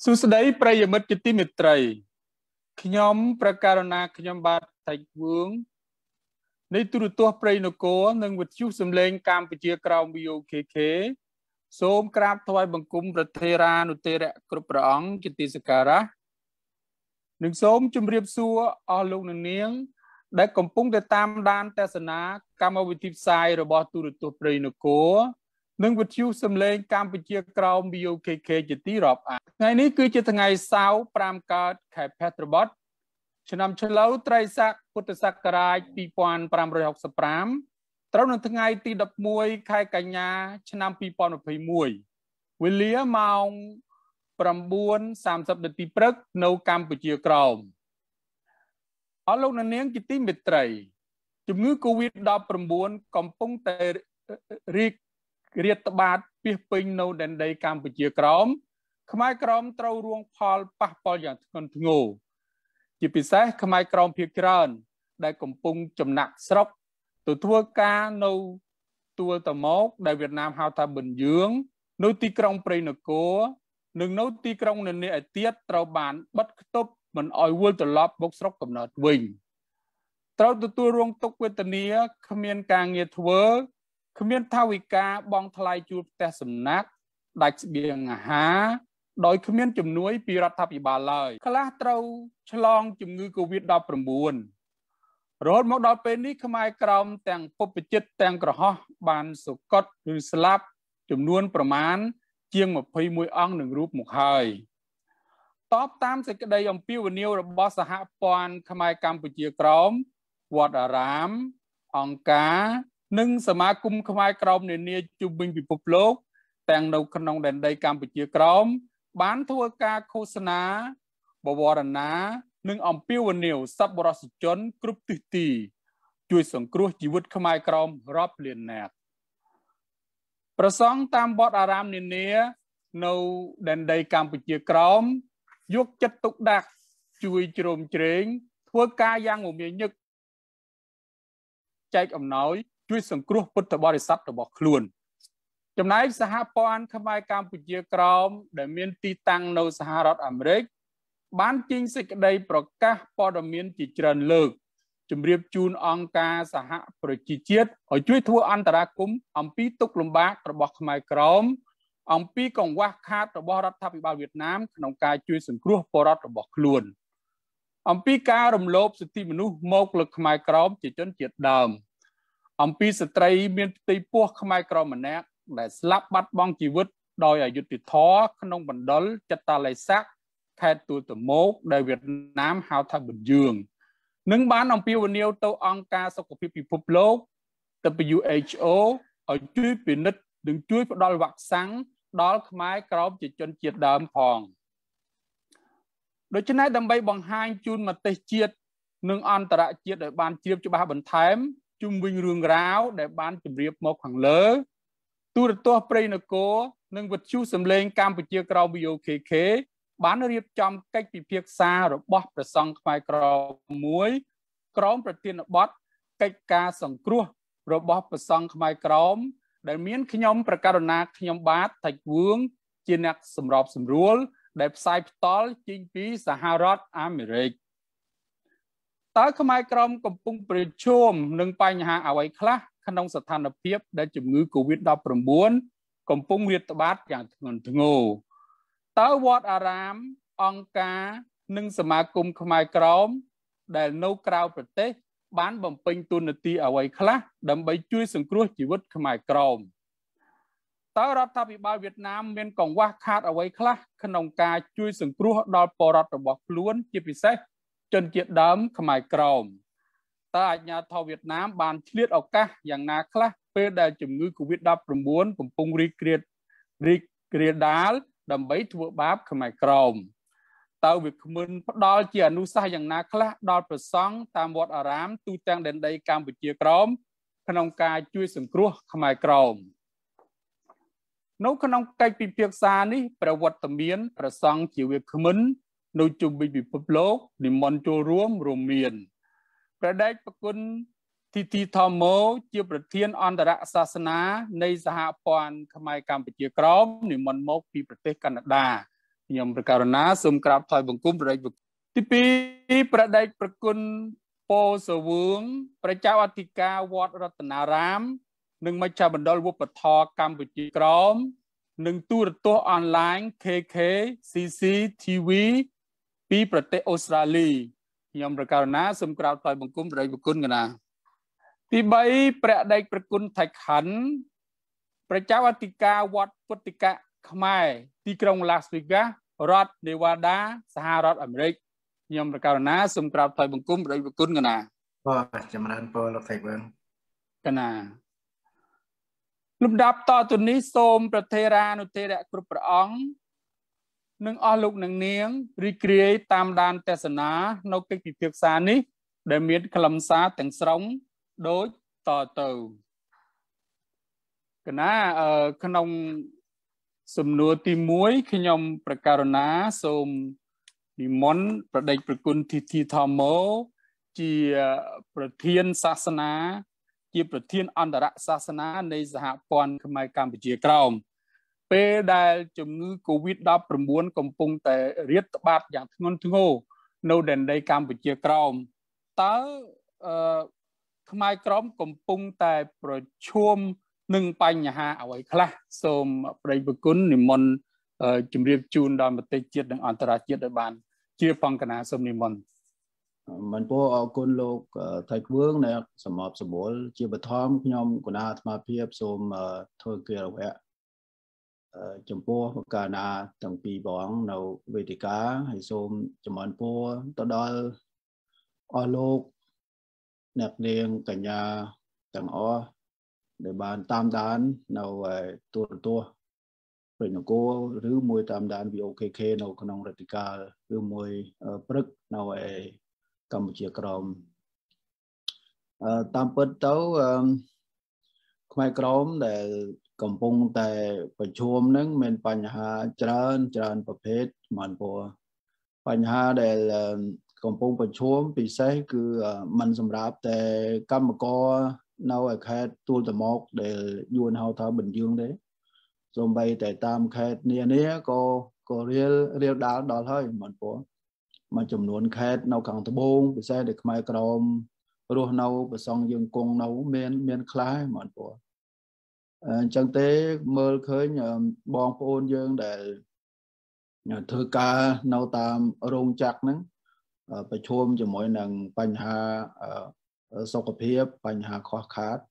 សួស្តីប្រិយមិត្តជាទីមេត្រីខ្ញុំប្រកាសណាខ្ញុំបាទថៃវឿងនៃទូរទស្សន៍ព្រៃនគរនិងវិទ្យុសំឡេងកម្ពុជាក្រោម VOKK សូមក្រាបថ្វាយបង្គំព្រះថេរានុទេរៈគ្រប់ព្រះអង្គជាទីសក្ការៈនិងសូមជម្រាបសួរអស់លោកអ្នកនាងដែលកំពុងតែតាមដានទស្សនាកម្មវិធីផ្សាយរបស់ទូរទស្សន៍ព្រៃនគរនិងវិទ្យុសំឡេងកម្ពុជាក្រោម VOKK ជាទីរាប់អានថ្ងៃនេះគឺជាថ្ងៃសៅរ៍5កើតខែភទ្របទឆ្នាំឆ្លូវត្រីស័កពុទ្ធសករាជ2565ត្រូវនៅថ្ងៃទី11ខែកញ្ញាឆ្នាំ2021វេលាម៉ោង 9:30 នាទីព្រឹកនៅកម្ពុជាក្រោមអស់លោកអ្នកនាងជាទីមេត្រីជំងឺ Covid-19 កំពុងតែរីករាតត្បាតពាសពេញនៅដែនដីកម្ពុជាក្រោមខ្មែរក្រមត្រូវរងផលប៉ះពាល់យ៉ាងធ្ងន់ធ្ងរជាពិសេសខ្មែរក្រមភាគច្រើនដែលកំពុងចំណាក់ស្រុកទៅធ្វើការនៅទួលតមកដែលវៀតណាមហៅថាបិនយឿងនៅទីក្រុងព្រៃនគរនិងនៅទីក្រុងនានាឯទៀតត្រូវបានបិទគប់មិនឲ្យវិលត្រឡប់មកស្រុកកំណើតវិញត្រូវទទួលរងទុក្ខវេទនាគ្មានការងារធ្វើគ្មានថវិកាបង់ថ្លៃជួលផ្ទះសំណាក់ដាច់ស្បៀងអាហារដោយគ្មានជំនួយពីរដ្ឋាភិបាលឡើយខ្លះត្រូវឆ្លងជំងឺ Covid-19 រហូតមកដល់ពេលនេះខ្មែរក្រមទាំងពុបជិតទាំងក្រហោះបានសុគតឬស្លាប់ចំនួនប្រមាណជាង21អង្គនឹងរូបមកហើយតបតាមសេចក្តីអំពាវនាវរបស់សហព័ន្ធខ្មែរកម្ពុជាក្រមវត្តអារាមអង្គការនិងសមាគមខ្មែរក្រមនានាជុំវិញពិភពលោកទាំងនៅក្នុងដែនដីកម្ពុជាក្រមបានធ្វើការឃោសនាបវរណានិងអំពាវនាវសប្បុរសជនគ្រប់ទិសទីជួយសង្គ្រោះជីវិតខ្មែរក្រមរាប់លាននាក់ប្រសង់តាមវត្តអារាមនានានៅដែនដីកម្ពុជាក្រមយកចិត្តទុកដាក់ជួយជ្រោមជ្រែងធ្វើការយ៉ាងមមាញឹកចែកអំណោយជួយសង្គ្រោះពុទ្ធបរិស័ទរបស់ខ្លួនចំណែកសហព័ន្ធខ្មែរកម្ពុជាក្រមដែលមានទីតាំងនៅសហរដ្ឋអាមេរិកបានចេញសេចក្តីប្រកាសព័ត៌មានជាច្រើនលើកជម្រាបជូនអង្គការសហប្រជាជាតិឲ្យជួយធ្វើអន្តរាគមន៍អំពីទុក្ខលំបាករបស់ខ្មែរក្រមអំពីកង្វះខាតរបស់រដ្ឋាភិបាលវៀតណាមក្នុងការជួយសង្គ្រោះពលរដ្ឋរបស់ខ្លួនអំពីការរំលោភសិទ្ធិមនុស្សមកលើខ្មែរក្រមជាជនជាតិដើមអំពីស្ត្រីមានផ្ទៃពោះខ្មែរក្រមម្នាក់ដែលស្លាប់បាត់បង់ជីវិតដោយអយុត្តិធម៌ក្នុងបណ្ដុលចិត្តតាឡៃសាក់ខេត្តទួលតមោកដែលវៀតណាមហៅថាបិនយឿងនិងបានអំពាវនាវទៅអង្គការសុខភាពពិភពលោក WHO ឲ្យជួយពិនិត្យនិងជួយផ្ដល់វ៉ាក់សាំងដល់ខ្មែរក្រមជាជនជាតិដើមផងដូច្នេះដើម្បីបង្ហាញជូនមតិជាតិនិងអន្តរជាតិឲ្យបានជ្រាបច្បាស់បន្ថែមជុំវិញរឿងរ៉ាវដែលបានជម្រាបមកខាងលើទូរទស្សន៍ព្រៃនគរនិងវិទ្យុសំឡេងកម្ពុជាក្រម VOKK បានរៀបចំកិច្ចពិភាក្សារបស់ព្រះសង្ឃខ្មែរក្រមមួយក្រមប្រធានបទកិច្ចការសង្គ្រោះរបស់ព្រះសង្ឃខ្មែរក្រមដែលមានខ្ញុំប្រកាសណាខ្ញុំបាទថៃវឿងជាអ្នកសម្របសម្រួលដែលផ្សាយផ្ទាល់ចេញពីសហរដ្ឋអាមេរិកតើខ្មែរក្រមកំពុងប្រឈមនឹងបញ្ហាអ្វីខ្លះក្នុងស្ថានភាពដែលជំងឺ Covid-19 កំពុងរាតត្បាតយ៉ាងធ្ងន់ធ្ងរតើវត្តអារាមអង្គការនិងសមាគមខ្មែរក្រមដែលនៅក្រៅប្រទេសបានបំពេញតួនាទីអ្វីខ្លះដើម្បីជួយសង្គ្រោះជីវិតខ្មែរក្រមតើរដ្ឋាភិបាលវៀតណាមមានកង្វះខាតអ្វីខ្លះក្នុងការជួយសង្គ្រោះដល់ពលរដ្ឋរបស់ខ្លួនជាពិសេសជនជាតិដើមខ្មែរក្រមតើអាជ្ញាធរវៀតណាមបានឆ្លៀតឱកាសយ៉ាងណាខ្លះពេលដែលជំងឺ Covid-19 កំពុងរីករាលដាលដើម្បីធ្វើបាបខ្មែរក្រមតើវាគ្មិនផ្ដល់ជាអនុសាសន៍យ៉ាងណាខ្លះដល់ព្រះសង្ឃតាមវត្តអារាមទូទាំងដែនដីកម្ពុជាក្រមក្នុងការជួយសង្គ្រោះខ្មែរក្រមនៅក្នុងកិច្ចពិភាក្សានេះព្រះវត្តមានព្រះសង្ឃជាវាគ្មិននៅជុំវិញពិភពលោកនិមន្តចូលរួមមានព្រះដេចប្រគុណធីទីធម្មោជាប្រធានអន្តរសាសនានៃសហព័ន្ធខ្មែរកម្ពុជាក្រមនិមន្តមកពីប្រទេសកាណាដា nhằmประណាសូមក្រាបថ្វាយបង្គំព្រះរាជទី2ព្រះដេចប្រគុណពោសវឿងប្រជាអធិការវត្តរតនារាមនិងមជ្ឈមណ្ឌលវប្បធម៌កម្ពុជាក្រោមនិងទូរទស្សន៍អនឡាញ KK CCTV ពីប្រទេសអូស្ត្រាលីខ្ញុំប្រកាសណាសូមក្រាបថ្វាយបង្គំព្រះរាជប្រគុណកណាទី3ព្រះដេចប្រគុណថៃខណ្ឌប្រជាអធិការវត្តពុទ្ធិកខ្មែរទីក្រុង Las Vegas រដ្ឋ Nevada សហរដ្ឋអាមេរិកខ្ញុំប្រកាសណាសូមក្រាបថ្វាយបង្គំព្រះរាជប្រគុណកណាបាទចម្រើនពរលោកថៃវើងកណាលំដាប់តទៅនេះសូមប្រធេរានុធេរៈគ្រប់ព្រះអង្គនិងអស់លោកអ្នកនាងរីករាយតាមដានទស្សនានៅកិច្ចពិភាក្សានេះដែលមានខ្លឹមសារទាំងស្រុងដូចតទៅកណាក្នុងសំណួរទី1ខ្ញុំប្រកាសណាសូមនិមន្តប្រដេចប្រគុណធីធីធម្មោជាប្រធានសាសនាជាប្រធានអន្តរសាសនានៃសហព័ន្ធខ្មែរកម្ពុជាក្រោមពេលដែលជំងឺ COVID-19 កំពុងតែរាតត្បាតយ៉ាងធ្ងន់ធ្ងរនៅដែនដីកម្ពុជាក្រោមតើខ្មែរក្រោមកំពុងតែប្រឈមនឹងបញ្ហាអ្វីខ្លះសូមប្រដេចប្រគុណនិមន្តជម្រាបជូនដល់ប្រទេសជាតិនិងអន្តរជាតិឲ្យបានជាបង្កណាសូមនិមន្តមិនពោអរគុណលោកថៃវឿងដែលសម្របសម្រួលជាបឋមខ្ញុំគណៈអាត្មាភាពសូមធ្វើកិច្ចវគ្គចំពោះកាលណាទាំងពីរបងនៅវេទិកាហើយសូមចម្រើនពរទៅដល់អស់លោកអ្នកនាងកញ្ញាទាំងអស់ដែលបានតាមដាននៅទូរទស្សន៍ព្រះនគរឬមួយតាមដាន VOKK នៅក្នុងរតិកាឬមួយព្រឹកនៅកម្ពុជាក្រោមតាមពិតទៅខ្មែរក្រោមដែលកំពុงតែប្រឈមនឹងមានបញ្ហាច្រើនប្រភេទមិនព្រោះបញ្ហាដែលកំពុងប្រឈមពិសេសគឺมันសម្រាប់តែកម្មករនៅឯខេត្តទួលតមោកដែលយួនហៅថាបញ្យើងទេសូម្បីតែតាមខេត្តនានាក៏រៀលដាលដល់ហើយមិនព្រោះមួយចំនួនខេត្តនៅខាងត្បូងពិសេសដែលខ្មែរក្រមរស់នៅប្រសង់យើងគង់នៅមានខ្លះមិនព្រោះអញ្ចឹងទេមើលឃើញបងប្អូនយើងដែលធ្វើការនៅតាមរោងចក្រហ្នឹងប្រឈមជាមួយនឹងបញ្ហាសុខភាពបញ្ហាខ្វះខាត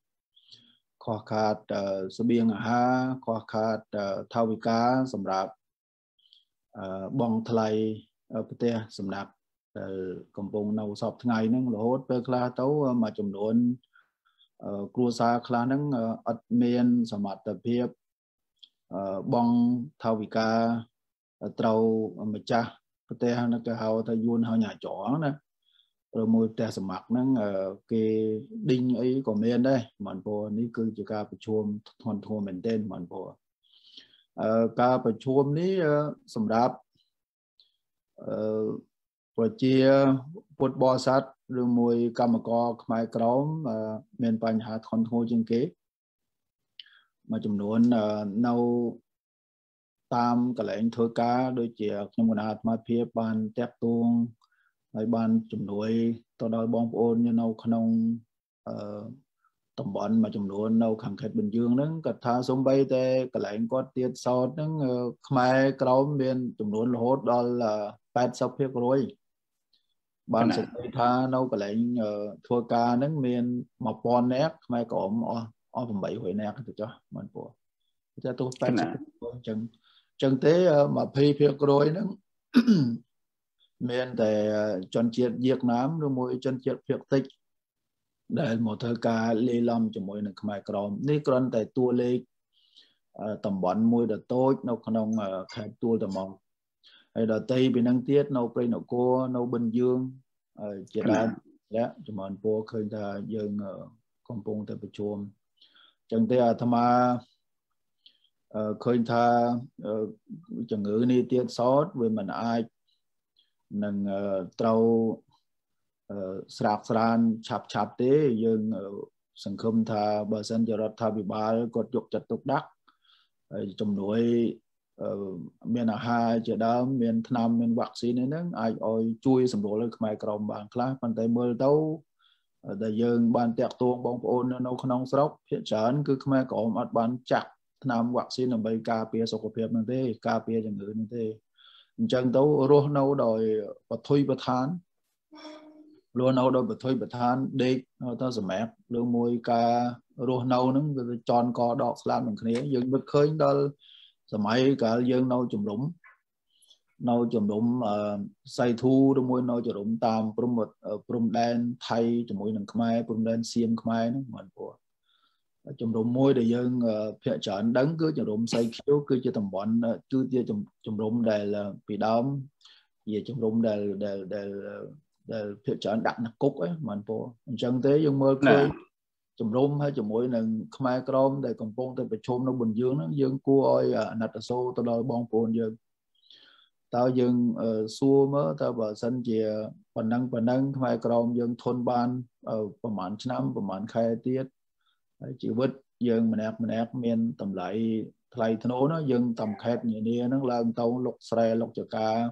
ស្បៀងអាហារខ្វះខាតថវិកាសម្រាប់បង់ថ្លៃប្រទេសសំណាក់ដែលកំពុងនៅសពថ្ងៃហ្នឹងរហូតពេលខ្លះទៅមួយចំនួនគ្រួសារខ្លះហ្នឹងអត់មានសមត្ថភាពបង់ថវិកាត្រូវម្ចាស់ប្រទេសហ្នឹងគេហៅថាយួនហៅញ៉ាចងណាឬមួយផ្ទះសម្មាក់ហ្នឹងគេឌីងអីក៏មានដែរមិនព្រោះនេះគឺជាការប្រជុំធ្ងន់ធ្ងរមែនទែនមិនព្រោះការប្រជុំនេះសម្រាប់ប្រជាពុទ្ធបរិស័ទឬមួយកម្មករខ្មែរក្រមមានបញ្ហាធ្ងន់ធ្ងរជាងគេមួយចំនួននៅតាមកន្លែងធ្វើការដូចជាខ្ញុំគណៈអាត្មាភាពបានតាក់ទងហើយបានជំនួយទៅដល់បងប្អូននៅក្នុងតំបន់មួយចំនួននៅខាងខេត្តបញ្ជើងហ្នឹងគាត់ថាសំបីតែកន្លែងគាត់ទៀតសោតហ្នឹងខ្មែរក្រមមានចំនួនរហូតដល់ 80% បានសេចក្ដីថានៅកន្លែងធ្វើការហ្នឹងមាន 1000 នាក់ខ្មែរក្រមអស់800 នាក់ទៅចុះមិនព្រោះតែទោះ 80% អញ្ចឹងទេ 20% ហ្នឹងមានតែជនជាតិវៀតណាមឬមួយជនជាតិភាគតិចដែលមកធ្វើការលេឡំជាមួយនឹងខ្មែរក្រមនេះគ្រាន់តែតួលេខតំបន់មួយដ៏តូចនៅក្នុងខេត្តទួលតមោកហើយដទៃពីនឹងទៀតនៅព្រៃនគរនៅបិណ្ឌយើងជាដើមចំនួនពរឃើញថាយើងកំពុងតែប្រជុំអញ្ចឹងទេអាត្មាឃើញថាជំងឺនេះទៀតសោតវាមិនអាចនឹងត្រូវស្រាកស្រានឆាប់ទេយើងសង្ឃឹមថាបើសិនជារដ្ឋាភិបាលគាត់យកចិត្តទុកដាក់ហើយជំនួយ miền Hà chỉ đó miền Nam miền Bắc xí này nâng ai oi chui sầm đồ lên mai còng bàn class bàn tay mưa tấu đại dương bàn tẹt tuông bóng ôn nó không sốc hiện chán cứ mai có mặt bàn chặt Nam Bắc xí là bay cà phê sọc phê mình thế cà phê chẳng ngữ như thế chân tấu rô nâu đòi và thôi bật thán luôn nâu đòi bật thôi bật thán đi tao sẽ mẹ lương môi cà rô nâu nó tròn co đọt làm bằng khné dương bật khơi đóสมัยcả dân nâu chùm đụng say thu đôi môi nâu chùm đụng tam prum đen thay chùm môi nằng khmer prum đen xiêm khmer nó mình của chùm đụng môi để dân phía trận đắng cứ chùm đụng say khiếu cứ cho tầm bọn cứ chia chùm đụng đây là bị đóm về chùm đụng để phía trận đặt nặc cúc ấy mình của chân tế dân mơ khơi chùm rôm hay chùm mũi nằng khmer crom để cầm phong tới chôm nó bình dương nó dương cua oi nạt số tao đòi bong phồn dương tao dương xua mớ tao bảo sân chè phần năng khmer crom dương thôn banประมาณ năm ประมาณ khai tiết chỉ vứt dương mình ép miền tầm lại thay thôn nó dương tầm khét như này nó lên tao lục xe lục chợ ca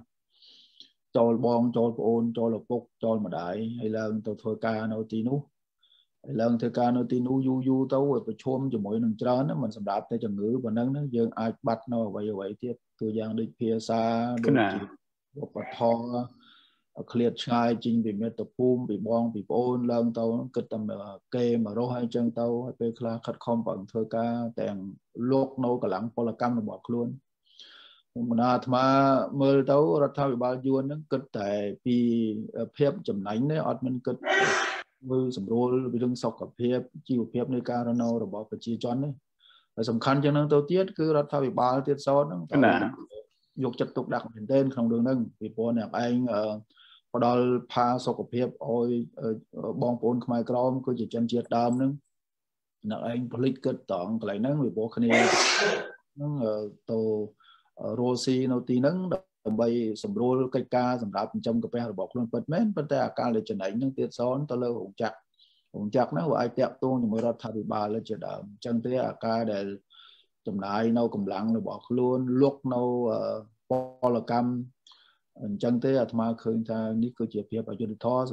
cho bong cho ôn cho lục bốc cho mà đại hay là tao thôi ca nó tí nú lần thứ ca nó tin u tấu rồi chôm cho mỗi lần trơn nó mình sắm đạp tới chừng ngữ và nâng nó dương ai bắt nó vậy tiếp tôi giang đi phía xa đôi chỉ một bát thò clear ngay chính vì mệt tập phum bị bong bị ôn lần tấu kết tầm kê mà rô hai chân tấu hay pe khla khát không bằng thơ ca tèn lốc nô cả lăng pola cam nó bỏ luôn mình mà mơ tấu rất thao bị bao nhiêu nó kết tại vì phép chấm đánh đấy ọt mình kết với sầm rô với đường sọc cặp phép chiều phép nơi ca nó rồi bỏ cái chia chọn đấy và sầm khăn cho nó tàu tiết cứ ra thay bị ba tiết sau nó dục chặt tục đặt tên không đường nâng vì po này anh có đôi pha sọc cặp phép ôi bong pôn khai crom cứ chỉ chân chia đam nữa là anh politic kết tổng cái này nó vì po khné nó tàu Rosi nó tí nâng bay sầm rô cây ca sầm đạp trong cái bè bọc luôn bật mến bật tay ca để chuyển ảnh những tiết son tao lơ hùng chặt nó ai tẹt tung nhưng mà ra thay bà lên chuyển đầm chân tới ca để chấm lại nâu cầm lặng rồi bọc luôn luộc nâu là cam chân tới mà khơi ta ní cơ chế phía vào cho thó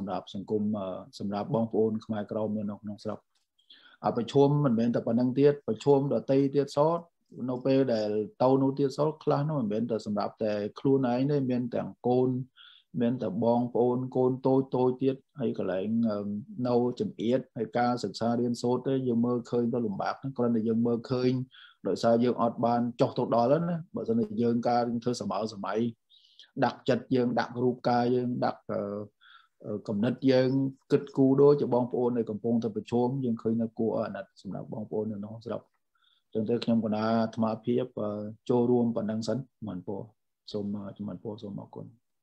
sầm đạp bong phôn khai crom nên nó sập phải chôm mình bên tập năng tiết phải chôm đợt tây tiết sót nó về để tàu nó tiết sót class nó mình bên tập sầm đạp để khuôn ấy nên bên tảng côn bên tập bong côn tôi tiết hay cái lại nâu chấm yết hay ca sực xa điên sốt đấy dương mơ khơi tao lùm bạc còn là dương mơ khơi đội sao dương ọt ban chọc thuộc đó lớn đấy bởi vì dương ca thơ sầm áo sầm máy đặt chặt dương đặt ruka dương đặt cầm nứt dương kịch cu đôi cho bong phôn này cầm phôn tập bị chôm dương khơi nó cua nứt sầm đạp bong phôn nó sậpจนเรื่องคนธรรมะเพียบโจรวมปันดังสันมันพอสมมันพอสมมากคน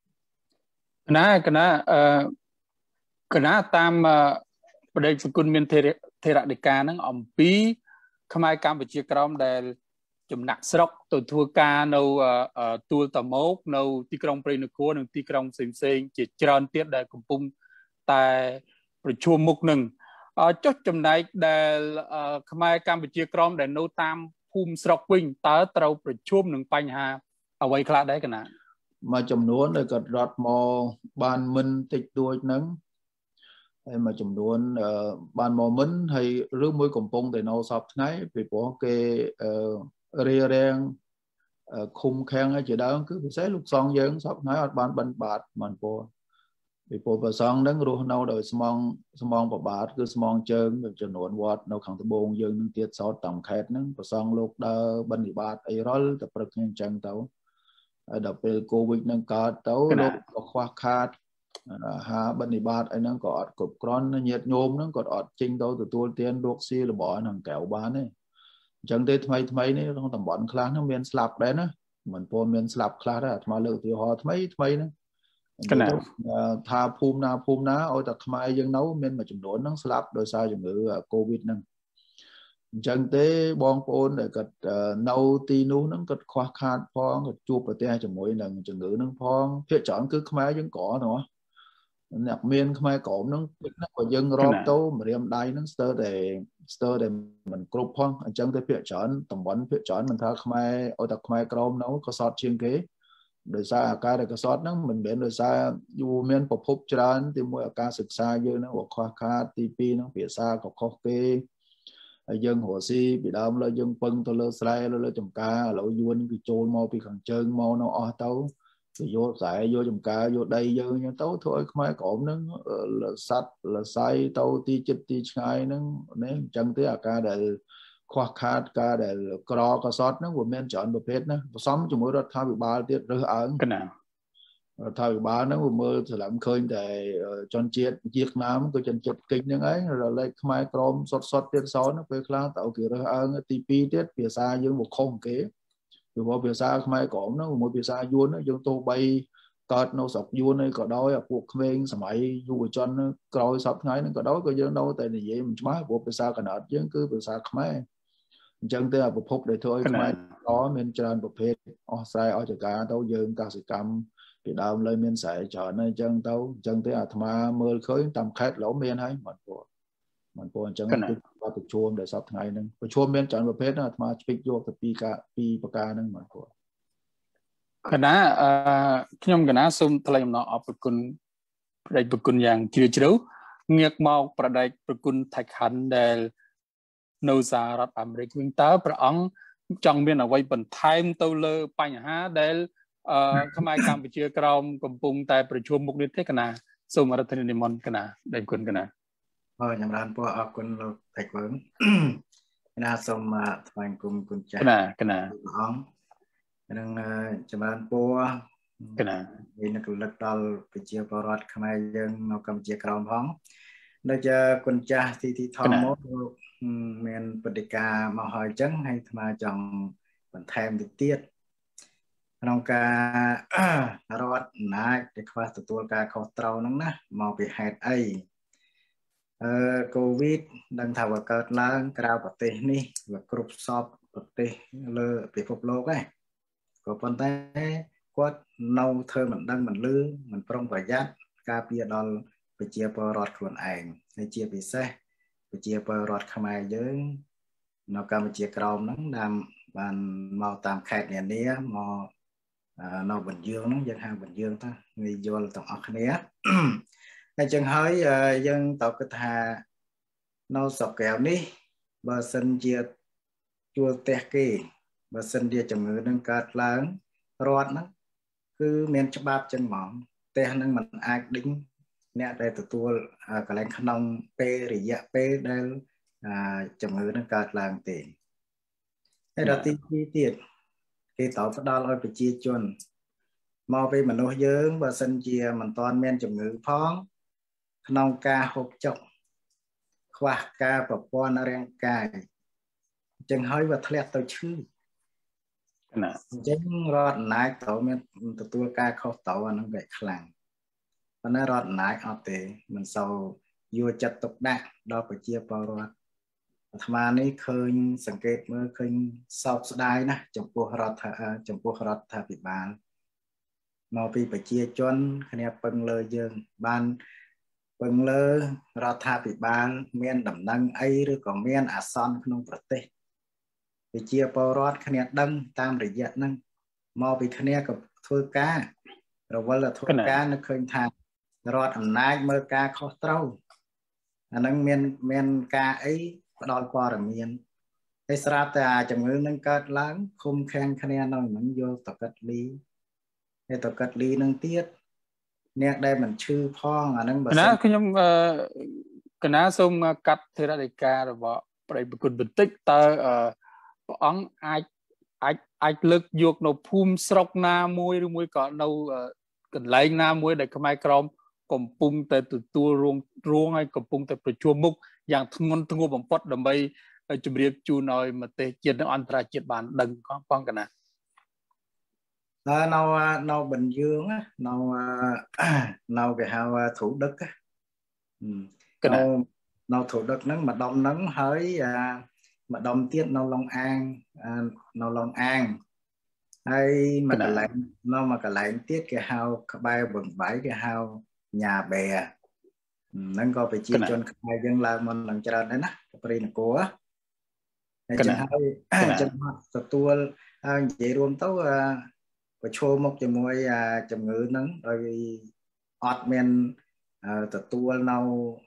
คณะตามประเด็นสกุลเมียนเทระดิกานั่งอมปีขมายการปฏิกรรมได้จุ่มหนักสกตัวทัวการในตัวตะมกในที่กรงปรินโคในที่กรงสิงเซงจิตจรเทียบได้กุมปุ่มแต่ประชุมมุกหนึ่งchốt chấm này để khai cam bị chia crom để nấu tam phum sọc vinh tới trâu bị chôm nương panh ha ở vậy khác đấy cái nào mà chấm nuốn để gật rọt mò ban minh tịch đuôi nắng mà chấm nuốn ban mò minh hay rước mũi cổng pông để nấu sọc ngay vì bỏ cái ria đen khung khen hay chỉ đó cứ xé lúc son dướng sọc ngay ở ban bần bạt mình bỏ vì bộ phận sáng đứng rồi nấu đời smong và bát cứ smong chơi cho nón vót nấu khang tập bông dương những tiết sót tầm khét nâng và sáng lúc đó bên đi bát ấy rồi tập được những chân tấu đập về covid nâng cả tấu lúc có khoa khát ha bên đi bát ấy nâng có cục con nhiệt nhôm nâng có ọt chinh tấu từ tua tiền đuốc xi là bỏ thằng kẹo bán ấy chẳng thế thay này không tầm bọn class nó miền slap đấy nữa mình po miền slap class đó mà lượng thì họ thay nữa cái nào thà phum ná ôi ta khai dân nấu men mà chừng đốn nó slap đôi sao chừng ngữ covid nè chân tế bong phôn để cật nấu ti nú nó cật khoa khát phong chụp ở te chừng mỗi lần chừng ngữ nó phong phía chọn cứ khai dân cỏ nữa nạp miên không ai cổm nó có dân rộp tố mà riêng đáy nó sơ để mình cục phong anh chẳng tới phía chọn tầm bắn phía chọn mình thấy không ai ở tập không ai crom nó có sót chiên kế đời xa cái để có sót nó mình biến đời xa dù miên phục hút tràn thì mỗi caศึกษา như nó có khoa khá tivi nó phía xa có khó kê dân hồ si bị đâm là dân phân tôi lơ sài lơ chồng cá lẩu yuan cái trôi mau bị khẳng chân mau nó o tấu thì vô giải vô chồng cá vô đây vô như tấu thôi không ai cổm nó là sắt là say tấu ti chích ti ngay nó nên chân tới ca để khoa khát ca để cò có sót nó của men chọn một hết nó sống cho mỗi đợt thay bị ba tiết rơi ẩn thời ba nó mưa thì làm khơi để chọn chiết nám cái chân chật kinh như ấy rồi lại mai crom sót tiết sáu nó phải khá tạo kiểu rơi ẩn tivi tiết phía xa dương một không kế từ bỏ phía xa mai cổm nó một phía xa vuông nó dương tô bay cọt nó sọc vuông này có đói cuộc men sầm ấy du cho nó coi sọc ngay nó có đói có dương đâu tại vì vậy mình má bộ phía xa cả nợ chứ cứ phía xa mai chân tới là bộ phúc để thôi mai có men tràn bộ phết sai ở chợ cá tao dương ca sự cầm thì đào lên men sải chợ nơi chân tao chân tới là tham mưa khơi tầm khát lỗ men hay mình bộ chân tôi vào từ chuông để sắp ngàyนึง chuông men chọn bộ phết là tham speak vô từ pi caนึงmình bộ คณะខ្ញុំកណាសូមថ្លែងអំណរអរគុណប្រដេកប្រគុណយ៉ាងជ្រាលជ្រៅងាកមកប្រដេកប្រគុណថៃខាន់ដែលនៅសហរដ្ឋអាមេរិកវិញតើព្រះអង្គចង់មានអ្វីបន្ថែមទៅលើបញ្ហាដែលខ្មែរកម្ពុជាក្រមកំពុងតែប្រជុំមុខនេះទេកណាសូមរដ្ឋាភិបាលនិមន្តកណាដែលគុណកណាខ្ញុំបានពោអរគុណលោកថៃវើងកណាសូមថ្លែងគុំគុណចាស់កណាព្រះអង្គនឹងចម្រើនពោកណាមានកលឹកដល់ប្រជាពលរដ្ឋខ្មែរយើងនៅកម្ពុជាក្រមផងដូចជាគុណចាស់ទីធម្មមកមានបដិការមកហើយអញ្ចឹងហើយអាត្មាចង់បន្ថែមទៅទៀតក្នុងការរដ្ឋអំណាចដែលខ្វះទទួលការខុសត្រូវហ្នឹងណាមកពីហេតុអីកូវីដដឹងថាវាកើតឡើងក្រៅប្រទេសនេះវាគ្រប់សពប្រទេសលើពិភពលោកឯងក៏ប៉ុន្តែគាត់នៅធ្វើមិនដឹងមិនលឺមិនប្រុងប្រយ័ត្នការពារដល់ប្រជាពលរដ្ឋខ្លួនឯងហើយជាពិសេសប្រជាពលរដ្ឋខ្មែរយើងនៅកម្ពុជាក្រោមហ្នឹងបានមកតាមខេត្តនានាមកនៅបញ្យើងហ្នឹងយើងហៅបញ្យើងទៅងាយយល់ទាំងអស់គ្នាហើយចឹងហើយយើងតើគិតថានៅស្រុកកែវនេះបើសិនជាជួលផ្ទះគេបើសិនជាជំងឺនឹងកើតឡើងរដ្ឋហ្នឹងគឺមានច្បាប់ចឹងហ្មងផ្ទះហ្នឹងมันអាចដេញអ្នកដែលទទួលកន្លែងក្នុងពេលរយៈពេលដែលជំងឺនឹងកើតឡើងទេហើយដល់ទី2ទៀតគេត្រូវផ្ដល់ឲ្យប្រជាជនមកពីមនុស្សយើងបើសិនជាមិនទាន់មានជំងឺផងក្នុងការហូបចុកខ្វះការប្រព័ន្ធរាងកាយអញ្ចឹងហើយវាធ្លាក់ទៅឈឺណាអញ្ចឹងរដ្ឋអំណាចត្រូវមានទទួលការខុសត្រូវអានឹងវាខ្លាំងប៉ុន្តែរដ្ឋអំណាចអត់ទេមិនសូវយកចិត្តទុកដាក់ដល់ប្រជាពលរដ្ឋអាត្មានេះឃើញសង្កេតមើលឃើញសោកស្ដាយណាស់ចំពោះរដ្ឋាភិបាលមកពីប្រជាជនគ្នាពឹងលើយើងបានពឹងលើរដ្ឋាភិបាលមានដំណឹងអីឬក៏មានអាសន្នក្នុងប្រទេសប្រជាពលរដ្ឋគ្នាដឹងតាមរយៈហ្នឹងមកពីគ្នាក៏ធ្វើការរវល់ធ្វើការនឹកឃើញថារដ្ឋអំណាចមើលការខុសត្រូវអាហ្នឹងមានការអីផ្ដល់ព័ត៌មានហើយស្រាប់តែជំងឺនឹងកើតឡើងឃុំឃាំងគ្នានៅហ្នឹងយកតកាត់លីហើយតកាត់លីនឹងទៀតអ្នកដែលមិនឈឺផងអាហ្នឹងបើណាខ្ញុំកណាសូមកាត់ធរណីការរបស់ប្រិយប្រគុណបន្តិចតើព្រះអង្គអាចលើកយកនៅភូមិស្រុកណាមួយឬមួយក៏នៅកន្លែងណាមួយដែលខ្មែរក្រមកំពុងតែទទួលរងហើយកំពុងតែប្រជុំមុខយ៉ាងធ្ងន់ធ្ងរបំផុតដើម្បីជម្រាបជូនឲ្យប្រទេសជាតិនិងអន្តរជាតិបានដឹងផងកណានៅបញ្យើងនៅគេហៅធុដឹកនៅធុដឹកហ្នឹងម្ដុំហ្នឹងហើយម្ដុំទៀតនៅឡុងអាងហើយមួយកន្លែងទៀតគេហៅក្បែរវឹងបាយគេហៅ nhà bè nâng có phải chia chôn khai dân là mình lần chờ đấy nè pri là cố chẳng hay chẳng hạn tua vậy luôn tấu và show một cái môi chầm ngữ nắng rồi admin tua nào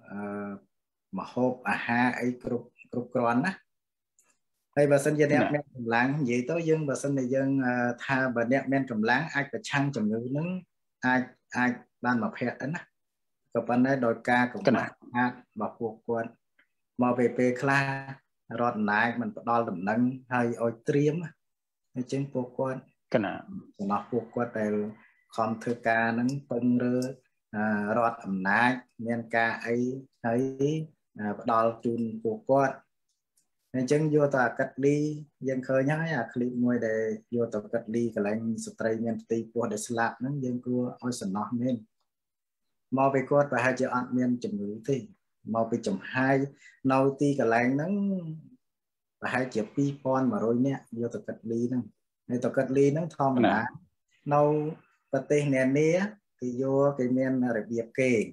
mà hộp ha ấy cục cron á hay bà sân dân men cầm láng vậy tối dân bà sân này dân tha bà men cầm láng ai cả chăng chầm ngữ nắng ai ban mà phe ấy nè các bạn ấy đòi ca cũng hát bà cuộc quân mà về kla rót nãy mình đo lầm nâng hay ôi triếm hay chứng cuộc quân nó cuộc quân đây còn thư ca nâng phân rơ rót ẩm nãy nên ca ấy thấy đo chun cuộc quân nên chứng vô ta cắt đi dân khơi nhá clip ngồi để vô ta cắt đi cái lạnh stray men tí của để slap nâng dân cua ôi sần nó nên mau về quát và hai chữ admin chấm ngữ thì mau về chấm hai nâu ti cả lạnh nắng và hai chữ pi pon mà rồi nè vô tập cật ly nè này tập cật ly nắng thom là nâu vật tê nè nè thì vô cái men là việc kề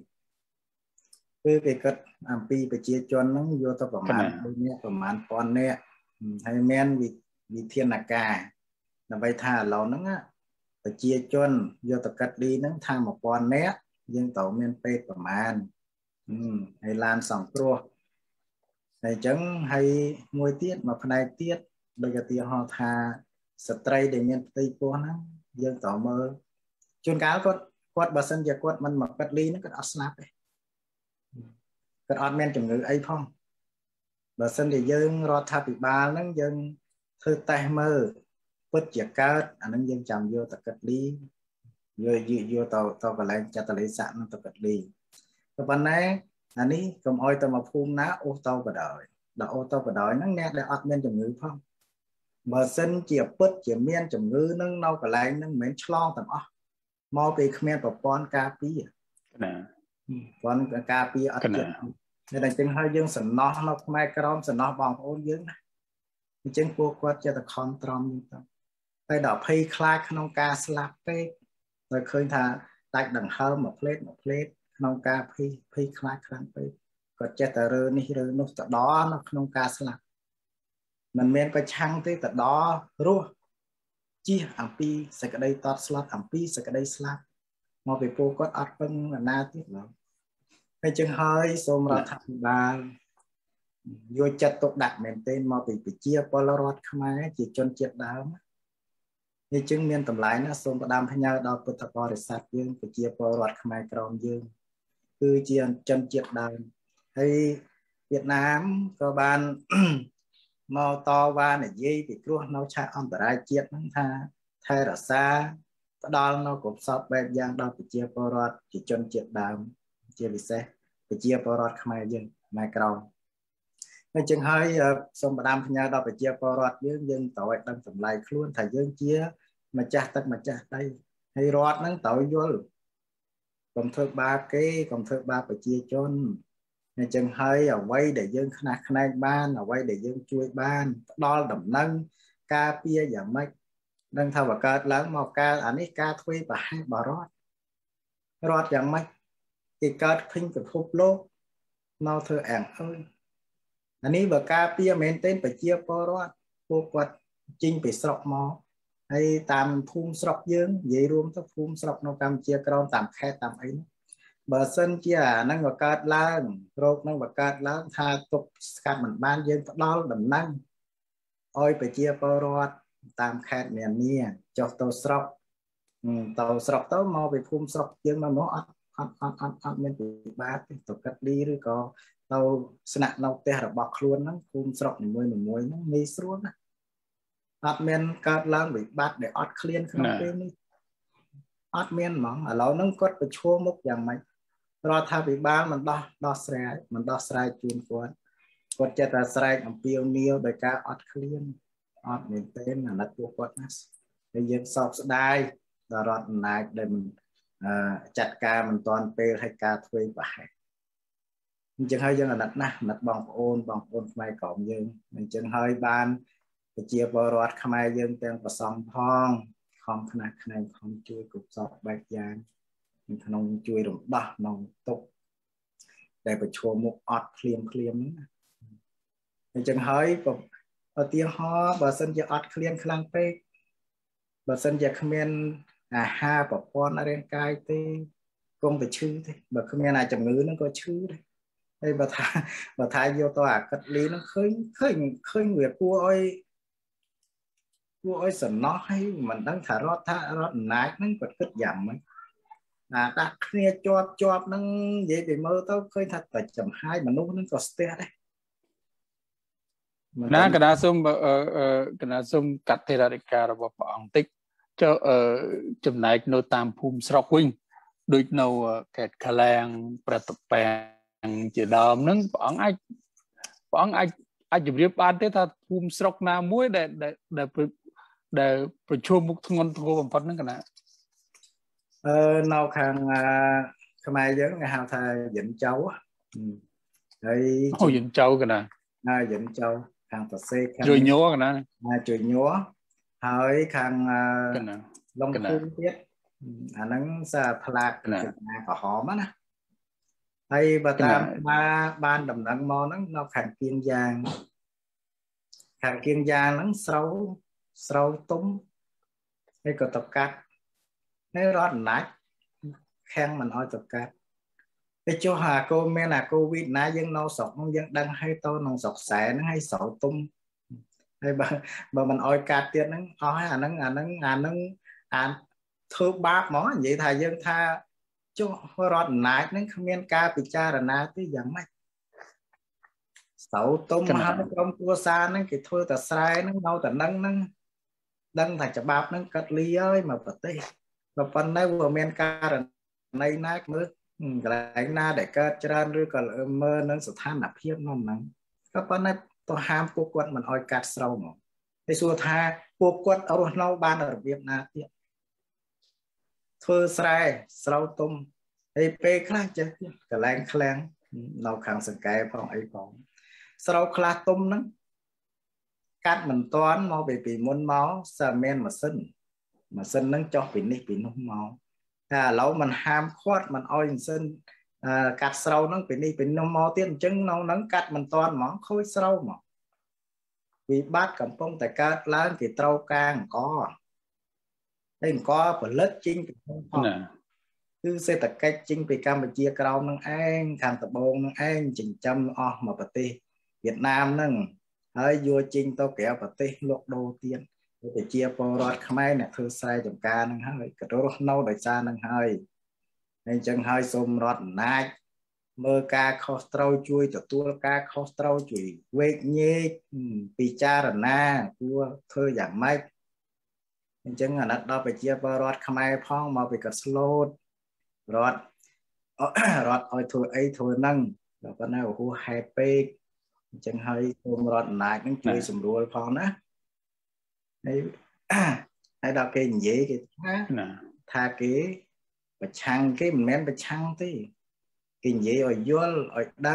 cứ cái cật pi phải chia cho nó vô tậpประมาณ pon nè hay men vì thiên là cả là bay thả lẩu nắng á phải chia cho vô tập cật ly nắng tham một pon nè dân tàu miền Tâyประมาณhay lan sòng tua này chẳng hay môi tiết mà phần này tiết bây giờ thì họ thà stray để miền Tây của nó dân tàu mơ chôn cáo quát bà sân giờ quát mình mặc cắt ly nó cắt snap đấy cắt admin chừng ngữ ấy phong bà sân thì dân rót thà bị ba nó dân thư tay mơ bất chợt cao anh nó dân chồng vô tập cắt ly vô tàu và lại cho tàu lấy sẵn tàu cật ly các bạn này anh ấy cầm oi tàu mà phun ná ô tô và đợi nó nghe để admin chấm ngữ không mà sân chỉ bớt chỉ miên chấm ngữ nó nâu cả lại nó mến chlong tầm mau về comment vào con cà pi con cà pi ở nên là chừng hơi dương sần nó micron sần nó bằng ôn dương chừng cô quát cho ta control như thế đây đọc hay khai không ca slap rồi khơi thà đặt đằng hơn một plate nông ca phi khai khăn phi có chết tờ ni rồi nó tờ đó nó nông ca slap mình men có chăng tới tờ đó rùa chi ẩm pi sẽ cái đây tọt slap ẩm pi sẽ cái đây slap mà về cô có ắt phân là na tiếp rồi hay chừng hơi xôm ra thằng bà vô chặt tục đặt mình tên mà bị chia polaroid không ai chỉ chôn chết đám như chứng miên tầm lái nó xông đam hay nhau đào bật tập bò sạt dương phải chia polaroid không ai còn dương cứ chia chân chết đám hay Việt Nam có ban màu to ba này dây bị cua nó chạy ông tại chết nó thay ra xa đó nó cũng sắp bên giang đào phải chia polaroid chỉ chân chết đám chia bị xe phải chia polaroid không ai dương mai còn nên chừng hơi xong bà đam hay nhau đào phải chia polaroid dương dương tội đang tầm lại luôn thầy dương chia mà cha tất mà cha đây hay rót nó tội vô còn thơ ba cái còn thơ ba phải chia chôn nên chừng hơi ở quay để dân khăn ban ở quay để dân chui ban đo đầm nâng ca pia giảm mấy nâng thao và ca lớn màu ca anh ấy ca thuê và hai bà rót giảm mấy thì ca phinh của hộp lô mau thơ ảng ơi anh ấy bà ca pia men tên phải chia po rót cô quật chinh phải sọc mò hay tạm phun sọc dương vậy luôn tất phun sọc nó cầm chia cron tạm khe tạm ấy bờ sân chia năng và cát lang rốt năng và cát lang tha tục cát mình ban dương đó đầm năng ôi phải chia porot tạm khe miền nia cho tàu sọc tàu mau về phun sọc dương mà nó ăn nên bị bát tục cắt đi rồi có tàu sạ nâu tè bọc luôn nó phun sọc mùi nó mì xuống admin cát lang bị bát để ớt clean không bên đi admin mỏng ở lâu nó có bị chua mốc dạng mấy rồi thay vì ba mình đo sài chuyên quan quật chết là sài bằng piêu niêu để cả ớt clean ớt miền tên là chua quật bây giờ sọc đai rồi này để mình chặt ca mình toàn pe hay ca thuê bài mình chẳng hơi dân là đặt bằng ôn mai cộng dương mình chẳng hơi ban chia bờ rót không ai dân tên và song phong không khả năng không chui cục sọc bạch giang ក្នុងជួយរំដោះក្នុងទុកដែលប្រឈមមុខអត់ភ្លាមហ្នឹងអញ្ចឹងហើយឧទាហរណ៍បើសិនជាអត់ឃ្លានខ្លាំងពេកបើសិនជាគ្មានអាហារប្រព័ន្ធរាងកាយទេគង់តែឈឺទេបើគ្មានអាជំងឺហ្នឹងក៏ឈឺដែរហើយបើថាយកទៅអាកាត់លីហ្នឹងឃើញវាគួរឲ្យសំណោះហើយមិនដឹងថារដ្ឋអំណាចហ្នឹងគាត់គិតយ៉ាងម៉េចដាក់គ្នាជាប់ហ្នឹងនិយាយទៅមើលទៅឃើញថាតែចំហាយមនុស្សហ្នឹងក៏ស្ទះដែរណាកណាសូមកាត់ទេរដីការបស់ព្រះអង្គតិចចុះចំណែកនៅតាមភូមិស្រុកវិញដូចនៅខេត្តខលែងប្រតពាំងជាដើមហ្នឹងព្រះអង្គអាចជម្រាបបានទេថាភូមិស្រុកណាមួយដែលប្រឈមមុខធ្ងន់ធ្ងរបំផុតហ្នឹងកណានៅខាងខ្មែរយើងគេហៅថាយិនចៅហើយយិនចៅកណាយិនចៅខាងប្រសេខាងជួយញ័រកណាជួយញ័រហើយខាងឡុងភូមិទៀតអាហ្នឹងសាផ្លាកណាក្រហមណាហើយបើតាមបានដំណឹងមកហ្នឹងនៅខាងគៀងយ៉ាងហ្នឹងស្រូវទុំហើយក៏តកាត់នៅរដ្ឋអំណាចខាំងមិនឲ្យតកាត់តែចុះកូនមានកូវីដណាយើងនៅស្រុកហ្នឹងយើងដឹងហើយទៅក្នុងស្រុកខ្សែហ្នឹងហើយស្រូវទុំហើយបើមិនឲ្យកាត់ទៀតហ្នឹងអស់ហើយអាហ្នឹងធ្វើបាបហ្មងនិយាយថាយើងថាចុះរដ្ឋអំណាចហ្នឹងគ្មានការពិចារណាទេយ៉ាងម៉េចស្រូវទុំហើយក្រុមគ្រួសារហ្នឹងគេធ្វើតែស្រែហ្នឹងនៅតែហ្នឹងដឹងថាច្បាប់ហ្នឹងកាត់លីហើយមកប្រទេសក៏ប៉ុន្តែវាមានករណីណាមើលកន្លែងណាដែលកើតច្រើនឬក៏មើលនឹងស្ថានភាពនោះហ្នឹងក៏ប៉ុន្តែទៅហាមពួកគាត់មិនអោយកាត់ស្រូវមកហើយសួរថាពួកគាត់រស់នៅបានរបៀបណាទៀតធ្វើស្រែស្រូវទុំហើយពេលខ្លះចេះកន្លែងឃ្លាំងនៅខាងសង្កែផងអីផងស្រូវខ្លះទុំហ្នឹងកាត់មិនតាន់មកពីមុនមកសើមានម៉ាស៊ីនហ្នឹងចុះពីនេះពីនោះមកតែឥឡូវมันហាមឃាត់มันឲ្យម៉ាស៊ីនកាត់ស្រូវហ្នឹងពីនេះពីនោះមកទៀតអញ្ចឹងនៅហ្នឹងកាត់មិនតាន់ហ្មងខូចស្រូវមកវិបត្តិកំពុងតែកើតឡើងគេត្រូវការអង្គហើយអង្គផលិតចេញពីក្នុងផងគឺសេដ្ឋកិច្ចចេញពីកម្ពុជាក្រោមហ្នឹងឯងខាងត្បូងហ្នឹងឯងចិញ្ចឹមអស់មកប្រទេសវៀតណាមហ្នឹងហើយយកចេញទៅក្រៅប្រទេសលក់ដូរទៀតប្រជាពលរដ្ឋខ្មែរអ្នកធ្វើស្រែចម្ការហ្នឹងហើយក៏រស់នៅដោយសារហ្នឹងហើយអញ្ចឹងហើយសូមរដ្ឋអំណាចមើលការខុសត្រូវជួយទទួលការខុសត្រូវជួយវេកញែកពិចារណាគួរធ្វើយ៉ាងម៉េចអញ្ចឹងអាណិតដល់ប្រជាពលរដ្ឋខ្មែរផងមកពីគាត់ស្លូតរដ្ឋឲ្យធ្វើអីធ្វើហ្នឹងតែប៉ុន្តែហួសហេតុពេកអញ្ចឹងហើយសូមរដ្ឋអំណាចហ្នឹងជួយសម្រួលផងណាហើយដល់គេនិយាយគេថាគេប្រឆាំងគេមិនមែនប្រឆាំងទេគេនិយាយឲ្យយល់ឲ្យដឹង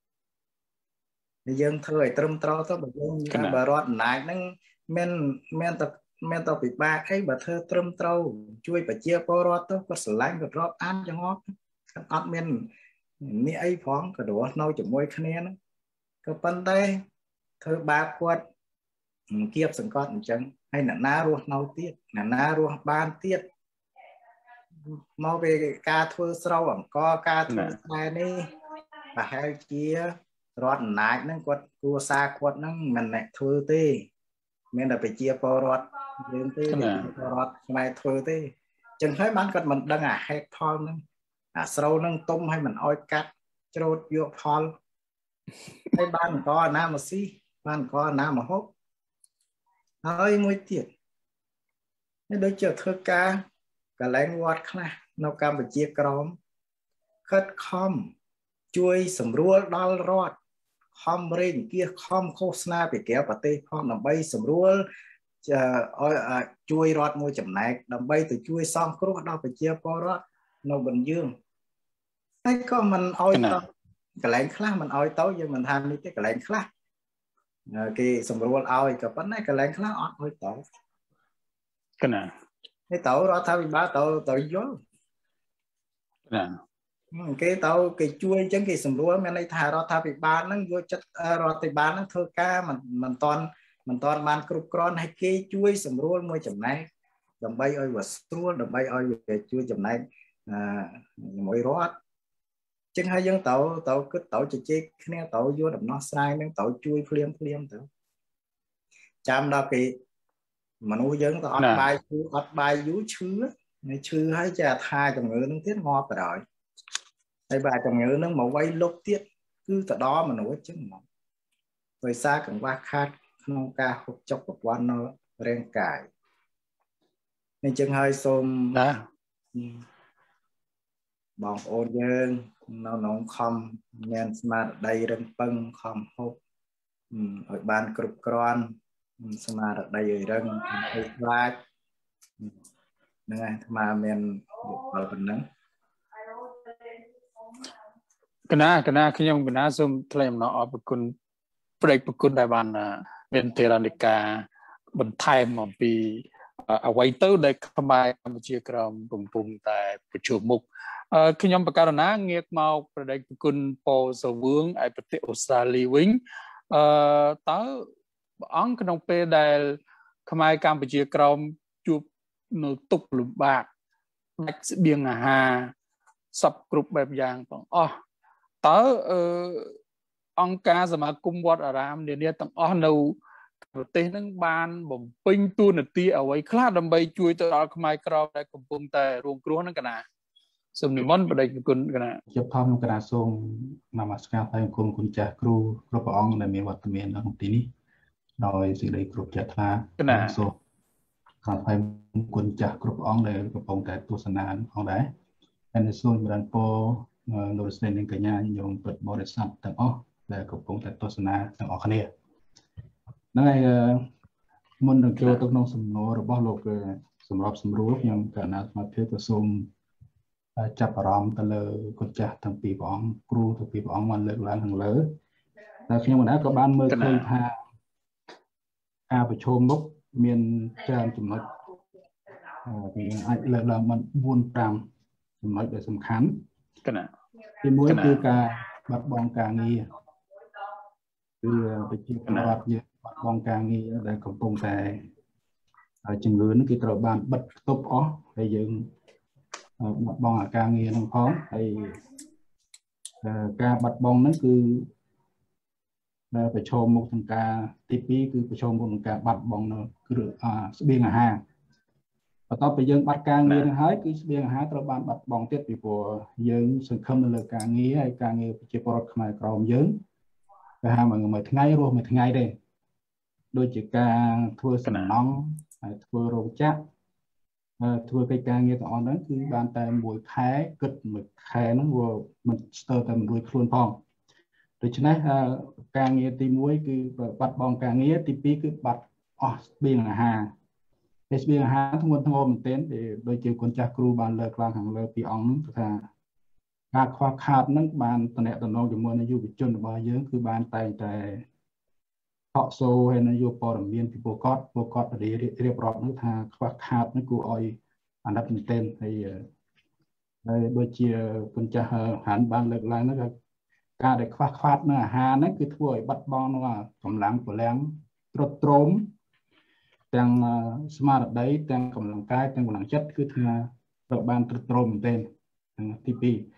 យើងធ្វើឲ្យត្រឹមត្រូវទៅបើយើងបើរដ្ឋអំណាចហ្នឹងមានតែពិបាកអីបើធ្វើត្រឹមត្រូវជួយប្រជាពលរដ្ឋទៅគាត់ស្រឡាញ់គាត់រាប់អានចង្អល់គាត់អត់មាននេះអីផងក៏រស់នៅជាមួយគ្នាហ្នឹងក៏ប៉ុន្តែធ្វើបាបគាត់គៀបសង្កត់អញ្ចឹងហើយអ្នកណារស់នៅទៀតអ្នកណារស់បានទៀតមកពីការធ្វើស្រូវអង្គការធ្វើខ្សែនេះប្រហែលជារដ្ឋអំណាចហ្នឹងគាត់គ្រួសារគាត់ហ្នឹងមិនអ្នកធ្វើទេមានតែប្រជាពលរដ្ឋយើងទេពលរដ្ឋខ្មែរធ្វើទេអញ្ចឹងហើយបានគាត់មិនដឹងអាហេតុផលហ្នឹងអាស្រូវហ្នឹងទុំឲ្យមិនអោយកាត់ច្រូតយកផលហើយបានអង្គណាមកស៊ីបានអង្គណាមកហូបហើយមួយទៀតនេះដូចជាធ្វើការកន្លែងវត្តខ្លះនៅកម្ពុជាក្រមខិតខំជួយសម្រួលដល់រដ្ឋខំរេងគៀសខំឃោសនាពីក្រៅប្រទេសផងដើម្បីសម្រួលឲ្យជួយរដ្ឋមួយចំណែកដើម្បីទៅជួយសង្គ្រោះដល់ប្រជាពលរដ្ឋនៅបញ្យើងហើយក៏មិនអោយទៅកន្លែងខ្លះមិនអោយទៅយើងមិនថានេះទេកន្លែងខ្លះគេសម្រួលឲ្យក៏ប៉ុន្តែកន្លែងខ្លះអត់អោយទៅកណានេះទៅរដ្ឋាភិបាលទៅយល់ cái tao cái chui chẳng cái sầm lúa men này thà rồi thà bị bán nó vô chất rồi thì bán nó thưa ca mình toàn bán cướp con hay cái chui sầm lúa mua chấm này đồng bay ơi và xua đồng bay ơi về chui chấm này mỗi rót chân hai dân tàu cứ tàu chỉ cái tàu vô đập nó sai nên tàu chui phliêm tàu chăm đó cái mà nuôi dân tàu ọt bài vú chư hay chả thai trong người nó tiết ngọt rồi đây bà trong người nó mà quay lốp tiết cứ từ đó mà nổi chứ mà rồi xa cần qua khát không ca hộp chốc một quan nó ren cải nên chân hơi xôm bọn ôn dân nó nóng không nên mà đây rừng bưng không hộp ở bàn cực con mà đây rừng lại mà mình ở bên đó cái nào khi nhung cái nào zoom claim nó ở một con break một con đại bản bên Theranica bên Thái mà vì ở quay tới đây không ai làm chia cầm bùng tại chủ mục khi nhung bạc cả nó nghe mau break một con po sầu vương ởประเทศ Australia wing tới ông cái nông pe đại không ai làm chia cầm chụp nó tục lụm bạc bạch biếng hà sập groupแบบอย่างต้องตើអង្គការសមាគមវត្តអារាមនានាទាំងអស់នៅប្រទេសនឹងបានបំពេញតួនាទីអ្វីខ្លះដើម្បីជួយទៅដល់ខ្មែរក្រមដែលកំពុងតែរងគ្រោះនឹងកណាសូមនិមន្តបដិគុណកណាជាធម្មកណាសូមនមស្ការថ្លែងគុំគុណចាស់គ្រូគ្រប់ព្រះអង្គដែលមានវត្តមាននៅក្នុងទីនេះដោយសេចក្តីគោរពជ្រះថ្លាសូមថ្លែងគុណចាស់គ្រប់ព្រះអង្គដែលកំពុងតែទស្សនាផងដែរហើយសូមបានពោលោកស្រីនិងកញ្ញាញោមពិតបរិស័ទទាំងអស់ដែលកំពុងតែទស្សនាទាំងអស់គ្នាហ្នឹងហើយមុននឹងចូលទៅក្នុងសំណួររបស់លោកសម្រាប់សម្រួលខ្ញុំកណាសមាភិបក៏សូមចាប់អារម្មណ៍ទៅលើគុណចាស់ទាំងពីរព្រះអង្គគ្រូទាំងពីរព្រះអង្គបានលើកឡើងខាងលើតែខ្ញុំក៏បានមើលឃើញថាការប្រជុំមុខមានច្រើនចំណុចវាអាចលើកឡើងបាន 4-5 ចំណុចដែលសំខាន់ទីមួយគឺការបាត់បង់ការងារគឺប្រជាពលរដ្ឋយើងបាត់បង់ការងារដែលកំពុងតែជំងឺនេះគឺត្រូវបានបិទគប់អស់ហើយយើងបាត់បង់អាការងារហ្នឹងផងហើយការបាត់បង់ហ្នឹងគឺប្រឈមមុខនឹងការទី2គឺប្រឈមមុខនឹងការបាត់បង់នៅគ្រឿងស្បៀងអាហារបន្ទាប់ពីយើងបាត់ការងារនឹងហើយគឺស្បៀងអាហារត្រូវបានបាត់បង់ទៀតពីព្រោះយើងសង្ឃឹមនៅលើការងារហើយការងារប្រជាពលរដ្ឋខ្មែរក្រមយើងគេហៅមួយថ្ងៃរស់មួយថ្ងៃទេដូចជាការធ្វើសំណង់ហើយធ្វើរោងចក្រធ្វើកិច្ចការងារទាំងអស់ហ្នឹងគឺបានតែមួយខែគិតមួយខែហ្នឹងវាមិនស្ទើរតែមិនរួចខ្លួនផងដូច្នេះការងារទី1គឺបាត់បង់ការងារទី2គឺបាត់អស់ស្បៀងអាហារស្បៀងអាហារធ្ងន់ធ្ងរមែនទែនដូចជាគុណចាស់គ្រូបានលើកឡើងខាងលើពីអង្គហ្នឹងថាការខ្វះខាតហ្នឹងបានតំណែងជាមួយនឹងយុវជនរបស់យើងគឺបានតែងតែថកសូហើយនៅយកព័ត៌មានពីពួកគាត់រៀបរាប់នោះថាខ្វះខាតនេះគួរឲ្យអាណិតមែនទែនហើយដូចជាគុណចាស់ហានបានលើកឡើងហ្នឹងការដែលខ្វះខាតនៅអាហារហ្នឹងគឺធ្វើឲ្យបាត់បង់នៅកម្លាំងពលំទ្រុឌទ្រោមទាំងស្មារតីទាំងកម្លាំងកាយទាំងកម្លាំងចិត្តគឺថាត្រូវបានទ្រុឌទ្រោមមែនទែនទី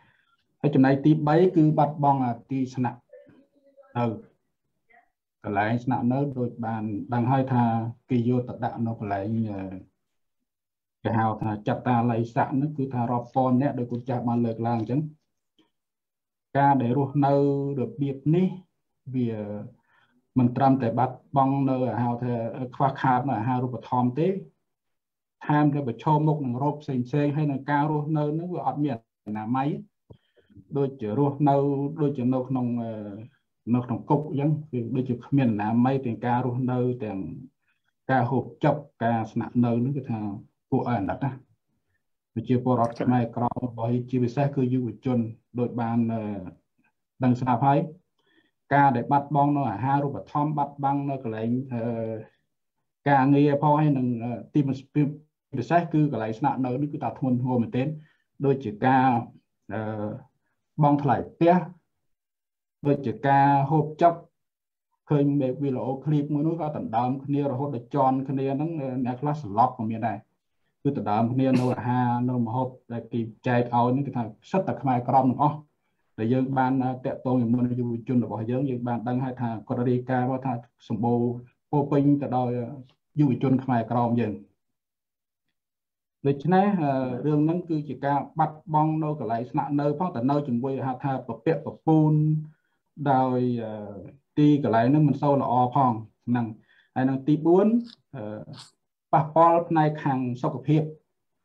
2ហើយចំណែកទី3គឺបាត់បង់ទីស្នាក់នៅកន្លែងស្នាក់នៅដូចបានដឹងហើយថាគេយកទៅដាក់នៅកន្លែងគេហៅថាចាត់តាល័យស័កហ្នឹងគឺថារាប់ពាន់នាក់ដោយគុណចាស់បានលើកឡើងអញ្ចឹងការដែលរស់នៅរបៀបនេះវាមិនត្រឹមតែបាត់បង់នៅហៅថាខ្វះខាតនៅអាហារូបត្ថម្ភទេថែមទាំងប្រឈមមុខនឹងរោគផ្សេងហើយនឹងការរស់នៅហ្នឹងវាអត់មានអនាម័យដូចជារស់នៅដូចជានៅក្នុងគុកអញ្ចឹងគឺដូចជាគ្មានអនាម័យទាំងការរស់នៅទាំងការហូបចុកការស្នាក់នៅហ្នឹងគឺថាពួកអាណិតណាប្រជាពលរដ្ឋខ្មែរក្រមរបស់ជាពិសេសគឺយុវជនដូចបានដឹងស្រាប់ហើយការដែលបាត់បង់នៅអាហារូបត្ថម្ភបាត់បង់នៅកន្លែងការងារផងហើយនឹងទីពិសេសគឺកន្លែងស្នាក់នៅនេះគឺថាធ្ងន់ធ្ងរមែនទែនដូចជាការ bong thải tia với chỉ ca hộp chốc khơi về video clip mới nói có tận đam kia rồi hốt được tròn kia nó nè class lock của miền này cứ tận đam kia nó ha nó mà hộp để kịp chạy ao những cái thằng rất là khai crom nó để dân ban tẹt tôn những mình du chun được bỏ dân ban đăng hai thằng có đi ca có thằng sùng bồ bô pin từ đôi du chun khai crom dân để cho nên đường nó cứ chỉ ca bắt bong đâu cả lại nặng nơi phong tận nơi chuẩn bị hạt thà bập bẹp bập pun đòi ti cả lại nó mình sâu là o phong năng hay năng ti bốn bà Paul này hàng sau cuộc hiệp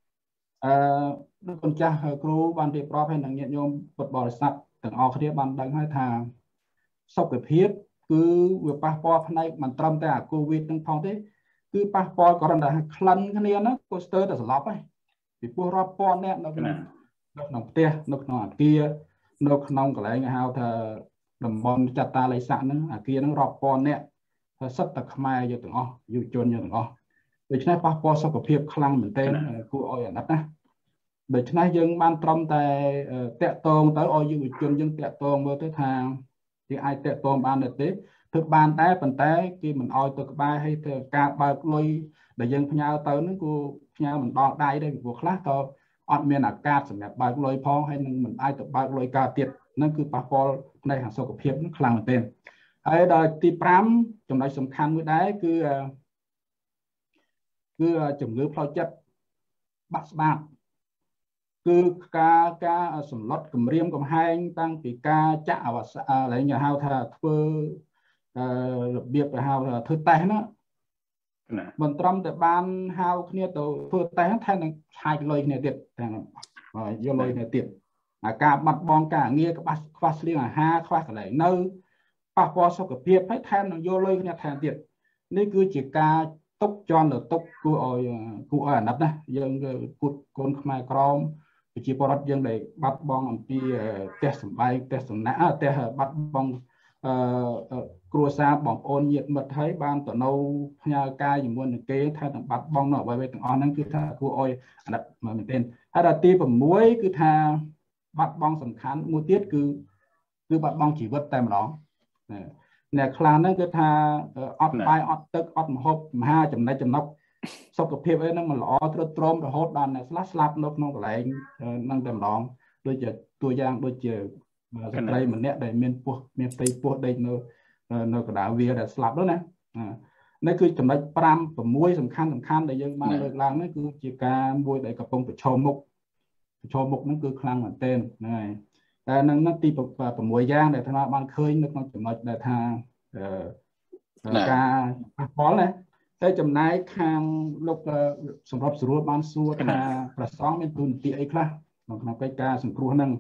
con cha cru ban đi pro hay năng nhận nhôm bật bỏ sạch từng o kia ban đăng hai thằng sau cuộc hiệp cứ vừa bà Paul này mình trầm tại covid đang phong thế cứ bà Paul có rằng là khăn cái này nó poster là lắp ấy thì pua ra Paul nè nó nòng tia nó nòng kia nó nòng cái lại hao thờ đầm bom chặt ta lấy sẵn nữa kia nó rọp Paul nè sắp tập mai giờ từng o dù chôn giờ từng o để cho nên bà Paul sau cuộc hiệp khăn mình tên cô oi ở đất nè để cho nên dân ban trầm tại tẹt tôn tới oi dù chôn dân tẹt tôn với tới thang thì ai tẹt tôn ban được thế thực ban té phần té khi mình oi từ ba hay từ cả ba lôi để dân nhau tới nó cô nhau mình đo đai đây cuộc khác thôi on miền là ca sầm ba lôi phong hay mình ai từ ba lôi ca tiệt nó cứ bà Paul này hàng số của phiếu nó khăn tên ấy đời ti pram trong đó sầm khăn với đấy cứ chủng ngữ phao chất bắt bạc cứ ca sầm lót cầm riêng cầm hai tăng thì ca chạ và lấy nhà hao thà thưa biệt là hao thưa tay nó mình trong để ban hao kia từ thưa tay thay là hai lôi này tiệt do lôi này tiệt cả mặt bong cả nghe các bác khoa liên là ha khoa cái này nơi bà qua sau cái việc phải thay là do lôi này thay tiệt nên cứ chỉ ca tốc tròn là tốc của ở nắp này dân con mai crom chỉ có rất dân để bắt bong làm pi test bay test nã test bắt bong cua sa bong ôn nhiệt mật thấy ban tổ nâu nhà ca gì muốn kế thay thằng bắt bong nọ về thằng on nó cứ thà của oi đặt mà mình tên hay là ti phẩm muối cứ thà bắt bong sầm khán mua tiết cứ bắt bong chỉ vứt tay mà đó nè khăn nó cứ thà ọt bay ọt tức ọt một hộp ha chấm này chấm nóc sau cái phim ấy nó mà lọ trôm rồi hốt đàn này slap nó lại năng tầm đó đôi giờ tôi giang đôi giờ đây mình nét đây miền tây buộc đây nó có đảo vía để slap đó nè nó cứ chấm này pram và muối sầm khăn để dân mang được làm nó cứ chỉ ca muối để cặp bông phải cho mục nó cứ khăn ở tên này nó ti và muối giang để thằng bạn khơi nó còn chấm này để thà ca bó nàyแต่จำนายข้างลูกสำหรับสรุปบ้านซัวแต่ประสองเป็นตุนตีไอ้คลาบางครั้งไปการสังครูนั่ง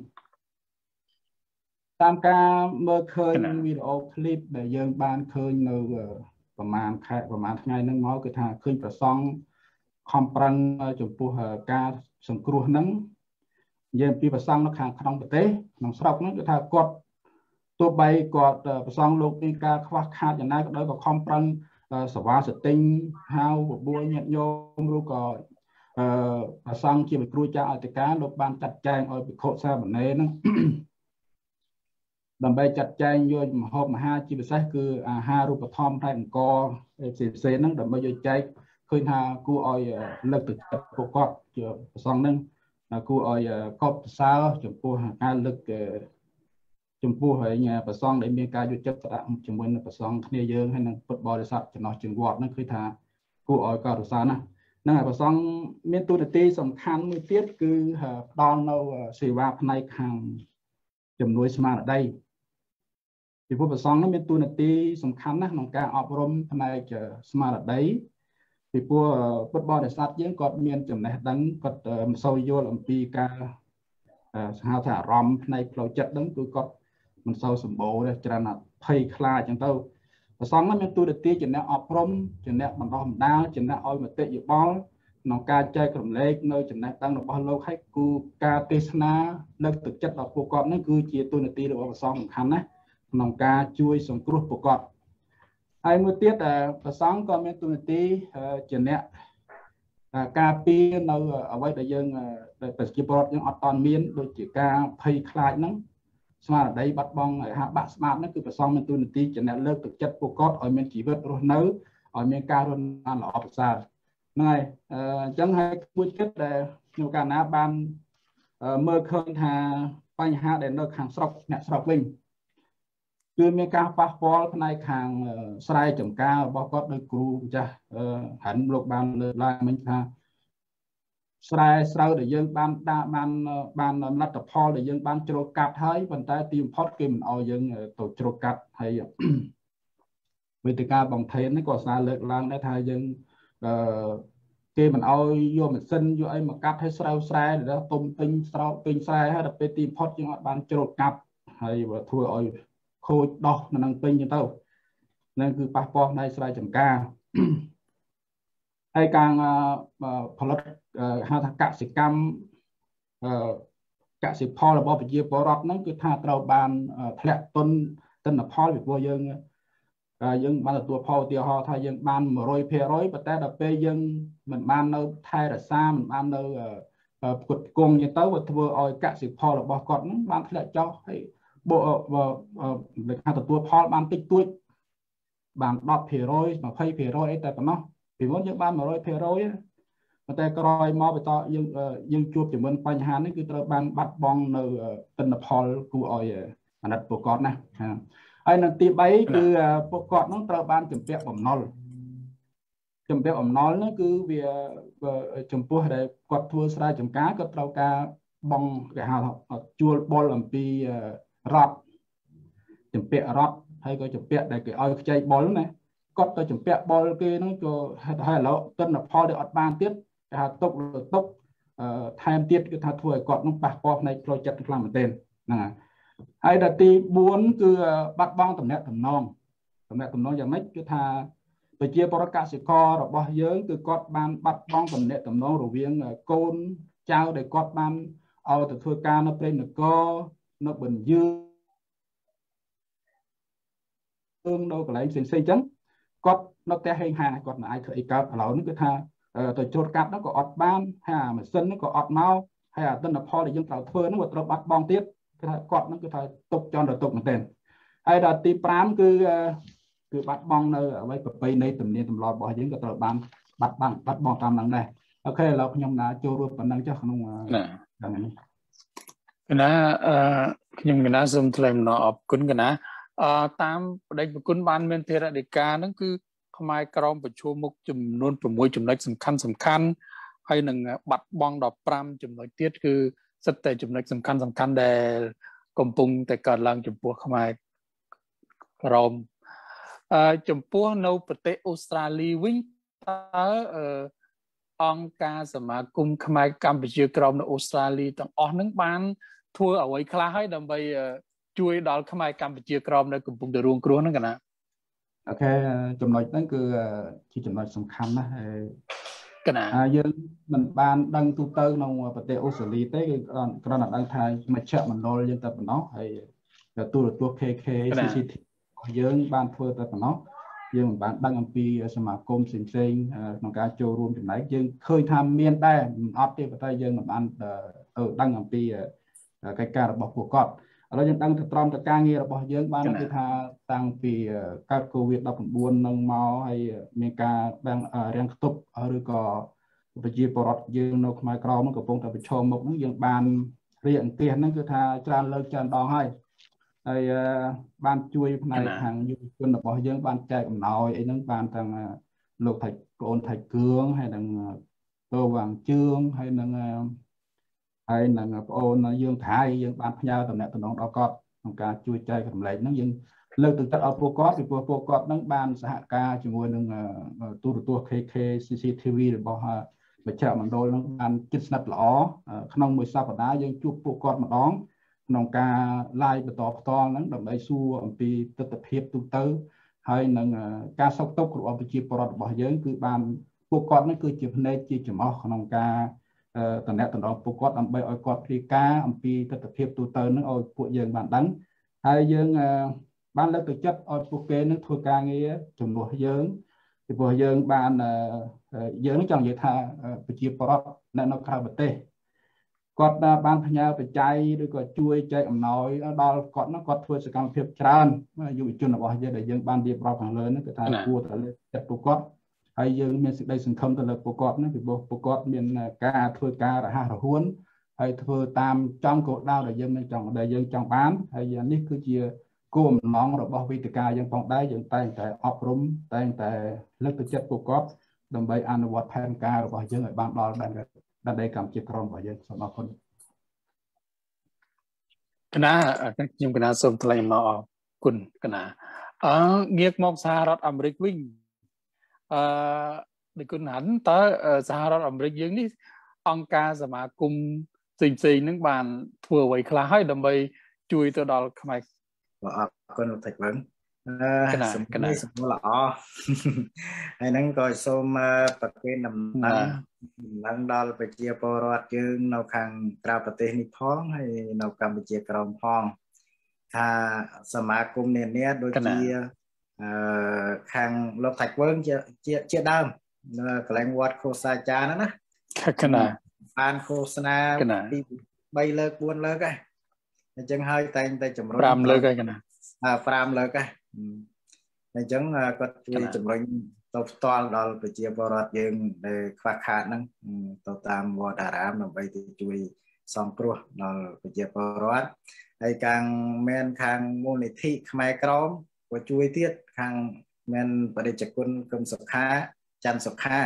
ตามการเมื่อเคยวิดีโอคลิปแต่ยังบ้านเคยในประมาณไงนั่งน้อยคือทางเคยประสองคอมปรังจมปูการสังครูนั่งยังปีประสองนักข่าวขนมประเทศหนังสอบนั่นคือทางกดตัวใบกดประสองลูกในการคว้าขาดอย่างนั้นก็ได้กับคอมปรังสวาสติงฮาวบัวยันโยมรู้ก็ประสังเกี่ยวกับครูจ้าอัตการลบบานจัดแจงเอาไปโคซาแบบนี้นั่งดำไปจัดแจงโยมหอบมาห้าจีบใช้คือห้ารูปธรรมไทยอังกอร์เสียนั่งดำไปโยใจเคยหากูเอาเลิกตึกปกอบเกี่ยวประสังนั่งกูเอากอบสาวจมพูหาการเลิกจมพูให้เนี่ยประซองได้มีการยุติจักรจมวันประซองเนี่ยเยอะให้นั่งปดบริษัทจะนอจึงวอดนั่นคือทากูออยการศึกษานะนั่นประซองเมียนตัวตีสำคัญมือเตี้ยคือตอนเราเสียว่าภายในทางจำนวนสมาร์ทได้ที่ผู้ประซองนั้นเมียนตัวตีสำคัญนะในการอบรมภายในจะสมาร์ทได้ที่ผู้ปดบริษัทยังกดเมียนจำแนกดังกดโซโยลปีการหาถารอมในโปรเจกต์ดังคือกดมันเศร้าสมบูรณ์จะนัดไพ่คลาจังเต้าแต่สองนั้นเป็นตัวเด็กตีจะแนวอบรมจะแนวมันรอมดาวจะแนวอ้อยมาเตะอยู่บอลน้องการใจกลุ่มเล็กเนยจะแนวตั้งดอกบอลโลกให้กูการเตชนะเลิกตึกจัดดอกโปรกอบนั่นคือเจียตัวเด็กตีหรือว่าสองสำคัญนะน้องการช่วยส่งกรุ๊ปโปรกอบไอ้มือเตี้ยแต่สองก็เป็นตัวเด็กตีจะแนวការពារនៅអ្វីដែលយើងប្រជាពលរដ្ឋយើងអត់តន់មានដូចជាការភ័យខ្លាចហ្នឹងស្មារតីបាត់បង់ហាបាក់ស្មាតហ្នឹងគឺប្រសងមានទូនាទីជាអ្នកលើកទឹកចិត្តពួកគាត់ឲ្យមានជីវិតរស់នៅឲ្យមានការរស់នៅល្អប្រសើរហ្នឹងហើយអញ្ចឹងហើយមួយគិតដែលក្នុងកាលណាបានមើលឃើញថាបញ្ហាដែលនៅខាងស្រុកអ្នកស្រុកវិញគឺមានការប៉ះពាល់ផ្នែកខាងស្រែចម្ការរបស់គាត់ដោយគ្រូម្ចាស់ហាន់លោកបានលើកឡើងមិញថាស្រែស្រូវដែលយើងបានលទ្ធផលដែលយើងបានជ្រុលកាត់ហើយប៉ុន្តែទីបំផុតគេមិនអោយយើងទៅជ្រុលកាត់ហើយវេទិកាបងថេននេះក៏សារលើកឡើងដែរថាយើងគេមិនអោយយកម៉ាស៊ីនយកអីមកកាត់ឲ្យស្រូវស្រែដែលទុំពេញស្រោបពេញស្រែហើយដល់ពេលទីបំផុតយើងអត់បានជ្រុលកាត់ហើយធ្វើឲ្យខូចដោះនៅនឹងពេញទៅហ្នឹងគឺប៉ះពាល់ផ្នែកស្រែចម្ការហើយការផលិតហៅថាកសិកម្មកសិផលរបស់ប្រជាពលរដ្ឋហ្នឹងគឺថាត្រូវបានធ្លាក់ទិន្នផលពីព្រោះយើងបានទទួលផលឧទាហរណ៍ថាយើងបាន 100% ប៉ុន្តែដល់ពេលយើងមិនបាននៅថែរក្សាមិនបាននៅផ្គត់ផ្គង់ទៅធ្វើឲ្យកសិផលរបស់គាត់ហ្នឹងបានធ្លាក់ចុះហើយថាទទួលផលបានតិចតួចបាន 10% 20% អីតែប៉ុណ្ណោះពីមុនយើងបាន 100% ប៉ុន្តែក្រោយមកបន្តយើងជួបជាមួយបញ្ហានេះគឺត្រូវបានបាត់បង់នៅទិន្នផលគួរឲ្យអាណិតពួកគាត់ណាហើយនៅទី3គឺពួកគាត់នឹងត្រូវបានជំពាក់បំណុលនោះគឺវាចំពោះដែលគាត់ធ្វើស្រែចម្ការគាត់ត្រូវការបង់គេហៅជួលបុលអំពីរដ្ឋជំពាក់រដ្ឋហើយក៏ជំពាក់ដែលគេឲ្យខ្ចីបុលណាគាត់ទៅជំពាក់បុលគេហ្នឹងក៏ហើយឥឡូវទិន្នផលដែលអត់បានទៀតគេហៅទុកថែមទៀតគឺថាធ្វើឲ្យគាត់នឹងប៉ះពាល់ផ្នែកផ្លូវចិត្តខ្លាំងមែនទែនហ្នឹងហើយដល់ទី4គឺបាត់បង់ទំនាក់ទំនងយ៉ាងម៉េចគឺថាប្រជាពលរដ្ឋកសិកររបស់យើងគឺគាត់បានបាត់បង់ទំនាក់ទំនងរវាងកូនចៅដែលគាត់បានឲ្យទៅធ្វើការនៅព្រៃនគរនៅបន្ទឿនៅកន្លែងផ្សេងៗអញ្ចឹងគាត់នៅផ្ទះហេងហាគាត់មិនអាចធ្វើអីកើតឥឡូវនេះគឺថាទៅជ្រុលកាត់នោះក៏អត់បានហើយអាម៉ាស៊ីននេះក៏អត់មកហើយអាទិន្នផលដែលយើងត្រូវធ្វើនោះក៏ត្រូវបាត់បង់ទៀតគឺថាគាត់នឹងគឺថាទុកចន់ទៅទុកមែនទែនហើយដល់ទី5គឺបាត់បង់នៅអ្វីប្រពៃណីទំនៀមទម្លាប់របស់យើងក៏ត្រូវបានបាត់បង់តាមហ្នឹងដែរអូខេឥឡូវខ្ញុំចូលរួមប៉ុណ្ណឹងចុះក្នុងហ្នឹងនេះកណាខ្ញុំកណាសូមថ្លែងអំណរអរគុណកណាតាមបដិប្រគុណបានមានធរណីការហ្នឹងគឺខ្មែរក្រមប្រជុំមុខចំនួន6ចំណុចសំខាន់ហើយនឹងបាត់បង់ដល់5ចំណុចទៀតគឺសិតតែចំណុចសំខាន់ដែលកំពុងតែកើតឡើងចំពោះខ្មែរក្រមចំពោះនៅប្រទេសអូស្ត្រាលីវិញតើអង្គការសមាគមខ្មែរកម្ពុជាក្រមនៅអូស្ត្រាលីទាំងអស់ហ្នឹងបានធ្វើអ្វីខ្លះហើយដើម្បីជួយដល់ខ្មែរកម្ពុជាក្រមនៅកំពុងតែរងគ្រោះហ្នឹងកណាអូខេចំណុចហ្នឹងគឺជាចំណុចសំខាន់ណាស់ហើយកណាយើងមិនបានដឹងទូទៅក្នុងប្រទេសអូស្ត្រាលីទេគឺគ្រាន់តែដឹងថាមជ្ឈមណ្ឌលយើងតែប៉ុណ្ណោះហើយទូរទស្សន៍ KK CCTV របស់យើងបានធ្វើតែប៉ុណ្ណោះយើងមិនបានដឹងអំពីសមាគមផ្សេងក្នុងការចូលរួមចំណែកយើងឃើញថាមានដែរមិនអត់ទេប៉ុន្តែយើងមិនបានដឹងអំពីកិច្ចការរបស់ពួកគាត់ឥឡូវយើងដឹងទៅត្រង់ទៅការងាររបស់យើងបានគឺថាតាំងពីកើត COVID-19 នឹងមកហើយមានការរាំងខ្ទប់ឬក៏ប្រជាពលរដ្ឋយើងនៅខ្មែរក្រមកំពុងតែប្រឈមមុខហ្នឹងយើងបានរៀបអង្គាសហ្នឹងគឺថាច្រើនលើកច្រើនដងហើយបានជួយផ្នែកខាងយុវជនរបស់យើងបានចែកអំណោយអីហ្នឹងបានទាំងលោកថៃប្អូនថៃគឿងហើយនឹងតោវាងជឿងហើយនឹងប្អូនយើងថៃយើងបានផ្ញើតំណែងដល់គាត់ក្នុងការជួយចែករំលែកហ្នឹងយើងលើកទឹកចិត្តឲ្យពួកគាត់ពីព្រោះពួកគាត់ហ្នឹងបានសហការជាមួយនឹងទូរទស្សន៍ KK CCTV របស់មជ្ឈមណ្ឌលហ្នឹងបានជិតស្និទ្ធល្អក្នុងមួយសប្តាហ៍យើងជួបពួកគាត់ម្ដងក្នុងការ live បន្តផ្ទាល់ហ្នឹងដើម្បីសួរអំពីទស្សនវិជ្ជាទូទៅហើយនឹងការសោកទុក្ខរបស់ប្រជាពលរដ្ឋរបស់យើងគឺបានពួកគាត់ហ្នឹងគឺជាផ្នែកជាចំអកក្នុងការតំណែងពួកគាត់ដើម្បីឲ្យគាត់ព្រាការអំពីទស្សនវិជ្ជាទូទៅហ្នឹងឲ្យពួកយើងបានដឹងហើយយើងបានលើកទឹកចិត្តឲ្យពួកគេនឹងធ្វើការងារជំនួសយើងពីព្រោះយើងបានយើងចង់និយាយថាប្រជាពលរដ្ឋនៅក្រៅប្រទេសគាត់បានផ្ញើបច្ច័យឬក៏ជួយចែកអំណោយដល់គាត់នោះគាត់ធ្វើសកម្មភាពច្រើនយុវជនរបស់យើងដែលយើងបានរៀបរាប់ខាងលើនោះគឺថាគួរតែលើកចិត្តពួកគាត់ហើយយើងមានសេចក្តីសង្ឃឹមទៅលើពួកគាត់ណាពីព្រោះពួកគាត់មានការធ្វើការរហ័សរហួនហើយធ្វើតាមចំគោលដៅដែលយើងចង់បានហើយនេះគឺជាគោលបំណងរបស់វេទិកាយើងផងដែរយើងតែងតែអប់រំតែងតែលើកទឹកចិត្តពួកគាត់ដើម្បីអនុវត្តផែនការរបស់យើងឲ្យបានដល់ដែនដីកម្ពុជាក្រមរបស់យើងសូមអរគុណគណៈខ្ញុំគណៈសូមថ្លែងមកអរគុណគណៈងាកមកសហរដ្ឋអាមេរិកវិញដូចគុណហាន់តើសហរដ្ឋអាមេរិកយើងនេះអង្គការសមាគមផ្សេងហ្នឹងបានធ្វើអ្វីខ្លះហើយដើម្បីជួយទៅដល់ខ្មែរអរគុណលោកថៃបងសំណួរល្អហើយហ្នឹងក៏សូមប្រកេនដំណឹងដល់ប្រជាពលរដ្ឋយើងនៅខាងក្រៅប្រទេសនេះផងហើយនៅកម្ពុជាក្រោមផងថាសមាគមនានាដូចជាខាងលោកថៃបងជាដើមនៅកន្លែងវត្តខូសាចារណាគណៈបានឃោសនាពី3លើក4លើកហើយអញ្ចឹងហើយតែងតែជំរុញ 5លើកហើយគណៈ 5លើកហើយអញ្ចឹងគាត់ជួយជំរុញទៅផ្ទាល់ដល់ប្រជាពលរដ្ឋយើងដែលខ្វះខាតហ្នឹងទៅតាមវត្តអារាមដើម្បីទៅជួយសង្គ្រោះដល់ប្រជាពលរដ្ឋហើយខាងមូលនិធិខ្មែរក្រមក៏ជួយទៀតខាងមានបរិជ្ជគុណគឹមសុខាច័ន្ទសុខា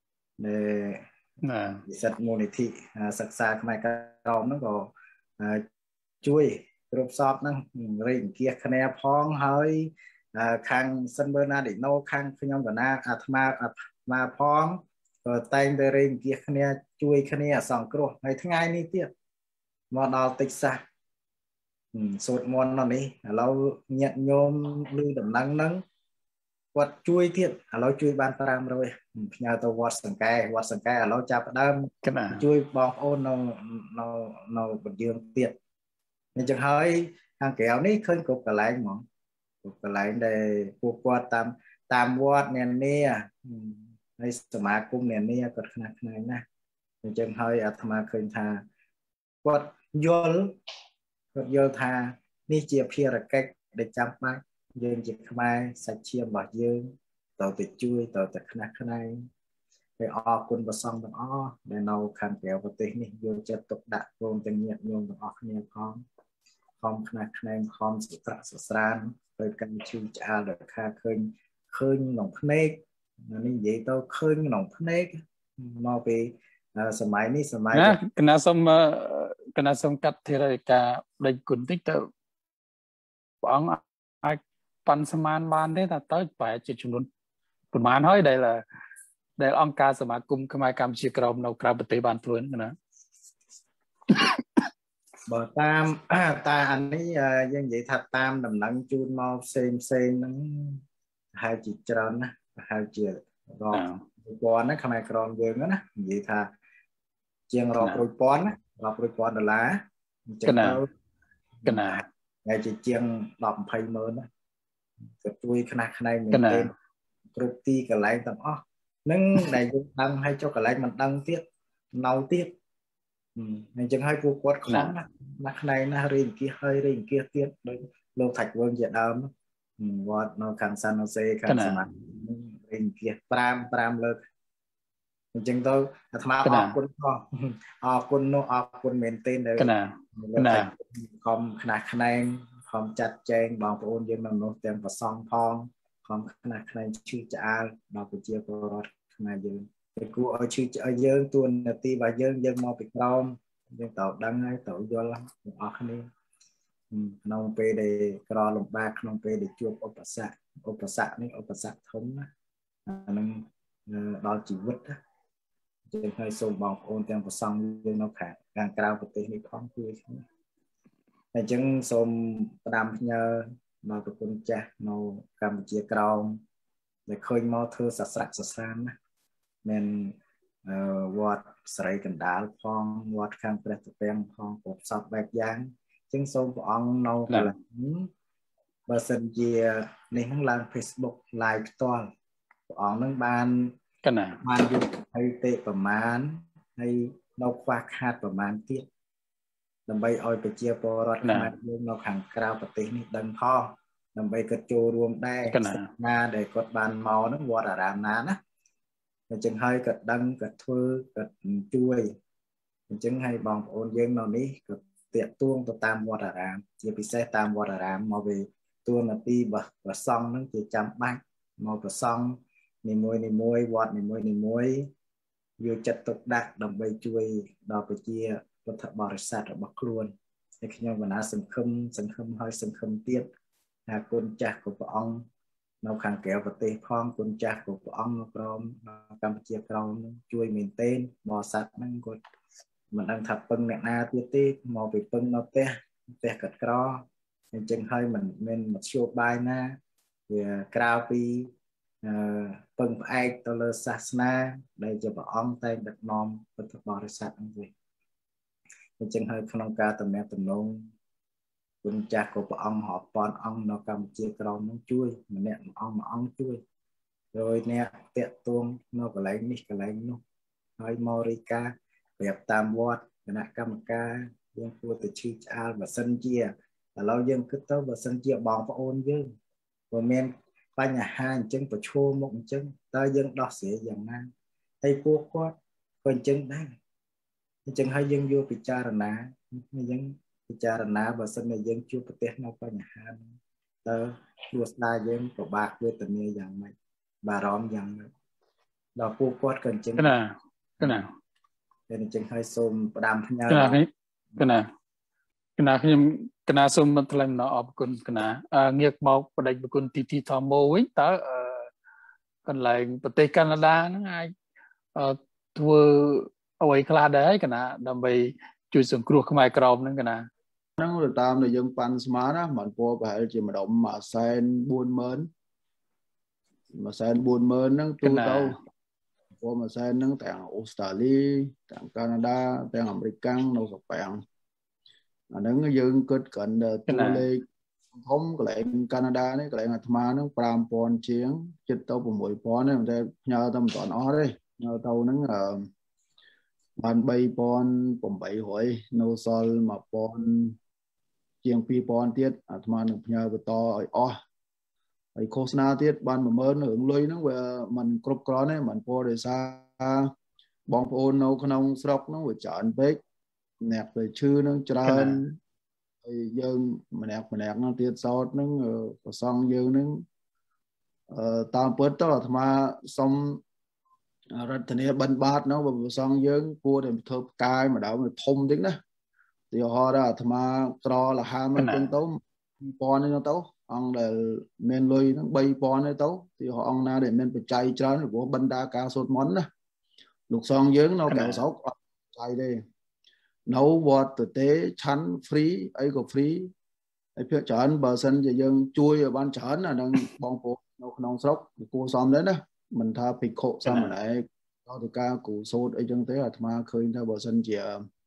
ដែលនិស្សិតមូលនិធិសិក្សាខ្មែរក្រមហ្នឹងក៏ជួយគ្រប់សពហ្នឹងរៃអង្គាសគ្នាផងហើយខាងសិនបឺណាឌីណូខាងខ្ញុំកណាអាត្មាផងក៏តែងតែរៃអង្គាសគ្នាជួយគ្នាសង្គ្រោះហើយថ្ងៃនេះទៀតមកដល់តិចសាសសូត្រមន្តនោះនេះឥឡូវញាតិញោមឮដំណឹងហ្នឹងគាត់ជួយទៀតឥឡូវជួយបាន500ផ្ញើទៅវត្តសង្កែឥឡូវចាប់ផ្ដើមជួយបងប្អូននៅបញ្យើងទៀតអញ្ចឹងហើយខាងក្រៅនេះឃើញគ្រប់កន្លែងហ្មងគ្រប់កន្លែងដែលពួកគាត់តាមវត្តនានាហើយសមាគមនានាគាត់ខ្នះខ្នែងណាស់អញ្ចឹងហើយអាត្មាឃើញថាគាត់យល់ថានេះជាភារកិច្ចដែលចាំបាច់យើងជាខ្មែរសាច់ឈាមរបស់យើងទៅជួយទៅខ្នះខ្នែងហើយអរគុណព្រះសង្ឃទាំងអស់ដែលនៅខាងក្រៅប្រទេសនេះយកចិត្តទុកដាក់ព្រមទាំងញាតិញោមទាំងអស់គ្នាផងខំខ្នះខ្នែងខំសត្រសស្រានទៅកាន់ឈឺឆ្អាលដល់ខាឃើញក្នុងភ្នែកនេះនិយាយទៅឃើញក្នុងភ្នែកមកពីសម័យនេះសម័យគណៈសូមកាត់ធារាការដេញគុណតិចទៅព្រះអង្គអាចប៉ាន់ស្មានបានទេថាទៅប្រហែលជាចំនួនប្រមាណហើយដែលអង្គការសមាគមខ្មែរកម្ពុជាក្រោមនៅក្រៅប្រទេសបានធ្វើណាបើតាមអានេះយើងនិយាយថាតាមដំណឹងជូនមកផ្សេងហ្នឹងហើយជាច្រើនណាហើយជារាប់ពាន់ណាខ្មែរក្រមយើងណានិយាយថាជាងរាប់រយពាន់ណារាប់រយពាន់ដុល្លារអញ្ចឹងទៅកណាហើយជាជាង10-20 ម៉ឺនណាក៏ជួយខ្នះខ្នែងមែនទេគ្រប់ទីកន្លែងទាំងអស់ហ្នឹងដែលយើងដឹងឲ្យចុះកន្លែងមិនដឹងទៀតនៅទៀតអញ្ចឹងហើយពួកគាត់ខ្លាំងណាស់ខ្នែងណាស់រៀងគៀសហើយរៀងគៀសទៀតដូចលោកថាច់វើងជាដើមវត្តនៅខាងសានអូសេខាងសមារៀងគៀស5លើកអញ្ចឹងទៅអាត្មាអរគុណផងអរគុណមែនទេដែលខំខ្នះខ្នែងខំចាត់ចែងបងប្អូនយើងនៅនោះទាំងប្រសងផងខំខ្នះខ្នែងឈឺឆ្អាលដល់ប្រជាពលរដ្ឋខ្មែរយើងតែគួរឲ្យឈឺឲ្យយើងទួនាទីរបស់យើងមកពីក្រោមយើងត្រូវដឹងហើយត្រូវយល់ទាំងអស់គ្នាក្នុងពេលដែលក្រលំបាកក្នុងពេលដែលជួបឧបសគ្គនេះឧបសគ្គធំណាអានឹងដល់ជីវិតណាចឹងហើយសូមបងប្អូនទាំងប្រសង់យើងនៅខាងក្រៅប្រទេសនេះផងជួយគ្នាអញ្ចឹងសូមផ្ដាំផ្ញើមកប្រគុណចាស់នៅកម្ពុជាក្រោមដែលឃើញមកធ្វើសស្រាក់សស្រានណាមានវត្តស្រីកណ្ដាលផងវត្តខាងព្រះត្រពាំងផងគ្រប់សពបែបយ៉ាងអញ្ចឹងសូមព្រះអង្គនៅកន្លែងបើសិនជានេះនឹងឡើង Facebook live ផ្ទាល់ ông nâng ban cái nào ban dùng hay tệประมาณ hay nó khoa khátประมาณ tiết đầm bay oi bị chia bò rót khai luôn nó hàng cao bát tê ní đằng thò đầm bay cất chô ruộng đai na để cột bàn màu nó vọt ở đàm ná nó chừng hơi cất đằng cất thưa cất chui chừng hay bong ôn dương nó ní cất tiệt tuông từ tam vọt ở đàm chia bị xe tam vọt ở đàm màu về tuông là pi và xong nó chỉ chấm bát màu và xong nì môi vọt nì môi vô chặt tục đặt đầm bay chui đào bị chia có thật bảo sát ở bắc luôn thì khi nhau mà nó sừng khum hơi sừng khum tiết là con cha của ông nó khang kéo và tê phong con cha của ông nó Campuchia Krom chui miền tên bò sạt năng con mình đang thập pưng nè na tiết mò bị pưng nó te cật cro nên chừng hơi mình một show bài na thì crowd pi pưng ai tao lơ sasna đây cho ông tay đặt nom và thật bảo sát năng gì chừng hơi không ca tầm mẹ tầm nông quân cha của ông họ pon ông nó Campuchia Krom nó chui mà nè ông chui rồi nè tiệt tuông nó có lấy nó hơi Morica đẹp tam vót cái nè Camca dân khu từ chi cha và sân chia là lâu dân cứ tới và sân chia bòn và ôn dân và men ba nhà hai chân và chua một chân tới dân đo sẽ dần nan hay cô quát còn chân đây chân hai dân vô bị cha rồi nè dân cha na và sân này dân chưa có nó có nhà hàng tớ đua xa dân của bạc với tình yêu dạng mày bà rõm dạng mày đó cô quát cần chứng cái nào nên chứng hơi xôm đàm nhau cái nào xôm mình làm nó ở con cái nào nghiệt màu và đánh con tì thò mô ấy tớ còn lại tây Canada nó ai thua ở ấy khá đấy cái nào đầm bầy chui xuống cua không ai còng nữa cái nào nó được tam là dân pan smart á mình po phải chỉ mà động mà sen buôn mến nó tu tâu po mà sen nó tại Australia tại Canada tại American đâu các bạn mà nó dân kết cận tu lê thống cái lệnh Canada đấy cái lệnh là tham nó pram pon chiến chết tâu của mỗi pon này mình nhờ tâm toàn ó đấy nhờ tâu nó ban bay pon bồng bảy hỏi nô sol mà pon chiang pi pon tiết tham nó nhờ về to óไอ้โฆษณาtiết ban mà mơn hưởng lưới nó về mình cướp cỏ này mình po để xa bong pon nô khung sọc nó về chọn bếch nẹt về chư nó trơn dân mà nẹt nó tiết sót nó xong dân nó tam bớt đó là tham xong rất là bận bát nó và xong dân cua để thợ cài mà đảo mà thông tiếng đó thì họ đã tham trò là ham nó chân tấu pon nó tấu ông là men lôi nó bay pon nó tấu thì họ ông na để men phải chạy trơn của bần đa ca sốt món đó lục xong dân nó kẹo sóc chạy đi nấu bọt tử tế chắn free ấy có free ấy phía chắn bờ sân thì dân chui ở ban chắn là đang bong phố nó không sốc cua xóm đấy đó mình tha bị khổ sao mà lại đó thì ca củ sốt ấy chân thế là mà khơi theo bờ sân chỉ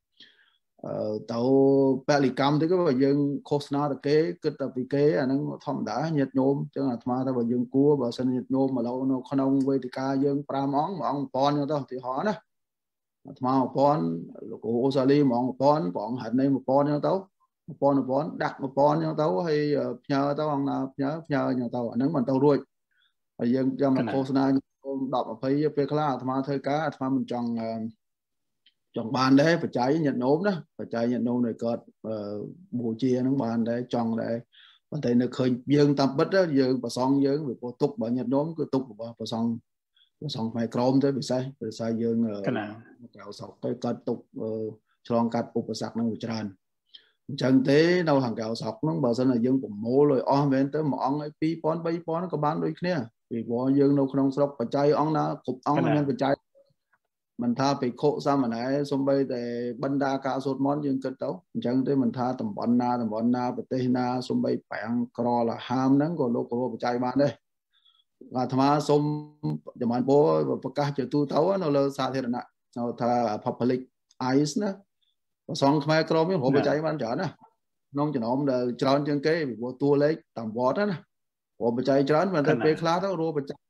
tàu bè lì cam thì có dân Costa là kế kết tập vì kế nó thòng đã nhiệt nhôm chứ là mà ta bảo dân cua bờ sân nhiệt nhôm mà lâu nó không với thì ca dân pram món mà ông pon cho tao thì họ đó mà pon của Australia mà ông pon bọn hạt này một pon cho tao một pon đặt một pon cho tao hay nhờ tao ông nào nhờ tao nếu mà tao ruồi dân cho mà Costa đọc ở phía phía là mà thời cá mà mình chọn bàn đấy phải cháy nhận nôm đó phải cháy nhận nôm này cợt bù chia nó bàn đấy chọn đấy và thấy nó khơi dương tập bất đó dương và xong dương vì có tục bởi nhận nôm cứ tục và xong phải chrome tới bị sai dương kéo sọc cái cật tục tròn cắt cục và sạc nó bị tràn chân tế đâu hàng kéo sọc nó bảo sân là dương cũng mô rồi on về tới món ấy pi pon bay pon có bán đôi kia vì bỏ dương đâu không sọc phải cháy on nó cục on nó phải cháy mình tha bị khổ sao mà nãy xong bây để bắn đa cả sốt món dương kết tấu chẳng thế mình tha tầm bọn na và tê na xong bây bạn cò là ham nắng còn lúc có chạy bạn đây và tham xong để mình bố và các chơi tu tấu nó lơ xa thế này nó tha public ice nữa và xong khai cò mới hộ chạy bạn chở nè nông cho nó ông đời tròn chân kế bị bố tua lấy tầm vót đó nè hộ chạy tròn mà tới bê khá đó rô chạy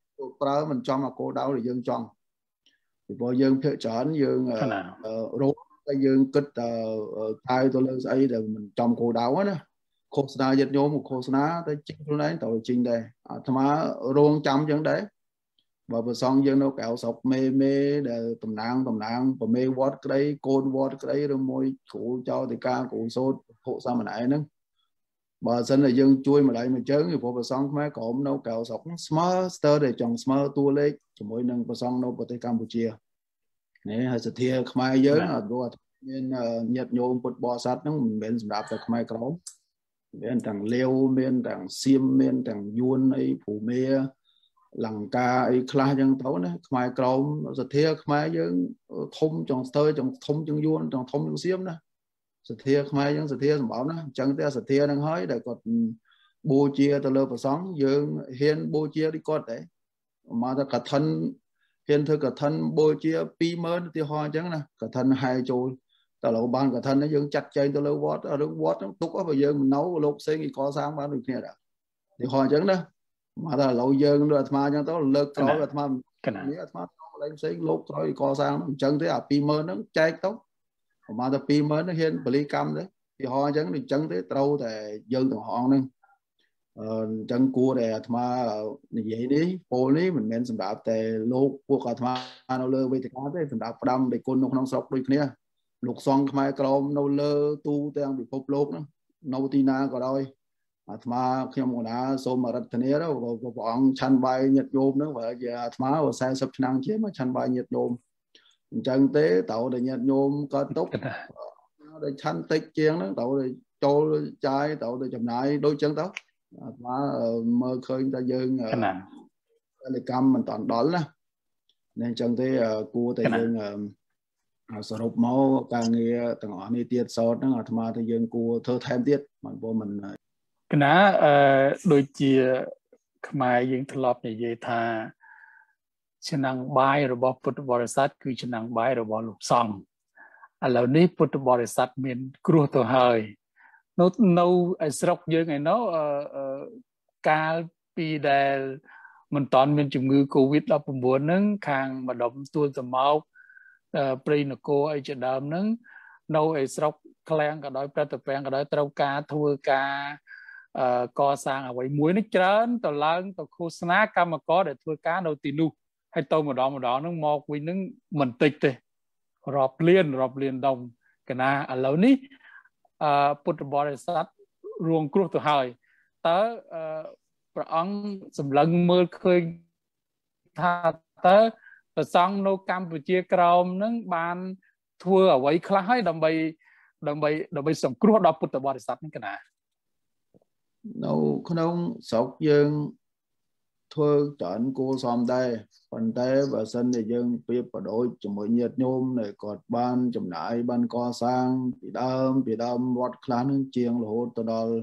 ប្រើមិនចំអាគោលដៅដែលយើងចង់ពីព្រោះយើងភាគច្រើនយើងរកតែយើងគិតតែទៅលើស្អីដែលមិនចំគោលដៅណាឃោសនាយិត្តញោមឃោសនាតែចេញខ្លួនឯងត្រូវចេញដែរអាត្មារងចាំចឹងដែរបើប្រសងយើងនៅក្រៅស្រុកមេដែលតំណាងប្រមេវត្តក្តីកូនវត្តក្តីឬមួយគ្រូចៅតិកាគ្រូសូត្រភុសាមណែរហ្នឹងបើសិនតែយើងជួយម្ដាយមួយជើងពីព្រោះប្រសងខ្មែរក្រមនៅក្រៅស្រុកស្មើស្ទើរតែចង់ស្មើតួលេខជាមួយនឹងប្រសងនៅប្រទេសកម្ពុជានេះហើយសទ្ធាខ្មែរយើងអត់รู้មានញាតិញោមពុទ្ធបរិស័ទហ្នឹងមិនមែនសម្រាប់តែខ្មែរក្រមមានទាំងលាវមានទាំងសៀមមានទាំងយួនអីភូមាលង្កាអីខ្លះចឹងទៅណាខ្មែរក្រមសទ្ធាខ្មែរយើងធំចង់ស្ទើរចង់ធំជាងយួនចង់ធំជាងសៀមណាសទ្ធាខ្មែរយើងសទ្ធាសម្បំណាអញ្ចឹងតែសទ្ធាហ្នឹងហើយដែលគាត់បូជាទៅលើព្រះសង្ឃយើងហ៊ានបូជាដូចគាត់ដែរមកថាកឋិនហ៊ានធ្វើកឋិនបូជា 20000 ឧទាហរណ៍អញ្ចឹងណាកឋិនហែចូលតែឡូវបានកឋិនយើងចាត់ចែងទៅលើវត្តរឿងវត្តហ្នឹងទុកបើយើងមិននៅលោកផ្សេងគេកសាងបានដូចគ្នាដែរឧទាហរណ៍អញ្ចឹងណាមកថាឥឡូវយើងលើអាត្មាអញ្ចឹងទៅលើកក្រោយអាត្មានេះអាត្មាកន្លែងផ្សេងលោកក្រោយកសាងអញ្ចឹងទេអា 20000 ហ្នឹងចែកទៅប្រហែលតែ 20000 ហ្នឹងហ៊ានបលីកម្មទេឧទាហរណ៍អញ្ចឹងទេត្រូវតែយើងទាំងហងហ្នឹងអញ្ចឹងគួរតែអាត្មានិយាយនេះពលនេះមិនមែនសម្រាប់តែលោកពួកអាត្មានៅលើវេទិកាទេសម្រាប់ផ្ដាំដេគុណនៅក្នុងស្រុកដូចគ្នាលោកសង្ឃខ្មែរក្រមនៅលើទូទាំងពិភពលោកហ្នឹងនៅទីណាក៏ដោយអាត្មាខ្ញុំកណាសូមអរតនាទៅព្រះអង្គឆាន់បាយញាតិញោមហ្នឹងបើជាអាត្មា40ឆ្នាំជាមកឆាន់បាយញាតិញោមអញ្ចឹងទេត្រូវតែញាតិញោមក៏ទុកដែលឆាន់តិចជាងហ្នឹងត្រូវតែចូលចាយត្រូវតែចំណាយដូចចឹងទៅអាត្មាមើលឃើញតែយើងពលកម្មមិនតាន់ដល់ណាអញ្ចឹងទេគួរតែយើងសរុបមកការងារទាំងអស់នេះទៀតសតហ្នឹងអាត្មាទៅយើងគួរធ្វើថែមទៀតមិនព្រោះមិនកណាដូចជាខ្មែរយើងធ្លាប់និយាយថាឆ្នាំងបាយរបស់ពុទ្ធបរិស័ទគឺឆ្នាំងបាយរបស់លោកសង្ឃឥឡូវនេះពុទ្ធបរិស័ទមានគ្រោះទៅហើយនៅស្រុកយើងឯណោះកាលពីដែលមិនតាន់មានជំងឺ COVID-19 ហ្នឹងខាងម្ដុំទួលសមោកព្រៃនគរអីជាដើមហ្នឹងនៅឯស្រុកក្លាំងក៏ដោយប្រតិពាំងក៏ដោយត្រូវការធ្វើការកសាងអ្វីមួយនេះច្រើនទៅឡើងទៅឃោសនាកម្មករដែលធ្វើការនៅទីនោះហើយទៅម្ដងហ្នឹងមកវិញហ្នឹងមិនតិចទេរាប់លានដុំកណាឥឡូវនេះពុទ្ធបរិស័ទរងគ្រោះទៅហើយតើព្រះអង្គសម្លឹងមើលឃើញថាតើប្រសង់នៅកម្ពុជាក្រោមនឹងបានធ្វើអ្វីខ្លះហើយដើម្បីសង្គ្រោះដល់ពុទ្ធបរិស័ទហ្នឹងកណានៅក្នុងស្រុកយើងធ្វើច្រើនគួរសមដែរប៉ុន្តែបើសិនជាយើងប្រៀបប្រដូចជាមួយញាតិញោមដែលគាត់បានចំណាយបានកសាងពីដើមវត្តខ្លះនឹងជាងរហូតទៅដល់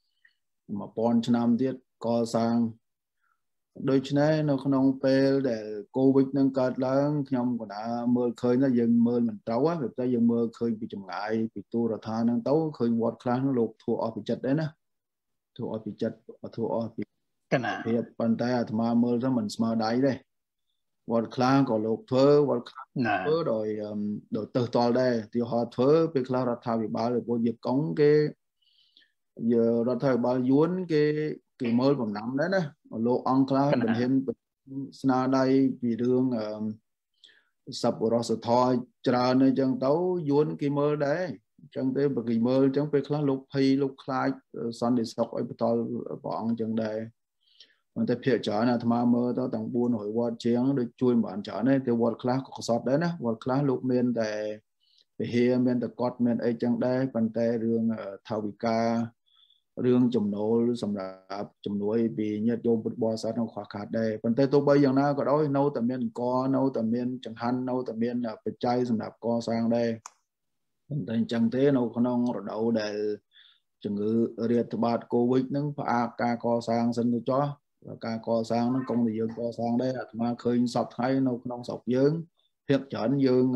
1000 ឆ្នាំទៀតកសាងដូច្នេះនៅក្នុងពេលដែលកូវីដនឹងកើតឡើងខ្ញុំក៏đãមើលឃើញថាយើងមើលមិនត្រូវទេតែយើងមើលឃើញពីចម្ងាយពីទូរដ្ឋាភិបាលហ្នឹងទៅឃើញវត្តខ្លះនោះលោកធ្វើអស់ពីចិត្តដែរណាធ្វើអស់ពីចិត្តធ្វើអស់ពីកណាភាពប៉ុន្តែអាត្មាមើលទៅមិនស្មើដៃទេវត្តខ្លះក៏លោកធ្វើវត្តខ្លះធ្វើដោយទៅតល់ដែរទីហោធ្វើពេលខ្លះរដ្ឋាភិបាលឬពួកយកកងគេរដ្ឋាភិបាលយួនគេមើលបំណាំដែរណាលោកអង្គខ្លះមិនហ៊ានស្នាដៃពីរឿងសប្បុរសធម៌ច្រើនអញ្ចឹងទៅយួនគេមើលដែរអញ្ចឹងទេបើគេមើលអញ្ចឹងពេលខ្លះលោកភ័យលោកខ្លាចសន្តិសុខឲ្យបន្តព្រះអង្គអញ្ចឹងដែរប៉ុន្តែភាគច្រើនអាត្មាមើលទៅទាំង400វត្តជាងដូចជួយមិនបានច្រើនទេតែវត្តខ្លះក៏ខ្សត់ដែរណាវត្តខ្លះលោកមានតែពហិមានតែកត់មានអីចឹងដែរប៉ុន្តែរឿងថវិការឿងចំណូលសម្រាប់ជំនួយពីញាតិញោមពុទ្ធបរិស័ទនៅខ្វះខាតដែរប៉ុន្តែទោះបីយ៉ាងណាក៏ដោយនៅតែមានអង្គនៅតែមានចង្ហាន់នៅតែមានបច្ច័យសម្រាប់កសាងដែរប៉ុន្តែអញ្ចឹងទេនៅក្នុងរដូវដែលជំងឺរាតត្បាតកូវីដហ្នឹងផ្អាកការកសាងសិនទៅចុះការកសាងហ្នឹងកុំតែយើងកសាងដែរអាត្មាឃើញសពថ្ងៃនៅក្នុងស្រុកយើងភាគច្រើន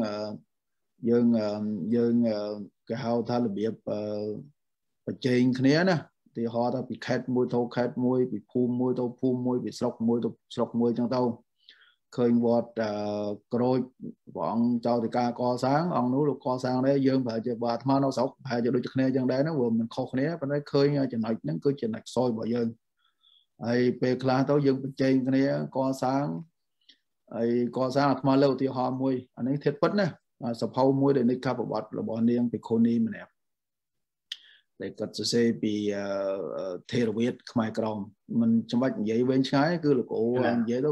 យើងគេហៅថារបៀបប្រជែងគ្នាណាទីហោថាពីខេត្តមួយទៅខេត្តមួយពីភូមិមួយទៅភូមិមួយពីស្រុកមួយទៅស្រុកមួយចឹងទៅ khơi vọt rồi bọn cho thì ca co sáng ông núi lục co sang đấy dương phải cho bà tham nó sọc phải cho đôi chân này chân đấy nó vừa mình khô này và nó khơi chân này nó cứ chân này sôi bởi dương ai pe kla tao dương trên cái này co sáng ai co sáng tham lâu thì họ mui anh ấy thiết bất nè sập hậu mui để nick cap bọt là bọn niên bị khôn đi mà nè để cất sẽ bị thay đổi biết mai còng mình trong bách giấy bên trái cứ là cổ giấy đó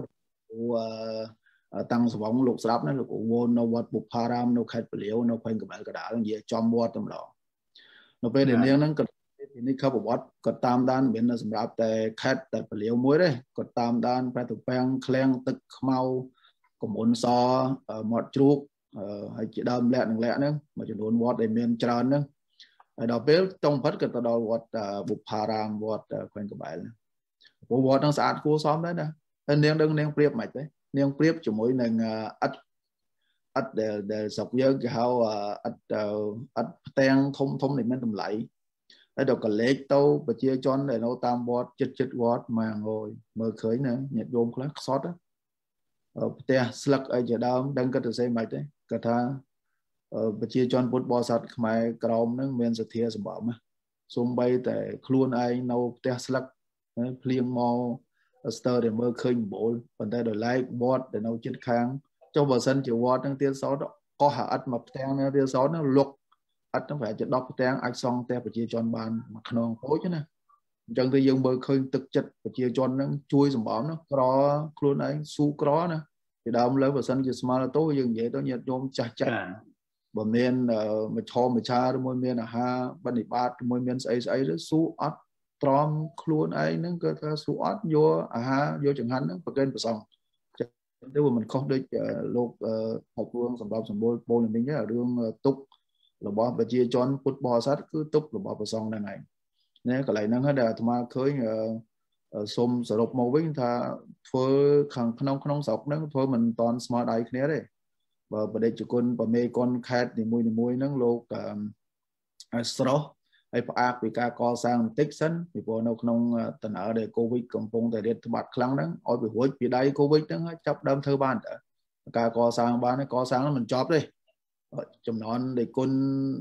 tăng số bóng lục sáp nó là cổ won nó vật bục haram nó khai liệu nó khoanh cái đá gì trong bọt tầm đó nó về để niên nó cất thì nick cap bọt cất tam đan bên là sầm rạp tại khai tại liệu muối đấy cất tam đan phải thuộc bang klang tực mau có muốn so một chút hay chỉ đâm lẹ nữa mà chỉ muốn bọt để miền tràn nữa đó biết trong phát cái đó vọt bục haram vọt quanh cái bài này vọt đang sát cua xóm đấy nè niên đừng niên priệp mạch đấy niên priệp chỉ mỗi nền ắt để sọc nhớ cái hao ắt ten thông để mình tầm lại đấy được cái lết tàu và chia cho để nó tam vọt chật vọt mà ngồi mở khởi nữa nhặt vô khá sót đó te slug ở giờ đó đang có thể xây mạch đấy cả tha và chia cho bút bò sạt mai còng nó men sẽ thiệt sầm bỏng xung bay tại khuôn ai nâu Tesla plieng mò stir để mơ khơi bộ phần tay đổi like bot để nâu trên kháng cho bờ sân chịu bot đang tiêu sáu đó có hạ ắt mập tang nó tiêu sáu nó luộc ắt nó phải cho đọc tang ắt xong te và chia cho bàn mặt non tối chứ nè chẳng thì dùng bờ khơi thực chất và chia cho nó chui sầm bỏng nó có khuôn ai su có nè thì đào lớn bờ sân chỉ smart tối dừng vậy đó nhiệt nhôm chặt bởi miền mà cho mà cha rồi miền là ha ban đi bát miền ấy đó su ớt trom khuôn ấy nó cơ ta su ớt vô ha vô chẳng hạn nó bật lên bật xong nếu mà mình không được lục học vương sầm bao sầm bôi mình nhớ là đường túc là bỏ và chia cho phút bò sát cứ túc là bỏ bật xong này nếu cái này nó hết là mà khơi xôm sờ lục màu với ta phơi khăn không sọc nó thôi mình toàn smart eye kia đấy và đây chỉ con và mê con khát thì mùi nó lô straw hay ác vì ca co sang tích sân thì bộ nó không tận ở để covid cộng phong tại điện bạc khăn đó ôi bị hối vì đây covid nó chấp đâm thơ ban ca co sang bán co sáng mình chóp đi chùm nón để con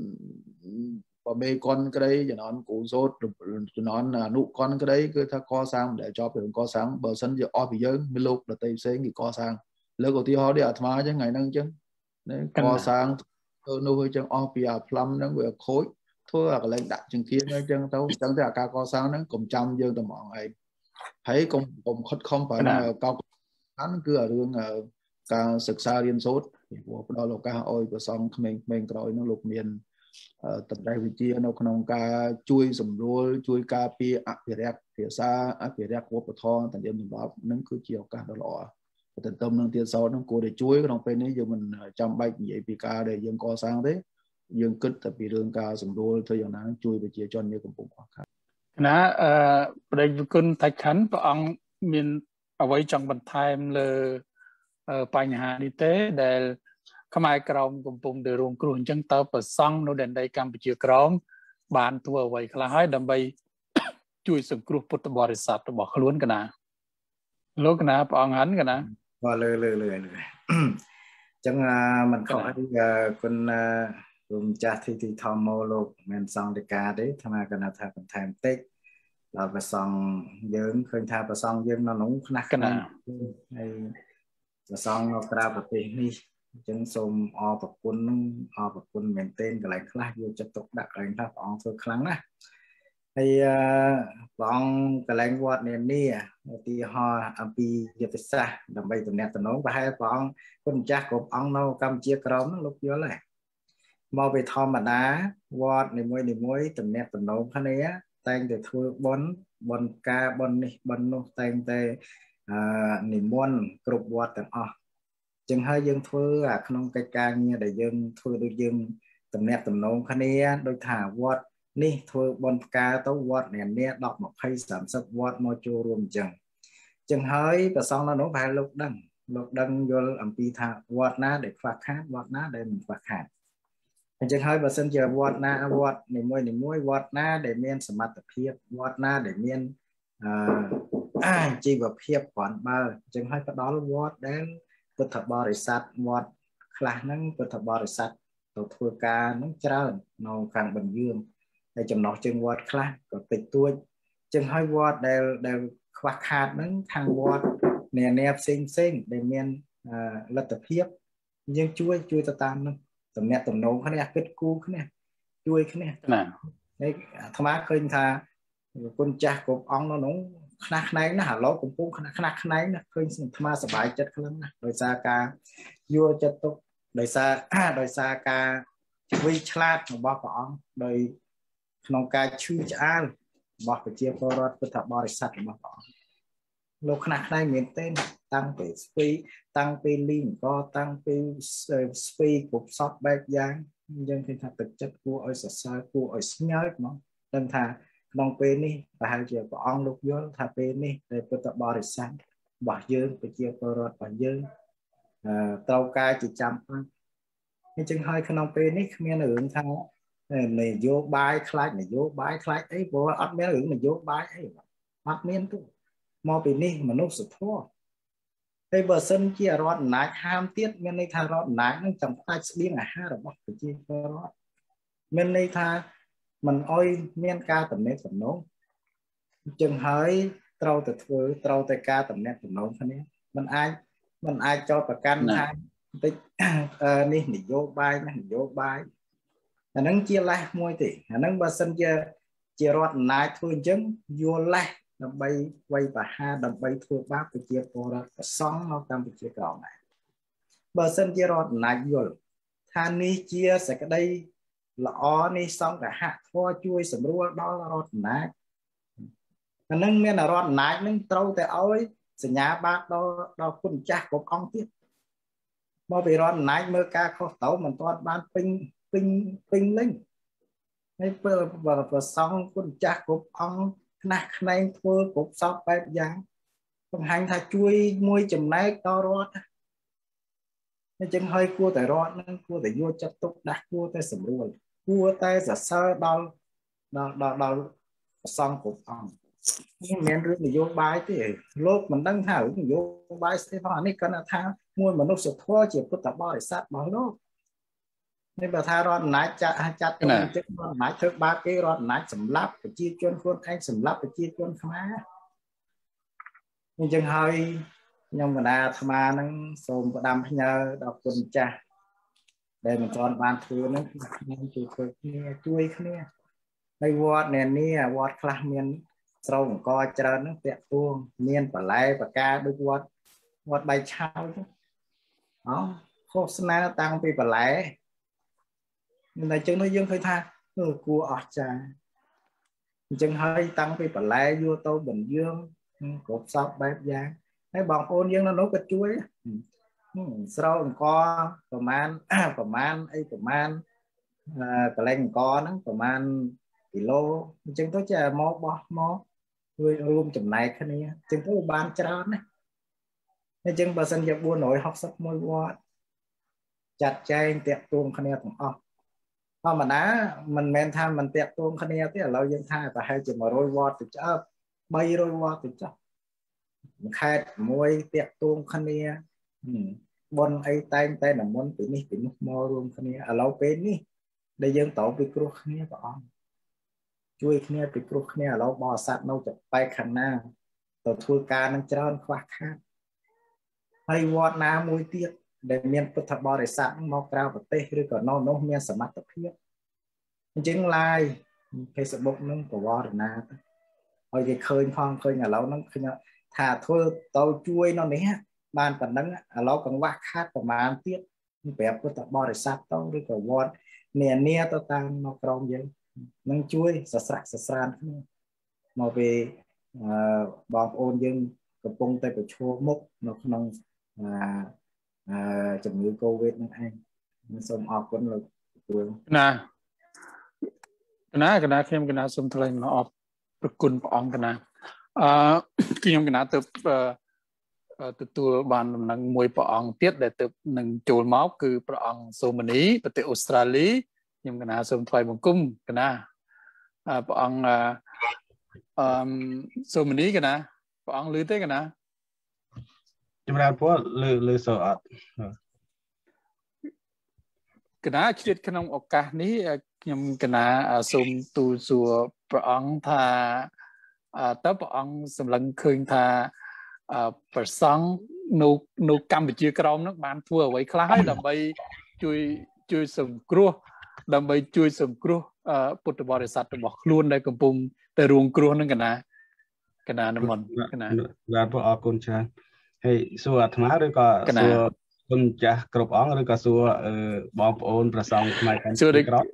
và mê con cái đấy cho nó củ rốt cho nó là nụ con cái đấy cứ ta co sang để cho được co sáng bờ sân giờ o bị dơ mới lục là tây xế thì co sang lỡ của tí họ đi mà chứ ngày năng chứ đấy co sang nó hơi chân opia plum nó vừa khối thôi là lên đặt chân kia nó chân tao chẳng thể là ca co sang nó cùng trăm dương tầm mọi ngày thấy cùng không phải là cao hắn cứ ở đường ca sực xa liên sốt đó là ca ôi của xong mình rồi nó lục miền tập đại vị chia nó không ca chui sầm rùa chui ca pi ác rẹt phía xa ác rẹt của thọ thành điểm đó nó cứ chiều ca đó lọ tận tâm năng tiền sau nó cô để chuối trong bên ấy giờ mình trong bạch vậy vì ca để dân co sang thế dân kích tập bị đường ca sầm đua thời gian nó chui về chia cho như cùng khó khăn nè đâyคุณthạch khánh và ông miền ở với trong bản time làបញ្ហានេះទេដែលខ្មែរក្រមកំពុងតែរងគ្រោះអញ្ចឹងតើប្រសង់នៅដែនដីកម្ពុជាក្រមបានធ្វើអ្វីខ្លះហើយដើម្បីជួយសង្គ្រោះពុទ្ធបរិស័ទរបស់ខ្លួនកណាលោកកណាព្រះអង្គហាន់កណាก็เลยจังมันขอให้คุณรวมจัดที่ทอมโมโลกแมนซองเดกาได้ทำมากันทาเป็นไทม์เต็กเราประซองเยิ้มเคยทาประซองเยิ้มนอนขนักกันไอ้ประซองเรากราบไปนี่จังสมอปคุณเมนเทนกับอะไรคลาสอยู่จะตกดักอะไรคลาสองตัวครั้งนะไอ้บองกระแลงวัดเนี่ยนี่ที่ฮออัมพีเยติสะดำไปตัวเนี่ยตัวน้องไปให้บองคนจักกบองเรากำเจียกรอมลุกเยอะเลยมอไปทอมมาดาวัดในมวยตัวเนี่ยตัวน้องคนนี้แต่งแต่ทัวบนกาบนนี่บนนู้แต่งแต่ในมวนกรุบวัดแต่จึงให้ยังทัวขนมไก่กางเนี่ยได้ยังทัวโดยยังตัวเนี่ยตัวน้องคนนี้โดยถาวัดนี่ทัวบนกาตัววัดเนี่ยดอกหมอกให้30วัดมอจูรวมจึงให้ประสองน้องไปลูกดังโยลอัมพีธาวัดน้าเด็กฝากขาดวัดน้าเด็กมันฝากขาดจึงให้ประสันเจอวัดน้าวัดในมวยวัดน้าเด็กเมียนสมัติเพียบวัดน้าเด็กเมียนจีบเพียบก่อนเบอร์จึงให้กระดอนวัดแดงពុទ្ធបរិស័ទវត្តខ្លះហ្នឹងពុទ្ធបរិស័ទទៅធ្វើការហ្នឹងច្រើននៅខាងបញ្ញឿងហើយចំណោះជើងវត្តខ្លះក៏តិចតួចចឹងហើយវត្តដែលខ្វះខាតហ្នឹងខាងវត្តនាផ្សេងដែលមានលទ្ធភាពយើងជួយទៅតាមហ្នឹងតំណែងតំណងគ្នាគិតគូរគ្នាជួយគ្នាណាហើយអាត្មាឃើញថាគុណចាស់គ្រប់អង្គនៅនោះខ្នះខ្នែងណាស់ឥឡូវកំពុងខ្នះខ្នែងណាស់ឃើញអាត្មាសប្បាយចិត្តខ្លាំងណាស់ដោយសារការយល់ចិត្តទុកដោយសារការវិឆ្លាតរបស់ព្រះអង្គដោយក្នុងការឈឺឆ្អាលរបស់ប្រជាពលរដ្ឋពុទ្ធបរិស័ទរបស់ព្រះអង្គលោកខ្នះខ្នែងមែនទេតាំងពីស្ពីតាំងពីលីងក៏តាំងពីស្ពីគ្រប់សពបែបយ៉ាងយើងឃើញថាទឹកចិត្តគួរឲ្យសរសើរគួរឲ្យស្ញើហ្មងដឹងថាក្នុងពេលនេះប្រហែលជាព្រះអង្គលោកយល់ថាពេលនេះដែលពុទ្ធបរិស័ទរបស់យើងប្រជាពលរដ្ឋរបស់យើងត្រូវការជាចាំបាច់អញ្ចឹងហើយក្នុងពេលនេះគ្មានរឿងថានយោបាយខ្លាចនយោបាយខ្លាចអីព្រោះអត់មានរឿងនយោបាយអីអត់មានទេមកពីនេះមនុស្សធម៌ហើយបើសិនជារដ្ឋអំណាចហាមទៀតមានន័យថារដ្ឋអំណាចនឹងចង់ផ្ដាច់ស្បៀងអាហាររបស់ប្រជាពលរដ្ឋមានន័យថាមិនអោយមានការតំណែងតំណងអញ្ចឹងហើយត្រូវតែការតំណែងតំណងគ្នាមិនអាចចោទប្រកាន់ថាបន្តិចនេះនយោបាយណានយោបាយអាហ្នឹងជាលេសមួយទេអាហ្នឹងបើសិនជារដ្ឋអំណាចធ្វើអញ្ចឹងយល់លេសដើម្បីវាយប្រហារដើម្បីធ្វើបាបប្រជាពលរដ្ឋប្រសង់នៅកម្ពុជាក្រោមដែរបើសិនជារដ្ឋអំណាចយល់ថានេះជាសក្តីល្អនេះសង្ឃហៈធម៌ជួយសម្រួលដល់រដ្ឋអំណាចអានឹងមានរដ្ឋអំណាចនឹងត្រូវតែឲ្យសញ្ញាបត្រដល់គុណចាស់គ្រប់អង្គទៀតមកពីរដ្ឋអំណាចមើលការខុសត្រូវមិនទាន់បានពេញលេញហើយបើប្រសង់គុណចាស់គ្រប់អង្គខ្នះខ្នែងធ្វើគ្រប់សពបែបយ៉ាងបង្ហាញថាជួយមួយចំណែកដល់រដ្ឋអញ្ចឹងហើយគួរតែរដ្ឋនឹងគួរតែយកចិត្តទុកដាក់គួរតែសម្រួលគួរតែសរសើរដល់ប្រសង់គ្រប់អង្គនេះមិនមែនរឿងនយោបាយទេលោកមិនដឹងថារឿងនយោបាយស្អីផងអានេះគាត់ថាមួយមនុស្សធម៌ជាពុទ្ធបរិស័ទរបស់លោកនេះបើថារដ្ឋអំណាចចាត់ទៅអញ្ចឹងរដ្ឋអំណាចធ្វើបាបគេរដ្ឋអំណាចសម្លាប់ប្រជាជនខ្លួនឯងសម្លាប់ប្រជាជនខ្មែរអញ្ចឹងហើយខ្ញុំកណ្ដាលអាត្មាហ្នឹងសូមផ្ដាំផ្ញើដល់គុណចាស់ដែលមិនទាន់បានធ្វើហ្នឹងខ្ញុំជួយគ្នាហើយវត្តនេះវត្តខ្លះមានស្រោមអង្គច្រើនហ្នឹងតាក់ទួងមានបន្លែបកាដូចវត្តបៃឆៅទៅឃោសនាតាំងពីបន្លែតែអញ្ចឹងនោះយើងឃើញថាគួរអស្ចារ្យអញ្ចឹងហើយតាំងពីបន្លែយកទៅបញ្ញឿងគ្រប់សពបែបយ៉ាងហើយបងប្អូនយើងនៅនោះក៏ជួយស្រោអង្គប្រមាណកន្លែងអង្គហ្នឹងប្រមាណគីឡូអញ្ចឹងទៅចេះមកបោះមកជួយរួមចំណែកគ្នាអញ្ចឹងទៅបានច្រើនណាស់អញ្ចឹងបើសិនជា461វត្តចាត់ចែងតាក់ទួងគ្នាទាំងអស់ធម្មតាមិនមែនថាមិនតាក់ទងគ្នាទេឥឡូវយើងថាប្រហែលជា100វ៉ាត់ទៅចប់300វ៉ាត់ទៅចប់មួយខេត្តមួយតាក់ទងគ្នាបនអីតែងតែនិមន្តពីនេះពីនោះមករួមគ្នាឥឡូវពេលនេះដែលយើងត្រូវពិគ្រោះគ្នាព្រះអង្គជួយគ្នាពិគ្រោះគ្នាឥឡូវបរិស័ទនៅចបែកខាងណាទៅធ្វើការនឹងច្រើនខ្វះខាតហើយវត្តណាមួយទៀតដែលមានពុទ្ធបរិស័ទមកក្រៅប្រទេសឬក៏នៅនោះមានសមត្ថភាពអញ្ចឹង live Facebook នឹងប្រវត្តិណាឲ្យគេឃើញផងឃើញឥឡូវហ្នឹងឃើញថាធ្វើទៅជួយនៅនេះបានប៉ុណ្ណឹងឥឡូវកង្វះខាតប្រមាណទៀតប្រាប់ពុទ្ធបរិស័ទទៅឬក៏វត្តនានាទៅតាមនៅក្រមយើងនឹងជួយសស្រាក់សស្រានគ្នាមកពីបងប្អូនយើងកំពុងតែប្រឈមមុខនៅក្នុងជំងឺ Covid ហ្នឹងឯងសូមអរគុណលោកគ្រូណាខ្ញុំកណាសូមថ្លែងអរព្រគុណព្រះអង្គកណាខ្ញុំកណាទៅទទួលបានដំណឹងមួយព្រះអង្គទៀតដែលទៅនឹងចូលមកគឺព្រះអង្គសូម៉ានីប្រទេសអូស្ត្រាលីខ្ញុំកណាសូមថ្លែងបង្គំកណាព្រះអង្គសូម៉ានីកណាព្រះអង្គឮទេកណា chấm ra phố lư sợ cái nào chuyện cái nông ốc cả ní nhầm cái nào xung tu sửa bỏng tha tới bỏng sầm lần khơi tha bờ sông nô Campuchia Krom nước bạn thua với khái đầm bay chui sầm cua đầm bay chui sầm cua bút bò để sạt bọc luôn đây cầm bungแต่รวงครัวนั่นกันนะน้ำมันกันนะ là phố ở con trai hay xua thằng má rồi có xua con cha cọp óng rồi có xua bom ôn và xong mai cái xua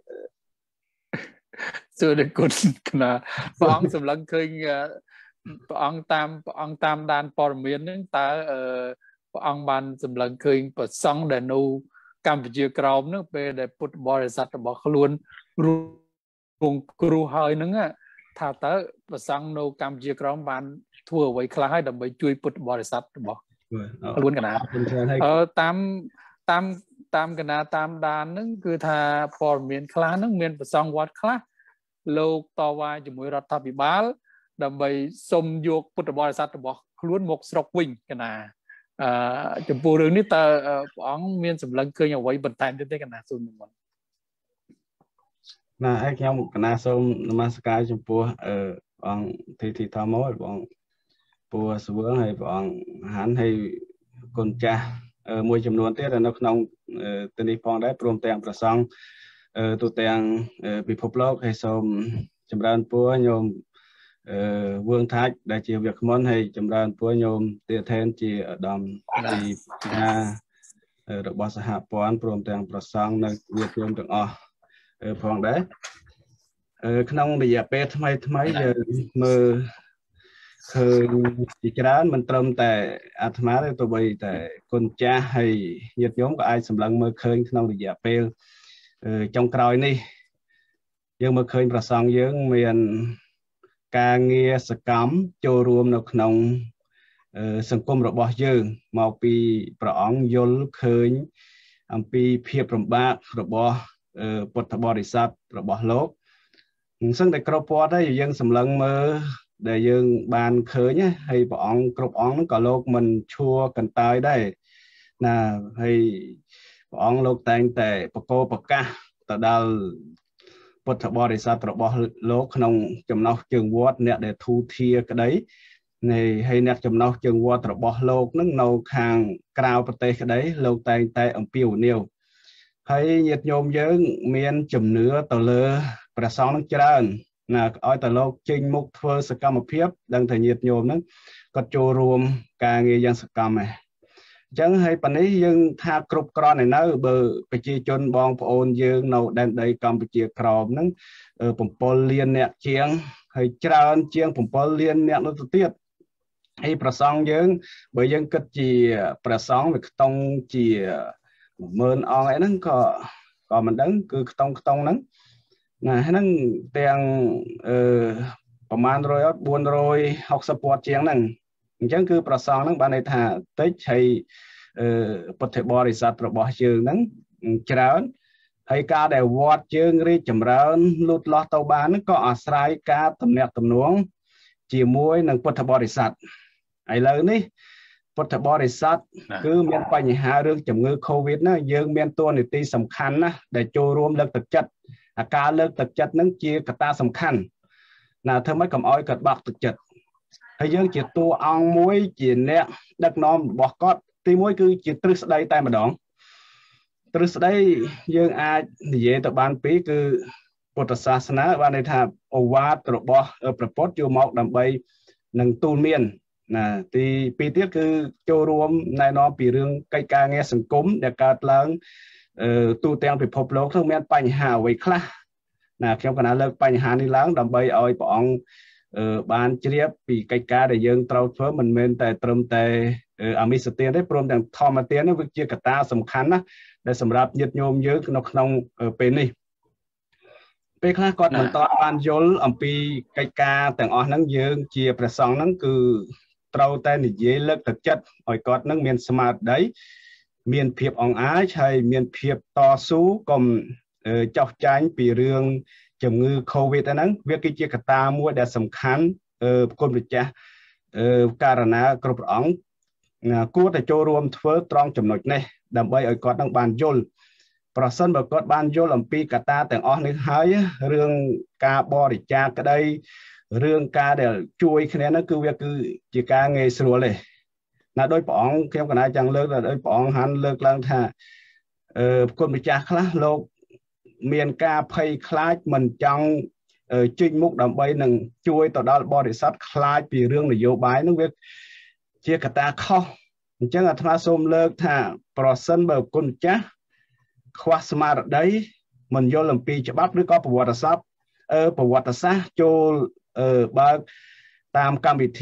được conกันนะบองสำลังเคยบองตามด้านปอร์เมียนนั่งตาบองบานสำลังเคยเปิดซ่องเดนูกัมพูชีกรอบนั่งไปได้พุทธบริษัทบอกขลุ่นรวงครัวหายนั่งถ้าเต๋อประสังโนกัมพูชีกรอมบานทั่วไว้คล้ายดำไปช่วยพุทธบริษัทบอกล้วนกันนะตามกันนะตามดานนั่นคือถ้าพอเมียนคลานั่งเมียนประสังวัดคลาโลกต่อว่าจะมวยรัฐบิบาลดำไปสมโยกพุทธบริษัทบอกล้วนหมกสกวิ่งกันนะจมูกเรื่องนี้แต่อ๋องเมียนสำลังเคยเอาไว้บรรทัดได้กันนะส่วนหนึ่งน่ะไอ้แค่หมกกันนะส้มนมัสการจมปัวบางทีทำม้อยบางปัวสวยให้บางหันให้คนจ้ามวยจำนวนเท่านั้นน้องตอนนี้พองได้ปรมแต่งประสังตัวแต่งปิภพโลกให้ส้มจำรานปัวโยมเวืองทักได้เจียวเวียกมอนให้จำรานปัวโยมเตียแทนจีดำจีนาดอกบอสหปอนปรมแต่งประสังในเวียกโยมต่างอ๋อพองได้ขนมระยะเป๊ะทำไมมือคือจีกร้านมันตรมแต่อาตมาได้ตัวใบแต่คนจ้าให้หยุดย้อมก็ไอสำลังมือเคยขนมระยะเป๊ะtrong cõi này dương mà khơiประสังdương miềnการเงียสกรรมโจรวมในขนมสังคมระบอบdươngมาปีประองยลเคยปีเพียบลำบากระบอบพุทธบริษัทระบอบโลกซึ่งในกรอบวัดได้ยังสำลังมือได้ยังบานเคยเนี่ยให้ประองกรอบองนั้นก็โลกมันชัวกันตายได้นะให้ประองโลกแต่ประโกประกาแต่ดาวพุทธบริษัทระบอบโลกขนมจำนวนจึงวัดเนี่ยได้ทูเทียก็ได้ในให้เนี่ยจำนวนจึงวัดระบอบโลกนั้นเราข้างกล่าวประเทศก็ได้โลกแต่อัมพิวเนียวให้nhiệt nhôm dưỡng miền chùm nứa tàu lơ và sóng nó trơn là ở tàu lô trên mục thơ sạc một phiếp đang thể nhiệt nhôm nó có trô rùm ca nghe dân sạc này chẳng hay phần ấy dân tha cục con này nó bờ phải chi chôn bong ôn dương nấu đen đầy Campuchia Krom nó bùng pol liên nẹt chiang hay trơn chiang bùng pol liên nẹt nó tiết hay và sóng dưỡng bởi dân cất chỉ và sóng về tông chỉ mơn on ấy nó có mình đứng cứ tông nắng nè hay nó tiềnประมาณ400học support chiang nè chẳng cứประสองนั้นบ้านในท่าเตยใช้พุทธบริษัทระบอบเชิงนั้นเจริญให้การได้วัดเชิงรีจำเริญลุดล้อเตาบ้านนั้นก็อาศัยการตำแหน่งตำหน่วงจีมวยหนึ่งพุทธบริษัทไอ้เลยนี่พุทธบริษัทคือมีปัญหาเรื่องจำเงือโควิดนะยังมีตัวในตีสำคัญนะได้โจรวมเลิกตัดจัดอาการเลิกตัดจัดนั้นจีกตาสำคัญนะเธอไม่กำอ้อยกัดบักตัดจัดให้ยังจีตัวอังมวยจีเนี่ยดักน้อมบอกก็ตีมวยคือจีตรึกได้แต่มาดองตรึกได้ยังอาเยตบานปีคือพุทธศาสนาบ้านในทางโอวาตระบอบประพฤติอยู่หมอกดำใบหนึ่งตูนเมียนนะตีปีที่คือโจรวมในน้องปีเรื่องไกลกาเงี้ยสังคมเด็กการล้างตูเตียงไปพบโลกทั้งเมียนปัญหาไว้คลานะเข้ากันเลิกปัญหานี้ล้างดำใบเอาปองบ้านเชียบปีไกลกาได้ยังเตาเพิ่มมันเมนแต่เติมแต่อามิสเตียนได้ปรมแต่ทอมาเตียนนั่นวิจิกตาสำคัญนะได้สำหรับยึดโยมเยอะนกนองเป็นนี่เป็นข้าก่อนเหมือนตอนบ้านยลอัมปีไกลกาแต่งอ่อนนั่งเยอะเชียประสองนั่งคือเตาแต่หนีเยเลิกตัดจัดอ่อยก่อนนั่งเมียนสมาร์ทได้เมียนเพียบอ่องอ้าใช่เมียนเพียบต่อสู้กลมเจ้าใจปีเรื่องจำเงือโควิดนั้นเวียกิจกตามวยได้สำคัญคนบริจาคการณากรบอ่องគួរតែចូលរួមធ្វើត្រង់ចំណុចនេះដើម្បីឲ្យគាត់នឹងបានយល់ប្រសិនបើគាត់បានយល់អំពីកត្តាទាំងអស់នេះហើយរឿងការបរិច្ចាគក្តីរឿងការដែលជួយគ្នានោះគឺវាគឺជាការងាយស្រួលទេណាដោយព្រះអង្គខ្ញុំកណាចង់លើកដោយព្រះអង្គហាន់លើកឡើងថាគុណម្ចាស់ខ្លះលោកមានការភ័យខ្លាចមិនចង់ចេញមុខដើម្បីនឹងជួយទៅដល់បរិស័ទខ្លាចពីរឿងនយោបាយនោះវាជាកត្តាខុសអញ្ចឹងអាត្មាសូមលើកថាប្រសិនបើគុណម្ចាស់ខ្វះស្មារតីមិនយល់អំពីច្បាប់ឬក៏ប្រវត្តិសាស្ត្រចូលបើកតាមកម្មវិធី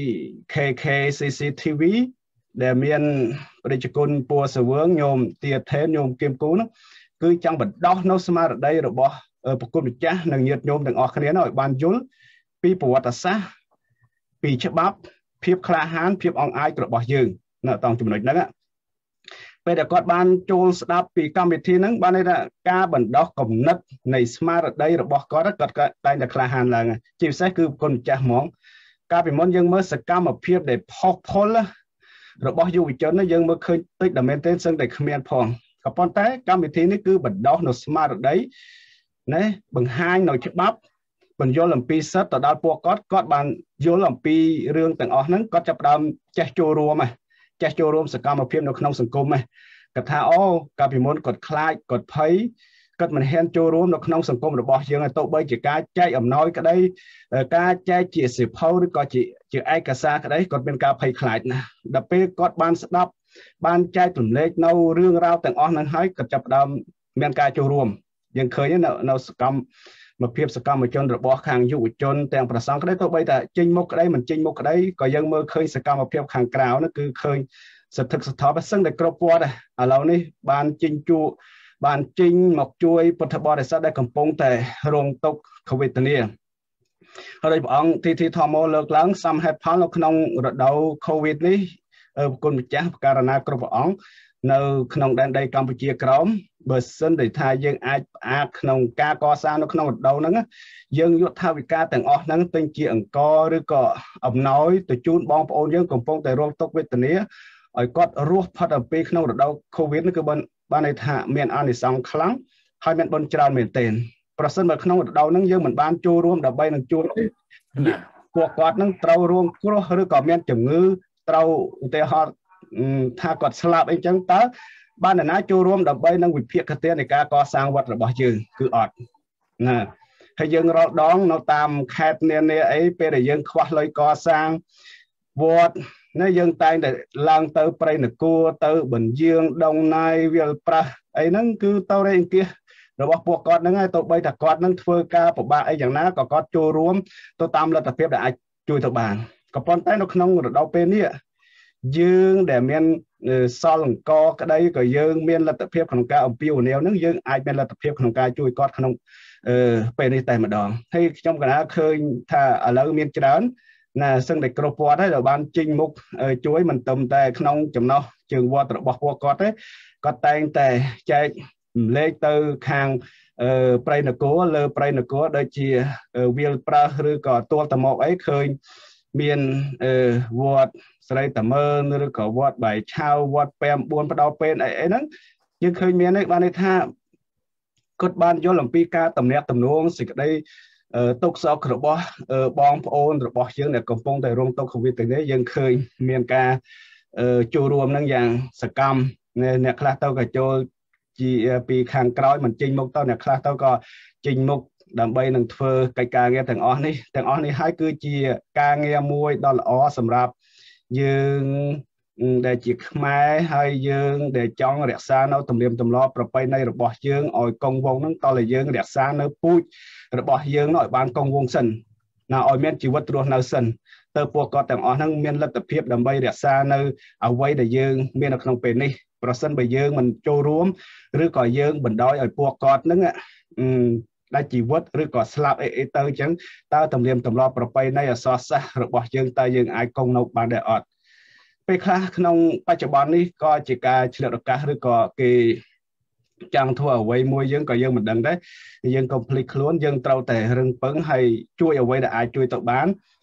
KK CCTV ដែលមានប្រជាជន ពួរសវឿងញោមទាថេនញោមគឹមគូនោះគឺចង់បណ្ដោះនៅស្មារតីរបស់ប្រគុណម្ចាស់និងញាតិញោមទាំងអស់គ្នាឲ្យបានយល់ពីប្រវត្តិសាស្ត្រពីច្បាប់ភាពក្លាហានភាពអង្អាចរបស់យើងនៅតាមចំណុចហ្នឹងពេលដែលគាត់បានចូលស្ដាប់ពីកម្មវិធីហ្នឹងបានន័យថាការបណ្ដោះគំនិតនៃស្មារតីរបស់គាត់តែងតែក្លាហានឡើងជាពិសេសគឺប្រគុណម្ចាស់ហ្មងកាលពីមុនយើងមើលសកម្មភាពដែលផុសផុលរបស់យុវជនយើងមើលឃើញតិចតែមែនទេសឹងតែគ្មានផងក៏ប៉ុន្តែកម្មវិធីនេះគឺបណ្ដោះនៅស្មារតីណាបង្ហាញនៅច្បាប់បញ្យល់អំពីសិទ្ធិទៅដល់ពួកគាត់បានយល់អំពីរឿងទាំងអស់ហ្នឹងគាត់ចាប់ផ្ដើមចេះចូលរួមសកម្មភាពនៅក្នុងសង្គមគាត់ថាអូកាលពីមុនគាត់ខ្លាចគាត់ភ័យគាត់មិនហ៊ានចូលរួមនៅក្នុងសង្គមរបស់យើងទៅបីជាការចែកអំណោយក្តីការចែកជាសិភៅឬក៏ជាឯកសារក្តីគាត់មានការភ័យខ្លាចណាស់ដល់ពេលគាត់បានស្ដាប់បានចែករំលែកនៅរឿងរ៉ាវទាំងអស់ហ្នឹងហើយគាត់ចាប់ផ្ដើមមានការចូលរួមយើងឃើញនៅសកម្មភាពសកម្មជនរបស់ខាងយុវជនទាំងប្រសង់ក្តីទៅបីតែចេញមុខក្តីមិនចេញមុខក្តីក៏យើងមើលឃើញសកម្មភាពខាងក្រៅនោះគឺឃើញស្ថិតស្ថប់សឹងតែគ្រប់វត្តឥឡូវនេះបានចេញមកជួយពុទ្ធបរិស័ទដែលកំពុងតែរងទុក្ខវេទនាហើយព្រះអង្គទីធម្មលើកឡើងសំហេតុផលនៅក្នុងរដូវ COVID នេះគុណម្ចាស់បករណាគ្រប់ព្រះអង្គនៅក្នុងដែនដីកម្ពុជាក្រោមបើសិនតែថាយើងអាចផ្អាកក្នុងការកសាងនៅក្នុងរដូវហ្នឹងយើងយកថវិកាទាំងអស់ហ្នឹងទិញជាអង្គឬក៏អំណោយទៅជូនបងប្អូនយើងកំពុងតែរងទុក្ខវេទនាឲ្យគាត់រស់ផុតអំពីក្នុងរដូវ COVID នេះគឺបានន័យថាមានអានិសង្សខ្លាំងហើយមានបុណ្យច្រើនមែនទែនប្រសិនបើក្នុងរដូវហ្នឹងយើងមិនបានចូលរួមដើម្បីនឹងជួយពួកគាត់នឹងត្រូវរងគ្រោះឬក៏មានជំងឺត្រូវឧទាហរណ៍ថាគាត់ស្លាប់អីចឹងតើបាននរណាចូលរួមដើម្បីនឹងវិភាគទាននៃការកសាងវត្តរបស់យើងគឺអត់ណាហើយយើងរាល់ដងនៅតាមខេត្តនានាអីពេលដែលយើងខ្វះលុយកសាងវត្តណាយើងតែងតែឡើងទៅព្រៃនគរទៅបញ្ជាងដងណាយវាលប្រាស់អីហ្នឹងគឺទៅរែងអង្គាសរបស់ពួកគាត់ហ្នឹងហើយទៅបីថាគាត់នឹងធ្វើការពិបាកអីយ៉ាងណាក៏គាត់ចូលរួមទៅតាមលទ្ធភាពដែលអាចជួយទៅបានក៏ប៉ុន្តែនៅក្នុងរដូវពេលនេះយើងដែលមានសល់អង្គក្តីក៏យើងមានលទ្ធភាពក្នុងការអំពាវនាវហ្នឹងយើងអាចមានលទ្ធភាពក្នុងការជួយគាត់ក្នុងពេលនេះតែម្ដងហើយខ្ញុំកណាឃើញថាឥឡូវមានច្រើនណាសឹងតែគ្រប់វត្តហើយបានចេញមុខជួយមិនត្រឹមតែក្នុងចំណោះជើងវត្តរបស់ពួកគាត់ទេគាត់តែងតែចែកលេខទៅខាងព្រៃនគរលើព្រៃនគរដូចជាវាលប្រើសឬក៏ទួលតមកអីឃើញមានវត្តស្រីតមើនឬក៏វត្តបាយឆៅវត្តពែម4បដោពេនអីហ្នឹងយើងឃើញមាននេះបានន័យថាគាត់បានយល់អំពីការតំណាក់តំណងសេចក្តីទុកសោករបស់បងប្អូនរបស់យើងដែលកំពុងតែរងទុក្ខវេទនាយើងឃើញមានការចូលរួមនឹងយ៉ាងសកម្មអ្នកខ្លះទៅក៏ចូលជាពីខាងក្រោយមិនចេញមុខទៅអ្នកខ្លះទៅក៏ចេញមុខដើម្បីនឹងធ្វើកិច្ចការងារទាំងអស់នេះហើយគឺជាការងារមួយដ៏ល្អសម្រាប់យើងដែលជាខ្មែរហើយយើងដែលចង់រក្សានៅទំនៀមទម្លាប់ប្រពៃណីរបស់យើងឲ្យគង់វង្សនឹងតើយើងរក្សានៅពូជរបស់យើងនោះឲ្យបានគង់វង្សសិនណាឲ្យមានជីវិតរស់នៅសិនតើពួកគាត់ទាំងអស់ហ្នឹងមានលទ្ធភាពដើម្បីរក្សានៅអ្វីដែលយើងមាននៅក្នុងពេលនេះប្រសិនបើយើងមិនចូលរួមឬក៏យើងបណ្ដោយឲ្យពួកគាត់ហ្នឹងដែលជីវិតឬក៏ស្លាប់អីទៅអញ្ចឹងតើទំនៀមទម្លាប់ប្រពៃណីអក្សរសាស្ត្ររបស់យើងតើយើងអាចគង់នៅបានដែរអត់ពេលខ្លះក្នុងបច្ចុប្បន្ននេះក៏ជាការឆ្លៀតឱកាសឬក៏គេចង់ធ្វើអ្វីមួយយើងក៏យើងមិនដឹងដែរយើងកុំភ្លេចខ្លួនយើងត្រូវតែរឹងពឹងហើយជួយអ្វីដែលអាចជួយទៅបាន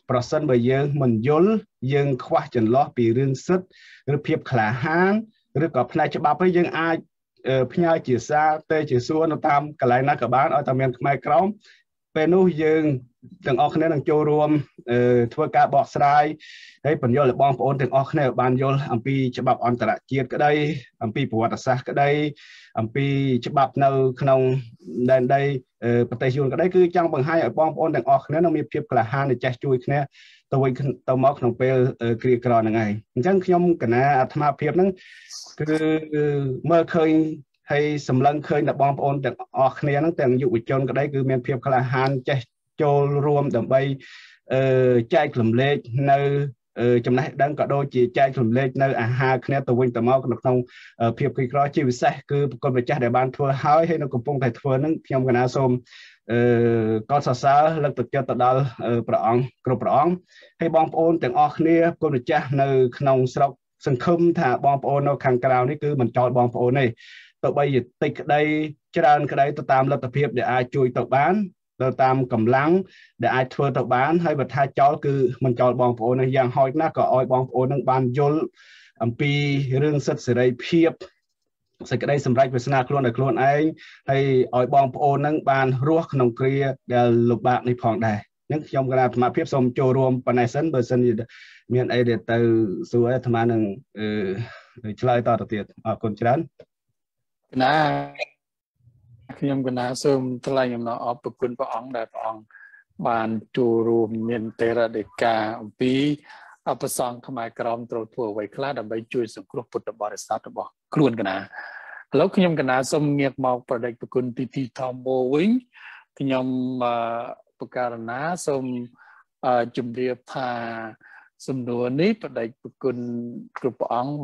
ប្រសិនបើយើងមិនយល់យើងខ្វះចន្លោះពីរឿងសិទ្ធិឬភាពក្លាហានឬក៏ផ្នែកច្បាប់ហើយយើងអាចផ្ញើជាសារទៅជាសួរនៅតាមកន្លែងណាក៏បានឲ្យតែមានខ្មែរក្រមពេលនោះយើងទាំងអស់គ្នានឹងចូលរួមធ្វើការបកស្រាយហើយបញ្យល់ឲ្យបងប្អូនទាំងអស់គ្នាបានយល់អំពីច្បាប់អន្តរជាតិក្តីអំពីប្រវត្តិសាស្ត្រក្តីអំពីច្បាប់នៅក្នុងដែនដីប្រទេសយួនក្តីគឺចង់បង្ហាញឲ្យបងប្អូនទាំងអស់គ្នានឹងមានភាពក្លាហានចេះជួយគ្នាទៅវិញទៅមកក្នុងពេលគ្រាក្រហ្នឹងឯងអញ្ចឹងខ្ញុំកណាអាត្មាភាពហ្នឹងគឺមើលឃើញហើយសម្លឹងឃើញដល់បងប្អូនទាំងអស់គ្នាហ្នឹងទាំងយុវជនក្តីគឺមានភាពក្លាហានចេះចូលរួមដើម្បីចែករំលែកនៅចំណេះដឹងក៏ដូចជាចែករំលែកនៅអាហារគ្នាទៅវិញទៅមកនៅក្នុងភាពក្រីក្រជាពិសេសគឺប្រគុណម្ចាស់ដែលបានធ្វើហើយនៅកំពុងតែធ្វើហ្នឹងខ្ញុំកណាសូមកោតសរសើរលើកទឹកចិត្តទៅដល់ព្រះអង្គគ្រប់ព្រះអង្គហើយបងប្អូនទាំងអស់គ្នាប្រគុណម្ចាស់នៅក្នុងស្រុកសង្ឃឹមថាបងប្អូននៅខាងក្រៅនេះគឺមិនចោលបងប្អូនទេទៅបីតិចក្តីច្រើនក្តីទៅតាមលទ្ធភាពដែលអាចជួយទៅបានទៅតាមកម្លាំងដែលអាចធ្វើទៅបានហើយបើថាចោលគឺមិនចោលបងប្អូនទេយ៉ាងហោចណាស់ក៏ឲ្យបងប្អូននឹងបានយល់អំពីរឿងសិទ្ធិសេរីភាពសេចក្តីសម្រេចវាសនាខ្លួនដោយខ្លួនឯងហើយឲ្យបងប្អូននឹងបានរស់ក្នុងគ្រាដែលលំបាកនេះផងដែរអញ្ចឹងខ្ញុំគណៈអាត្មាភាពសូមចូលរួមប៉ុណ្ណេះសិនបើសិនមានអីដែលទៅសួរអាត្មានឹងឆ្លើយតទៅទៀតអរគុណច្រើនណាខ្ញុំកណាសូមថ្លែងអំណរអរគុណព្រះអង្គដែលព្រះអង្គបានចូលរួមមានទេរដីកាអំពីប្រសង់ខ្មែរក្រមត្រូវធ្វើអ្វីខ្លះដើម្បីជួយសង្គ្រោះពុទ្ធបរិស័ទរបស់ខ្លួនកណាឥឡូវខ្ញុំកណាសូមងាកមកប្រដេកប្រគុណទីទីធម្មវិញខ្ញុំបករណាសូមជម្រាបថាសំណួរនេះប្រដេកប្រគុណគ្រប់ព្រះអង្គ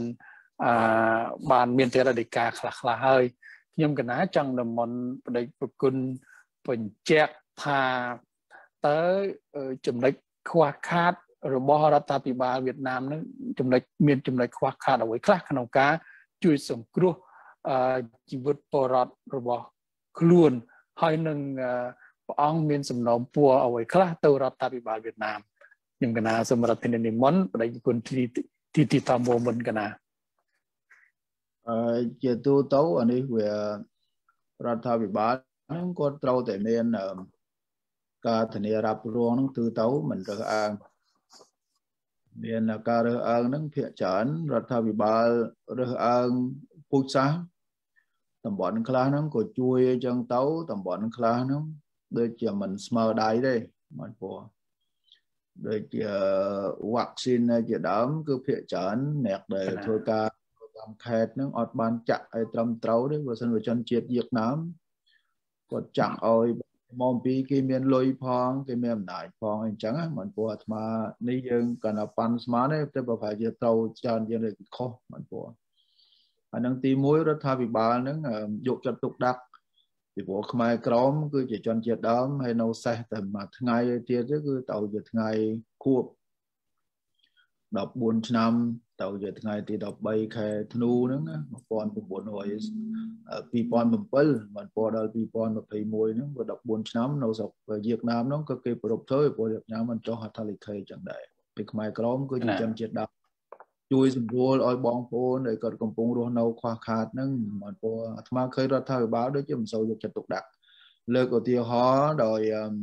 បានមានទេរដីកាខ្លះៗហើយខ្ញុំកណាចង់និមន្តប្រដេកប្រគុណបញ្ជាក់ថាតើចំណុចខ្វះខាតរបស់រដ្ឋាភិបាលវៀតណាមនឹងមានចំណុចខ្វះខាតអ្វីខ្លះក្នុងការជួយសង្គ្រោះជីវិតពលរដ្ឋរបស់ខ្លួនហើយនឹងព្រះអង្គមានសំណូមពរអ្វីខ្លះទៅរដ្ឋាភិបាលវៀតណាមខ្ញុំកណាសូមរដ្ឋាភិបាលនិមន្តប្រដេកប្រគុណទីធម្មមុនកណាជាទូទៅអានេះវារដ្ឋាភិបាលហ្នឹងគាត់ត្រូវតែមានការធានារ៉ាប់រងហ្នឹងទូទៅមិនរើសអើងមានការរើសអើងហ្នឹងភាគច្រើនរដ្ឋាភិបាលរើសអើងពូជសាសន៍តំបន់ខ្លះហ្នឹងក៏ជួយអញ្ចឹងទៅតំបន់ខ្លះហ្នឹងដូចជាមិនស្មើដៃទេបងប្អូនដូចជាវ៉ាក់ស៊ីនជាដើមគឺភាគច្រើនអ្នកដែលធ្វើការតាមខេត្តហ្នឹងអត់បានចាក់ឲ្យត្រឹមត្រូវទេបើសិនជាជនជាតិវៀតណាមគាត់ចាក់ឲ្យមកពីគេមានលុយផងគេមានអំណាចផងអញ្ចឹងមិនព្រោះអាត្មានេះយើងកាន់តែប៉ាន់ស្មានទេតែបើប្រហែលជាត្រូវច្រើនជាងនេះខុសមិនព្រោះអានឹងទី1រដ្ឋាភិបាលហ្នឹងយកចិត្តទុកដាក់ពីព្រោះខ្មែរក្រមគឺជាជនជាតិដើមហើយនៅសេះតែមួយថ្ងៃទៀតគឺទៅជាថ្ងៃខួប14ឆ្នាំទៅជាថ្ងៃទី13ខែធ្នូហ្នឹង2007មិនពណ៌ដល់2021ហ្នឹងក៏14ឆ្នាំនៅស្រុកវៀតណាមហ្នឹងក៏គេប្រពធ្វើព្រោះវៀតណាមមិនចុះហត្ថលេខីចឹងដែរពីខ្មែរក្រមគឺជាជនជាតិដើមជួយសម្រួលឲ្យបងប្អូនដែលគាត់កំពុងរស់នៅខ្វះខាតហ្នឹងមិនពណ៌អាត្មាឃើញរដ្ឋាភិបាលដូចជាមិនសូវយកចិត្តទុកដាក់លើកឧទាហរណ៍ដោយ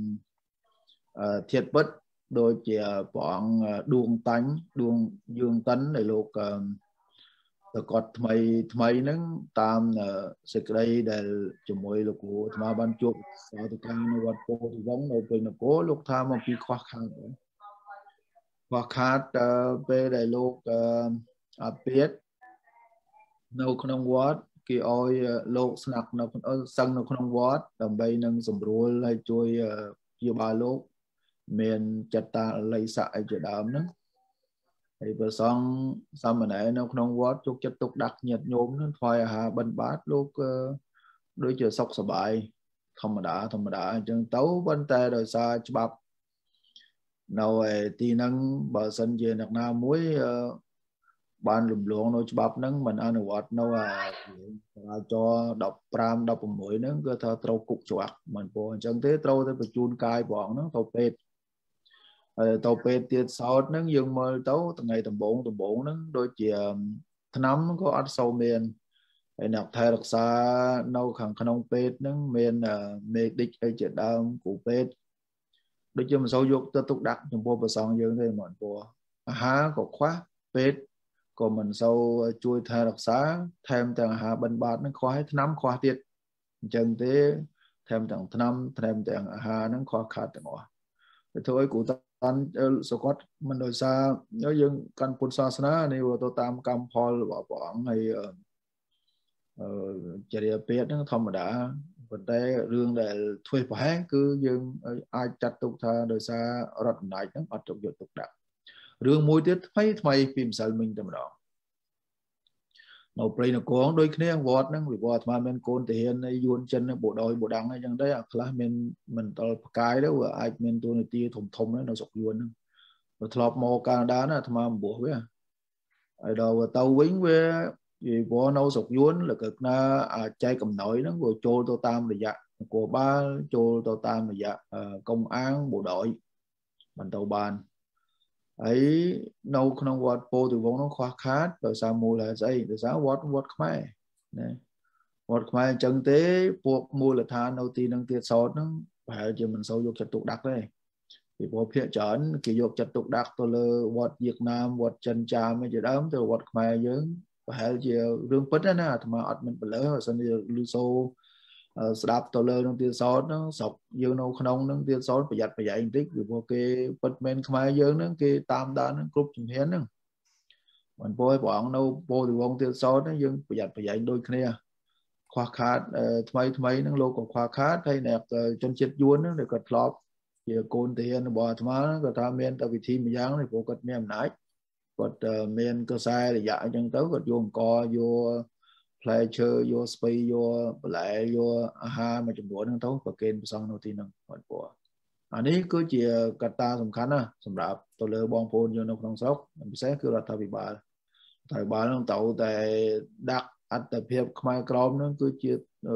ធាតុពិតដូចជាព្រះអង្គដួងតាញ់ដួងយើងតិនដែលលោកទៅគាត់ថ្មីហ្នឹងតាមសេចក្តីដែលជាមួយលោកគ្រូអាត្មាបានជួបទៅការនៅវត្តពោធិវង្សនៅព្រៃនគរលោកថាមកពីខ្វះខាតពេលដែលលោកអាពាតនៅក្នុងវត្តគេឲ្យលោកស្នាក់នៅសឹងនៅក្នុងវត្តដើម្បីនឹងសម្រួលហើយជួយព្យាបាលលោកមានចិត្តតាល័យស័កអីជាដើមហ្នឹងហើយព្រះសង្ឃសាមណេរនៅក្នុងវត្តជោគចិត្តទុកដាក់ញាតិញោមហ្នឹងថ្វាយអាហារបិណ្ឌបាតលោកដូចជាសុខសប្បាយធម្មតាអញ្ចឹងទៅប៉ុន្តែដោយសារច្បាប់នៅទីហ្នឹងបើសិនជាអ្នកណាមួយបានរំលងនៅច្បាប់ហ្នឹងមិនអនុវត្តនៅចរាចរណ៍15 16ហ្នឹងគឺថាត្រូវគុកជាប់មិនព្រោះអញ្ចឹងទេត្រូវទៅបញ្ជូនកាយព្រះអង្គហ្នឹងទៅពេទ្យ tàu pe tiệt sọt nó dương mơ tấu từ ngày tầm bốn nó đôi chìa nắm có ăn sâu miền hay nạp thay đặc xa nâu khẳng khăn pe nó miền mê đích hay chuyện đam của pe đôi chìa mà sâu dục ta tục đặt trong bộ song dương đây mọi bộ há có khóa pe còn mình sâu chui thay đặc xa thêm tầng hạ bên bát nó khóa nắm khóa tiệt chân thế thêm tầng năm thêm tầng hạ nó khóa khát tầng ngõ thôi cụ tan số quát mình đổi xa nhớ dân căn quân xa sana này vừa tôi tam cam Paul bảo bọn hay chỉ là biết nó thông mà đã vấn đề riêng để thuê phải cứ dân ai chặt tục tha đổi xa rất nãy nó ở trong việc tục đặt riêng môi tiết thấy thay phim sao mình tầm đó nó play nó có đôi khi nó vót nó bị vót mà mình côn thể hiện này yuan chân bộ đôi bộ đắng này chẳng đấy à là mình tao cái đó và ai mình tôi này tia thùng nó sọc yuan nó thọp mò Canada nó tham mà bộ với ở đâu tàu vĩnh với vì bộ nấu sọc yuan là cực na chai cầm nổi nó vừa trôi tô tam là dạ của ba trôi tô tam là dạ công an bộ đội mình tàu bàn ấy nấu không vót po từ vốn nó khoa khát rồi sao mua là dây rồi sao vót khmai này vót khmai chân tế buộc mua là tha nấu ti năng tiệt sót nó phải cho mình sâu dục chặt tục đặc đây thì bộ phía chọn kỳ dục chặt tục đặc tôi lơ vót Việt Nam vót chân trà mấy giờ đám tôi vót khmai dưỡng phải chiều rương pít đó nè mà ở mình phải lớn rồi xong rồi lưu xô đạp tôi lơ nó tiệt sót nó sọc dương nấu không nó tiệt sót phải dạy tích vì bộ cái bật men khmai dưỡng nó cái tam đá nó cúp chừng hén nó mình bôi bọn nấu bôi từ vòng tiệt sót nó dương phải dạy đôi kia khoa khát thay nó lô còn khoa khát hay nẹp trong chết vuông nó để cật lọp thì côn tiền nó bỏ nó có tham men tại vì thi mà dáng này bộ cật men nãy cật men cơ sai để dạy chân tới cật vô co vô pleasure vô space vô lại vô aha mà chụp đuổi nó tấu và kênh xong nó thì nó còn của anh ấy cứ chỉ cật ta sầm khăn á sầm đạp tôi lơ bong phôn vô nó không sốc mình sẽ cứ là thầy bà nó tàu tại đặc anh tập hiệp khai crom nó cứ chia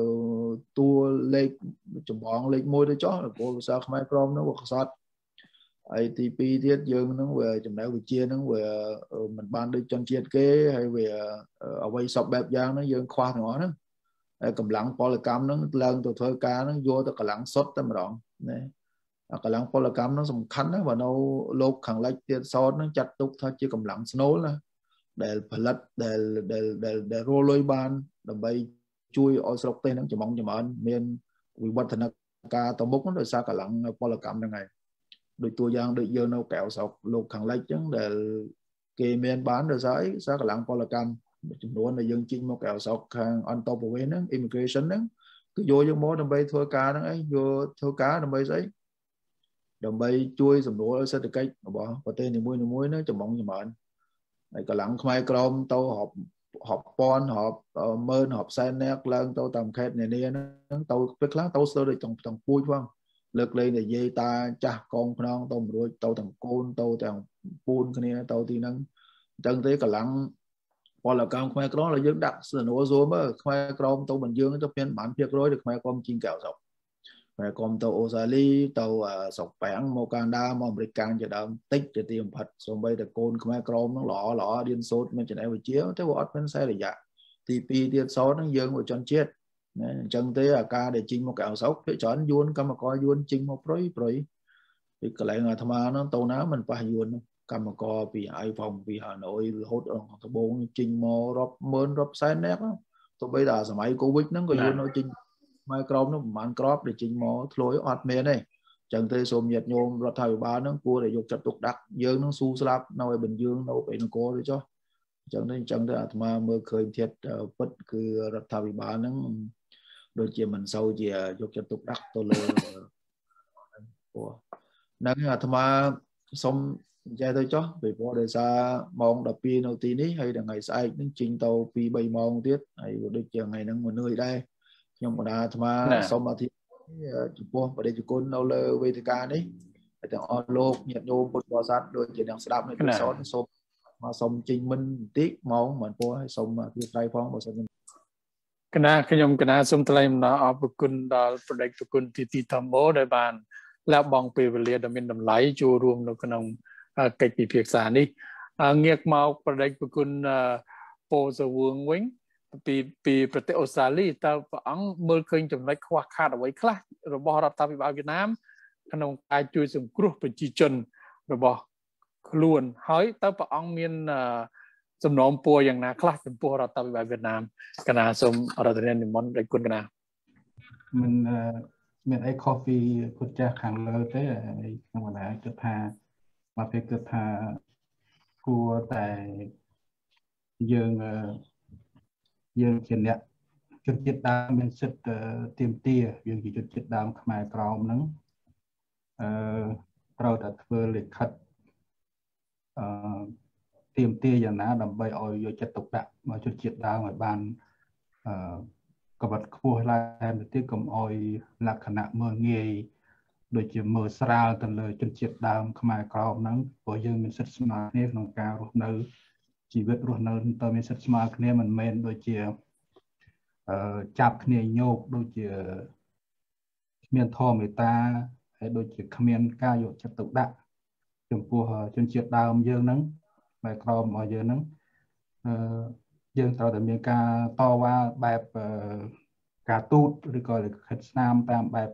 tua lên chụp bọn lên môi để chó là cô sao khai crom nó hoặc sát ATP thiết dương nó về chụp đại về chia nó về mình ban đi chân chiết kế hay về ở quay sọc bẹp giang nó dương khoa nhỏ nó cầm lặng polycam nó lên từ thôi ca nó vô tới cả lặng sốt tới mà đoạn này cả lặng polycam nó sòng khánh nó và nó lột khẳng lách tiết sốt nó chặt túc thôi chứ cầm lặng snow là đểផលិតដែលរលុយបានដើម្បីជួយឲ្យស្រុកទេសហ្នឹងចម្អន់មានវិវឌ្ឍនការទៅមុខដោយសារកម្លាំងពលកម្មហ្នឹងហើយដូចតួយ៉ាងដូចយើងនៅកែវស្រុកលោកខាងលិចអញ្ចឹងដែលគេមានបានដោយសារកម្លាំងពលកម្មចំនួនដែលយើងជីងមកកែវស្រុកខាងអន្តរប្រវេសហ្នឹង immigration ហ្នឹងគឺយកយើងមកដើម្បីធ្វើការហ្នឹងឯងយកធ្វើការដើម្បីស្អីដើម្បីជួយសម្រួលសេដ្ឋកិច្ចរបស់ប្រទេសនីមួយៗហ្នឹងចម្អន់cái lặng khai crom tàu họp pon họp mơn họp sai nét lên tàu tầm khét này nè nó tàu biết lá tàu sơ đi tầng vui vâng lực lên để dây ta cha con non tàu rồi tàu tầng côn tàu tầng pun cái này tàu thì nâng chân thế cả lặng hoặc là càng khai crom là dưỡng đặc sự nổ rồi mà khai crom tàu bình dương tàu phiên bản phiệt rồi được khai crom chiên kẹo dọc khai crom tàu Australia tàu sọc bảng màu Canada màu American cho đam tích cho tiền phật xong bây giờ côn khai crom nó lọ điên sốt mình chỉ này buổi chiếu thế bộ bên xe là dạ TP tiền số nó dương của chân chết chân thế là ca để chinh một kẹo sốc để chọn vuông cầm mà coi vuông chinh một rồi thì cái lại là tham nó tàu ná mình phải vuông cầm mà coi vì iPhone vì Hà Nội hốt ở thành bốn chinh mò rập mơn rập sai nét đó tôi bây giờ sớm ấy Covid nó có vuông nó chinh micro nó mang crop để chinh mò lối hoạt mê này chân thế xôm nhiệt nhôm rồi thời ba nó cua để dục chặt tục đặc dương nó su slap nó ở Bình Dương nó phải nó cố để cho chân thế mà mơ khơi thiệt bất cứ rồi thời ba nó đôi khi mình sâu gì dục chặt tục đặc tôi lơ của năng là tham xong chạy tới cho vì có đề xa mong đập pin đầu tiên ấy hay là ngày sai những trình tàu pi bay mong tiết hay được chờ ngày nắng một nơi đây nhưng mà đã tham xong mà thì chụp và để chụp con đâu lơ về cái đấy tại alo nhiệt độ một bò sát đôi chỉ đang đạp này cái số số mà xong trình minh tiết mong mình po hay xong mà việc tay phong và xong cái na cái nhom cái na xong tay mà ở bực kun đào product kun titi tham bố đại bàn là bằng về vật liệu đầm miền đầm lái chu rùm nó còn cách bị phiệt xả đi nghiệt màuประเด็นcủaคุณโปรสวงวิ้งปีประเทศออสเตรเลียแต่อังเมื่อคืนจำได้ขวาขาดเอาไว้คลาระบบรัฐบาลเวียดนามขนมกายช่วยส่งกรุ๊ปเป็นจีจนระบบล้วนเฮ้ยแต่อังมีสมนอมปัวอย่างน่าคลาเป็นปัวรัฐบาลเวียดนามขณะสมรัฐเรียนนิมนต์ได้คุณกันนะมันមានអី coffee គុតចាស់ខាងលើទេក្នុងបណ្ដាគិតថាមកពេលគិតថាគួរតែយើងជាអ្នកជនជាតិដើមមានសិទ្ធិទាមទារយើងជាជនជាតិដើមខ្មែរក្រមហ្នឹងត្រូវតែធ្វើលិខិតទាមទារយ៉ាងណាដើម្បីឲ្យយកចិត្តទុកដាក់មកជនជាតិដើមឲ្យបានក្បត់ខ្ពស់ឡើងទៅទៀតកុំឲ្យលក្ខណៈមើលងាយដូចជាមើលស្រាលទៅលើជនជាតិដើមខ្មែរក្រមហ្នឹងព្រោះយើងមានសិទ្ធិស្មើគ្នាក្នុងការរស់នៅជីវិតរស់នៅតើមានសិទ្ធិស្មើគ្នាមិនមែនដូចជាចាប់គ្នាញោកដូចជាគ្មានធម៌មេត្តាហើយដូចជាគ្មានការយកចិត្តទុកដាក់ចំពោះជនជាតិដើមយើងហ្នឹងខ្មែរក្រមរបស់យើងហ្នឹងយើងត្រូវតែមានការតវ៉ាបែបការទូតឬក៏លិខិតស្នាមតាមបែប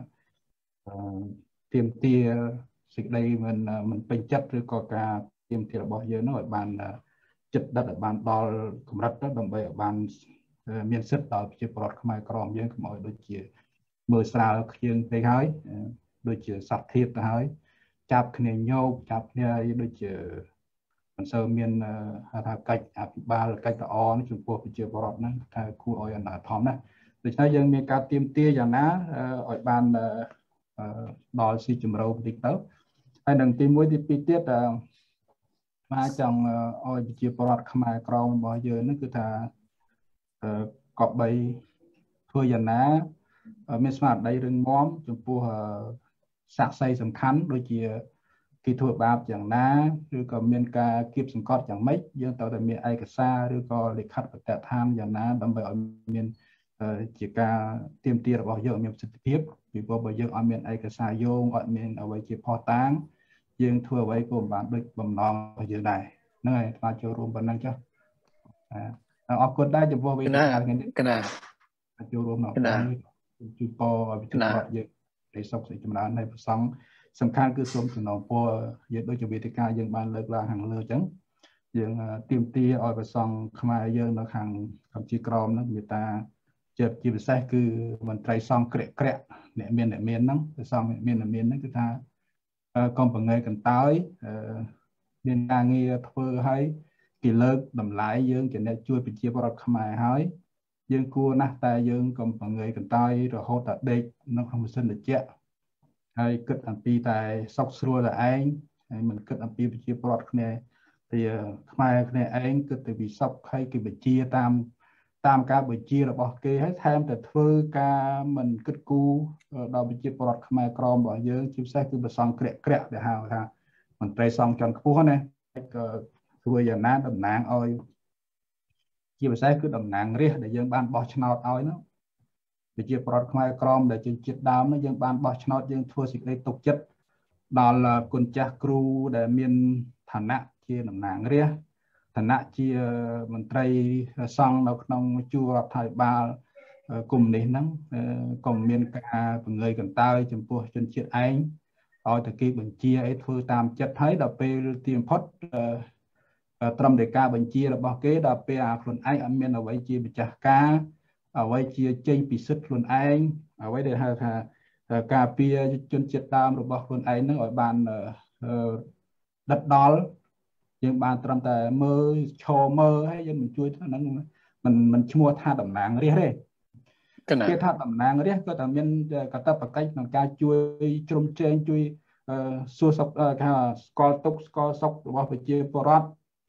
ទាមទារសេចក្តីមិនពេញចិត្តឬក៏ការទាមទាររបស់យើងនោះឲ្យបានចិត្តដិតឲ្យបានដល់កម្រិតទៅដើម្បីឲ្យបានមានសិទ្ធិដល់ប្រជាពលរដ្ឋខ្មែរក្រមយើងកុំឲ្យដូចជាមើលស្រាលយើងពេកហើយដូចជាសត្វធៀបទៅហើយចាប់គ្នាញោកចាប់គ្នាដូចជាមិនសូវមានហៅថាកិច្ចអភិបាលកិច្ចល្អចំពោះប្រជាពលរដ្ឋហ្នឹងថាគួរឲ្យអនាធមណាដូច្នេះយើងមានការទាមទារយ៉ាងណាឲ្យបានដល់ស៊ីជម្រៅបន្តិចទៅហើយនឹងទី1ទី2ទៀតមកចង់ឲ្យប្រជាពលរដ្ឋខ្មែរក្រមរបស់យើងហ្នឹងគឺថាកប់បីធ្វើយ៉ាងណាមានស្មារតីរឹងមាំចំពោះសាក្សីសំខាន់ដូចជាគេធ្វើបាបយ៉ាងណាឬក៏មានការគៀបសង្កត់យ៉ាងម៉េចយើងត្រូវតែមានឯកសារឬក៏លិខិតបទដ្ឋានយ៉ាងណាដើម្បីឲ្យមានជាការទាមទាររបស់យើងមានប្រសិទ្ធភាពពីព្រោះបើយើងអត់មានឯកសារយោងអត់មានអ្វីជាផុសតាងយើងធ្វើអ្វីក៏មិនបានដូចបំណងរបស់យើងដែរហ្នឹងហើយស្វាចូលរួមប៉ុណ្ណឹងចុះអរគុណដែរចំពោះវេទិកាថ្ងៃនេះកណាចូលរួមនៅជួយពរឲ្យវិទ្យារដ្ឋយើងได้សុខសេចចម្រើននៃប្រសង់សំខាន់គឺសូមសំណពរយើងដូចជាវេទិកាយើងបានលើកឡើងខាងលើអញ្ចឹងយើងទាមទារឲ្យប្រសង់ខ្មែរយើងនៅខាងកម្ពុជាក្រមហ្នឹងមេត្តាជាពិសេសគឺមន្ត្រីសង្ឃក្រាក់អ្នកមានហ្នឹងប្រសង់មានហ្នឹងគឺថាកុំបង្ងើយកន្តើយមានការងារធ្វើឲ្យគេលើកតម្លៃយើងជាអ្នកជួយប្រជាពលរដ្ឋខ្មែរហើយយើងគួរណាស់តែយើងកុំបង្ងើយកន្តើយរហូតតែដេកនៅក្នុងម៉ាស៊ីនត្រជាក់ហើយគិតអំពីតែសុខស្រួលតែឯងហើយមិនគិតអំពីប្រជាពលរដ្ឋគ្នាទីខ្មែរគ្នាឯងគិតទៅពីសុខហើយគេបញ្ជាតាមការបញ្ជារបស់គេហើយថែមតែធ្វើការមិនគិតគូរដល់ប្រជាពលរដ្ឋខ្មែរក្រមរបស់យើងជាពិសេសគឺប្រសង់ក្រាក់ដែលហៅថាមន្ត្រីសង្ឃជាន់ខ្ពស់ណាក៏ធ្វើយ៉ាងណាតំណាងឲ្យជាពិសេសគឺតំណាងរាស្ត្រដែលយើងបានបោះឆ្នោតឲ្យនោះប្រជាពលរដ្ឋខ្មែរក្រមដែលជនជាតិដើមនោះយើងបានបោះឆ្នោតយើងធ្វើសេចក្តីទុកចិត្តដល់គុណចាស់គ្រូដែលមានឋានៈជាតំណាងរាស្ត្រឋានៈជាមន្ត្រីសង្ឃនៅក្នុងជួររដ្ឋាភិបាលគុំនេះហ្នឹងក៏មានការបង្ងើយកន្តើយចំពោះជនជាតិឯងឲ្យតែគេបញ្ជាអីធ្វើតាមចិត្តហើយដល់ពេលទីបំផុតត្រឹមតែការបញ្ជារបស់គេដល់ពេលខ្លួនឯងអត់មានអ្វីជាម្ចាស់ការអ្វីជាចេញពីសិទ្ធិខ្លួនឯងអ្វីដែលហៅថាការពារជនជាតិដើមរបស់ខ្លួនឯងហ្នឹងឲ្យបានដិតដល់យើងបានត្រឹមតែមើលឈរមើលហើយយើងមិនជួយហ្នឹងមិនឈ្មោះថាតំណាងរាស្ត្រទេគេថាតំណាងរាស្ត្រក៏តែមានកាតព្វកិច្ចក្នុងការជួយជ្រោមជ្រែងជួយសួរសុខគេស្គាល់ទុក្ខស្គាល់សុខរបស់ប្រជាពលរដ្ឋ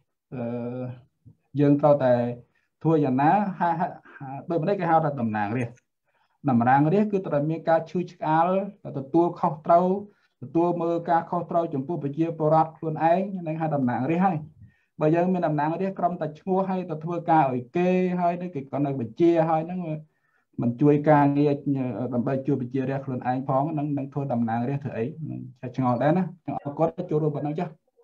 យើងត្រូវតែធ្វើយ៉ាងណាដោយមិនគេហៅថាតំណាងរាស្ត្រគឺត្រូវមានការឈឺឆ្កាលទទួលខុសត្រូវទទួលមើលការខុសត្រូវចំពោះប្រជាពលរដ្ឋខ្លួនឯងនឹងហៅតំណាងរាស្ត្រហើយបើយើងមានតំណាងរាស្ត្រក្រុមតែឈ្មោះឲ្យទៅធ្វើការឲ្យគេហើយគេក៏នៅបញ្ជាហើយហ្នឹង mình chui ca nghe làm bài chui bị chia ra luôn ai phóng đang thôi đầm nàng ra thử ấy ngọt đấy nè có chỗ đồ vật nào chứ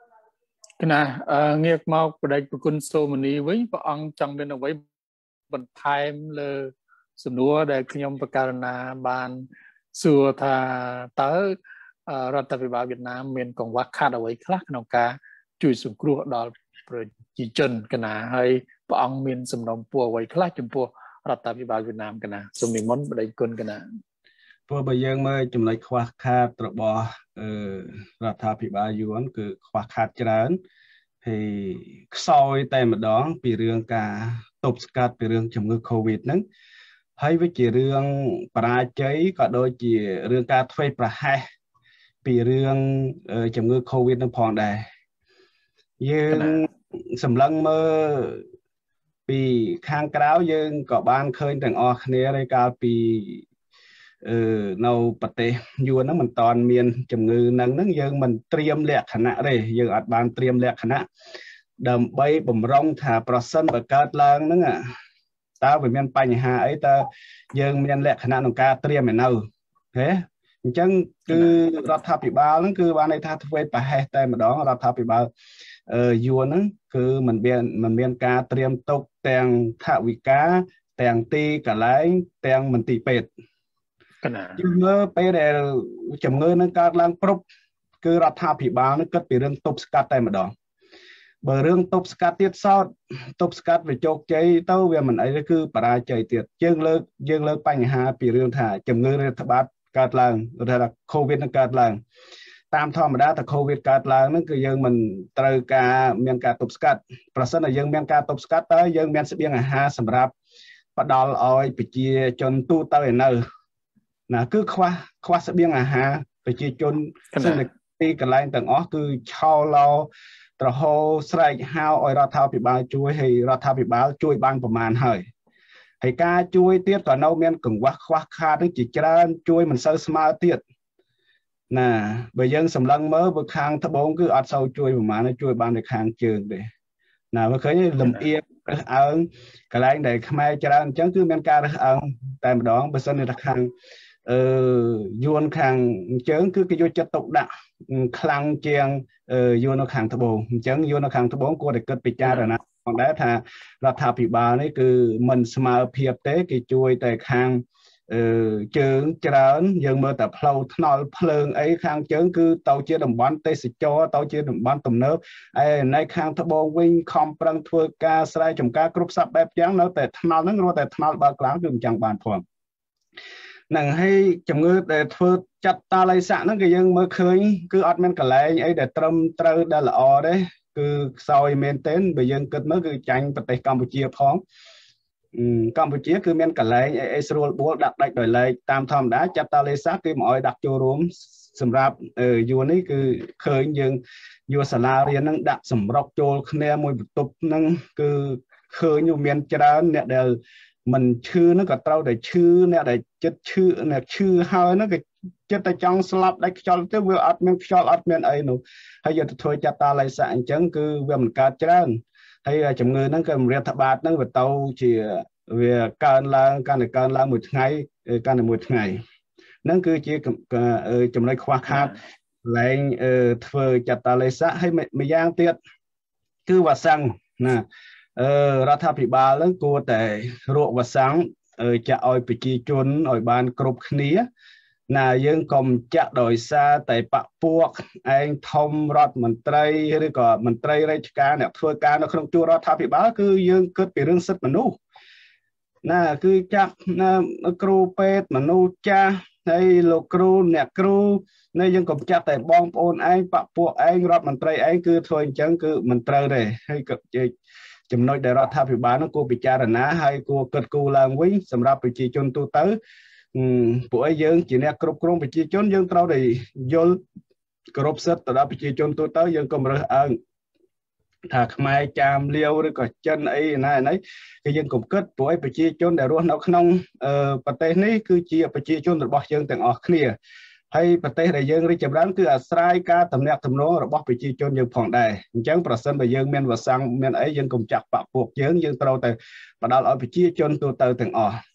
cái nào nghe mau của đây của quân số mình với vợ ông trong bên với bận time là sum núa để khi nhom Pakarana ban xưa tha tớiរដ្ឋាភិបាលវៀតណាមមានកង្វះខាតអ្វីខ្លះក្នុងការជួយសង្គ្រោះដល់ប្រជាជនកណាហើយព្រះអង្គមានសំណុំពរអ្វីខ្លះចំពោះរដ្ឋាភិបាលវៀតណាមកណាសូមនិមន្តបដិគុណកណាព្រោះបើយើងមើលចំណុចខ្វះខាតរបស់រដ្ឋាភិបាលយួនគឺខ្វះខាតច្រើនហើយខ្សោយតែម្ដងពីរឿងការទប់ស្កាត់ពីរឿងជំងឺ Covid ហ្នឹងហើយវាជារឿងបរាជ័យក៏ដូចជារឿងការធ្វេសប្រហែសពីរឿងជំងឺ Covid នឹងផងដែរយើងសម្លឹងមើលពីខាងក្រៅយើងក៏បានឃើញទាំងអស់គ្នាហើយកាលពីនៅប្រទេសយួនហ្នឹងមិនតាន់មានជំងឺហ្នឹងយើងមិនត្រៀមលក្ខណៈទេយើងអត់បានត្រៀមលក្ខណៈដើម្បីបំរុងថាប្រសិនបើកើតឡើងហ្នឹងតើវាមានបញ្ហាអីតើយើងមានលក្ខណៈក្នុងការត្រៀមឯនៅហេអញ្ចឹងគឺរដ្ឋាភិបាលហ្នឹងគឺបានន័យថាធ្វើប្រហែសតែម្ដងរដ្ឋាភិបាលយួនហ្នឹងគឺមិនមានការត្រៀមទុកទាំងថវិកាទាំងទីកន្លែងទាំងមន្ទីរពេទ្យយើងមើលពេលដែលជំងឺនឹងកើតឡើងគ្រប់គឺរដ្ឋាភិបាលនឹងគិតពីរឿងទប់ស្កាត់តែម្ដងបើរឿងទប់ស្កាត់ទៀតសោតទប់ស្កាត់វាជោគជ័យទៅវាមិនអីទេគឺបរាជ័យទៀតយើងលើកបញ្ហាពីរឿងថាជំងឺរាតត្បាតកើតឡើងឬថា COVID នឹងកើតឡើងតាមធម្មតាតែ COVID កើតឡើងហ្នឹងគឺយើងមិនត្រូវការមានការទប់ស្កាត់ប្រសិនតែយើងមានការទប់ស្កាត់តើយើងមានស្បៀងអាហារសម្រាប់ផ្ដល់ឲ្យប្រជាជនទូទៅឯនៅណាគឺខ្វះស្បៀងអាហារប្រជាជនទីកន្លែងទាំងអស់គឺឆោឡោត្រហោស្រែកហៅឲ្យរដ្ឋាភិបាលជួយហើយរដ្ឋាភិបាលជួយបានប្រមាណហើយការជួយទៀតក៏នៅមានកង្វះខ្វះខាតនឹងជាច្រើនជួយមិនសូវស្មើទៀតណាបើយើងសម្លឹងមើលពីខាងត្បូងគឺអត់សូវជួយប្រមាណជួយបានតែខាងជើងទេណាមើលឃើញលំអៀងរើសអើងកន្លែងដែលខ្មែរច្រើនអញ្ចឹងគឺមានការរើសអើងតែម្ដងបើសិនតែខាងយួនខាងជើងគឺគេយកចិត្តទុកដាក់ខ្លាំងជាងយួននៅខាងត្បូងអញ្ចឹងយួននៅខាងត្បូងគួរតែគិតពិចារណាផងដែរថារដ្ឋាភិបាលនេះគឺមិនស្មើភាពទេគេជួយតែខាងជើងច្រើនយើងមើលតែផ្លូវថ្នល់ភ្លើងអីខាងជើងគឺទៅជាតំបន់ទេសចរទៅជាតំបន់ទំនើបឯនៅខាងត្បូងវិញខំប្រឹងធ្វើការស្រែចម្ការគ្រប់សពបែបយ៉ាងនៅតែថ្នល់ហ្នឹងរត់តែថ្នល់បើខ្លាំងគឺមិនចង់បានផងនឹងហើយជំងឺដែលធ្វើចាត់តាល័យស័កហ្នឹងគឺយើងមើលឃើញគឺអត់មានកន្លែងអីដែលត្រឹមត្រូវដែលល្អទេគឺខ្សោយមែនទែនបើយើងគិតមើលគឺចាញ់ប្រទេសកម្ពុជាផងកម្ពុជាគឺមានកន្លែងអីស្រួលបួលដាក់ដាច់ដោយឡែកតាមធម្មតាចាត់តាល័យស័កគឺមកឲ្យដាក់ចូលរួមសម្រាប់យួននេះគឺឃើញយើងយកសាលារៀនហ្នឹងដាក់សម្រុកចូលគ្នាមួយបន្ទប់ហ្នឹងគឺឃើញមានច្រើនអ្នកដែលមិនឈឺហ្នឹងក៏ត្រូវតែឈឺអ្នកដែលចិត្តឈឺអ្នកឈឺហើយហ្នឹងក៏ចិត្តតែចង់ស្លាប់ដាច់ខ្យល់ទៅវាអត់មានខ្យល់អត់មានអីនោះហើយយកទៅធ្វើចាត់តាល័យស័កអញ្ចឹងគឺវាមិនកើតច្រើនហើយជំងឺហ្នឹងក៏រាតត្បាតហ្នឹងវាទៅជាវាកើនឡើងកាន់តែកើនឡើងមួយថ្ងៃកាន់តែមួយថ្ងៃហ្នឹងគឺជាចំណុចខ្វះខាតឡើងធ្វើចាត់តាល័យស័កហើយម្យ៉ាងទៀតគឺវ៉ាក់សាំងណារដ្ឋាភិបាលហ្នឹងគួរតែរកវ៉ាក់សាំងចាក់ឲ្យប្រជាជនឲ្យបានគ្រប់គ្នាណាយើងកុំចាក់ដោយសារតែបពួកឯងធំរដ្ឋមន្ត្រីឬក៏មន្ត្រីរាជការអ្នកធ្វើការនៅក្នុងជួររដ្ឋាភិបាលគឺយើងគិតពីរឿងសិទ្ធិមនុស្សណាគឺចាក់គ្រូពេទ្យមនុស្សចាស់ហើយលោកគ្រូអ្នកគ្រូនៅយើងកុំចាក់តែបងប្អូនឯងបពួកឯងរដ្ឋមន្ត្រីឯងគឺធ្វើអញ្ចឹងគឺមិនត្រូវទេហើយក៏ចំណុចដែលរដ្ឋាភិបាលនោះគួរពិចារណាហើយគួរគិតគូរឡើងវិញសម្រាប់ប្រជាជនទូទៅពួកឯងយើងជាអ្នកគ្រប់គ្រងប្រជាជនយើងត្រូវតែយល់គោរពសិទ្ធិទៅដល់ប្រជាជនទូទៅយើងកុំរើសអើងថាខ្មែរចាមលាវឬក៏ចិនអីណាគឺយើងកុំគិតព្រោះឯប្រជាជនដែលរស់នៅក្នុងប្រទេសនេះគឺជាប្រជាជនរបស់យើងទាំងអស់គ្នាហើយប្រទេសដែលយើងរីកចម្រើនគឺអាស្រ័យការទំនាក់ទំនងរបស់ប្រជាជនយើងផងដែរអញ្ចឹងប្រសិនបើយើងមានវ៉ាក់សាំងមានអីយើងកុំចាក់បពួកយើងត្រូវតែផ្ដល់ឲ្យប្រជាជនទូទៅទាំងអស់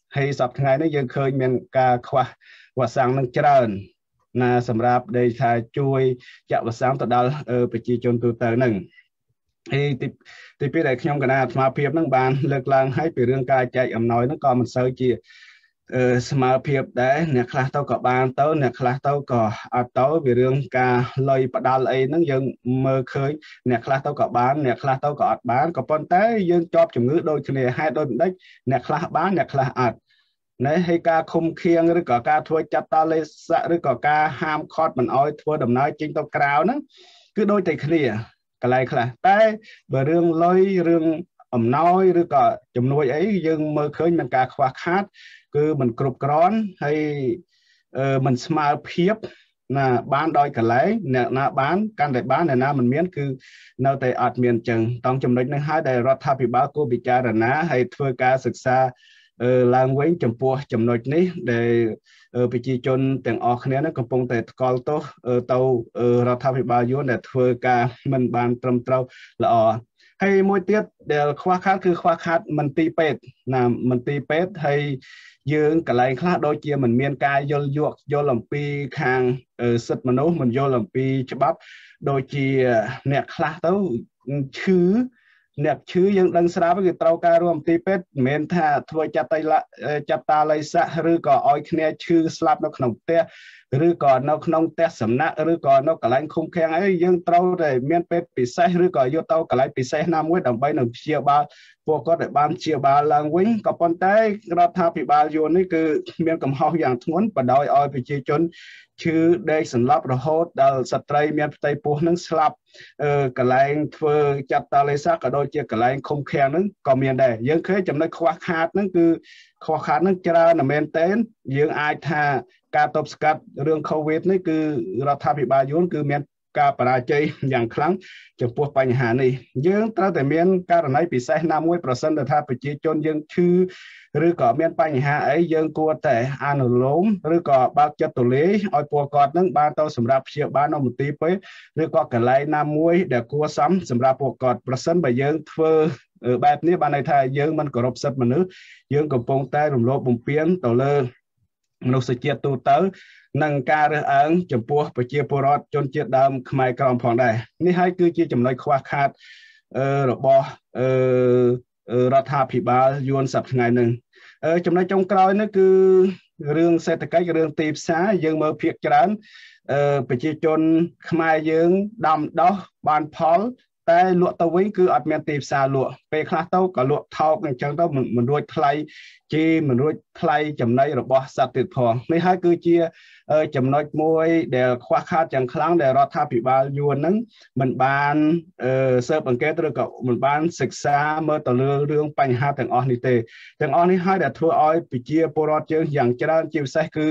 hay sập ngày nó dân khơi miền ca khoa và sang năng trơn là sầm rạp đây thay chui chạm và sáng tận đó bị chi chôn từ từ nừng thì bây giờ khi ông cái nào mà phiệp năng bàn lực lang hay bị riêng ca chạy nói nó còn một sợi chi mà phiệp đấy nè khá tao có bàn tao nè khá tao có tao vì riêng ca lời bắt đầu ấy nó dân mơ khơi nè khá tao có bán nè khá tao có bán có con té dân cho chủng ngữ đôi này hai đôi đấy nè khá bán nè khá này hay ca không khiêng rồi có ca thua chặt ta lên sợ rồi có ca ham khót mình oi thua đầm nói chính tao cào nó cứ đôi tay kia cái này là tay bờ rương lôi rương nói rồi có chùm nuôi ấy nhưng mơ khơi mình ca khoa khát cứ mình cột cron hay mình smart phiếp là bán đôi cái lấy nè na bán can để bán này na mình miễn cứ nâu tay ạt miền chừng trong chùm đấy hai đại rót tháp bị báo cô bị cha rồi ná hay thưa caศึกษาlang quên chấm pua chấm nội ní để bị chi chôn tiếng ọc này nóកំពុងតែកលទោសទៅរដ្ឋាភិបាលយួនដែលធ្វើការមិនបានត្រឹមត្រូវល្អហើយមួយទៀតដែលខ្វះខាតគឺខ្វះខាតមន្ទីរពេទ្យណាមន្ទីរពេទ្យហើយយើងកន្លែងខ្លះដូចជាមិនមានការយល់អំពីខាងសិទ្ធិមនុស្សមិនយល់អំពីច្បាប់ដូចជាអ្នកខ្លះទៅឈឺអ្នកឈឺយើងដឹងស្រាប់គឺត្រូវការរួមទីពេទ្យមិនមែនថាធ្វើចាប់តាល័យស័កឬក៏ឲ្យគ្នាឈឺស្លាប់នៅក្នុងផ្ទះឬក៏នៅក្នុងផ្ទះសំណាក់ឬក៏នៅកន្លែងឃុំឃាំងអីយើងត្រូវតែមានពេទ្យពិសេសឬក៏យកទៅកន្លែងពិសេសណាមួយដើម្បីនឹងព្យាបាលពួកគាត់ឲ្យបានព្យាបាលឡើងវិញក៏ប៉ុន្តែរដ្ឋាភិបាលយួននេះគឺមានកំហុសយ៉ាងធ្ងន់បដ ாய் ឲ្យប្រជាជនឈឺដេកសន្លប់រហូតដល់ស្ត្រីមានផ្ទៃពោះនឹងស្លាប់កន្លែងធ្វើចាត់តាល័យស័កក៏ដូចជាកន្លែងឃុំឃាំងហ្នឹងក៏មានដែរយើងឃើញចំណុចខ្វះខាតហ្នឹងគឺខ្វះខាតហ្នឹងច្រើនមែនទែនយើងអាចថាការទប់ស្កាត់រឿង COVID នេះគឺរដ្ឋាភិបាលយួនគឺមានការបរាជ័យយ៉ាងខ្លាំងចំពោះបញ្ហានេះយើងត្រូវតែមានករណីពិសេសណាមួយប្រសិនថាប្រជាជនយើងឈឺឬក៏មានបញ្ហាអីយើងគួរតែអនុលោមឬក៏បើកចិត្តទូលាយឲ្យពួកគាត់នឹងបានទៅសម្រាប់ព្យាបាលនៅមន្ទីរពេទ្យឬក៏កន្លែងណាមួយដែលគួរសមសម្រាប់ពួកគាត់ប្រសិនបើយើងធ្វើបែបនេះបានន័យថាយើងមិនគោរពសិទ្ធិមនុស្សយើងកំពុងតែរំលោភបំពានទៅលើមនុស្សជាតិទូទៅនិងការរើសអើងចំពោះប្រជាពលរដ្ឋជនជាតិដើមខ្មែរក្រមផងដែរនេះហើយគឺជាចំណុចខ្វះខាតរបស់រដ្ឋាភិបាលយួនសប្តាហ៍ថ្ងៃនេះចំណុចចុងក្រោយនេះគឺរឿងសេដ្ឋកិច្ចរឿងទីផ្សារយើងមើលភាគច្រើនប្រជាជនខ្មែរយើងដាំដុះបានផលតែលក់ទៅវិញគឺអត់មានទីផ្សារលក់ពេលខ្លះទៅក៏លក់ថោកអញ្ចឹងទៅមិនរួចថ្លៃជីមិនរួចថ្លៃចំណីរបស់សត្វទៀតផងនេះហើយគឺជាចំណុចមួយដែលខ្វះខាតយ៉ាងខ្លាំងដែលរដ្ឋាភិបាលយួនហ្នឹងមិនបានស៊ើបអង្កេតឬក៏មិនបានសិក្សាមើលទៅលើរឿងបញ្ហាទាំងអស់នេះទេទាំងអស់នេះហើយដែលធ្វើឲ្យប្រជាពលរដ្ឋយើងយ៉ាងច្រើនជាពិសេសគឺ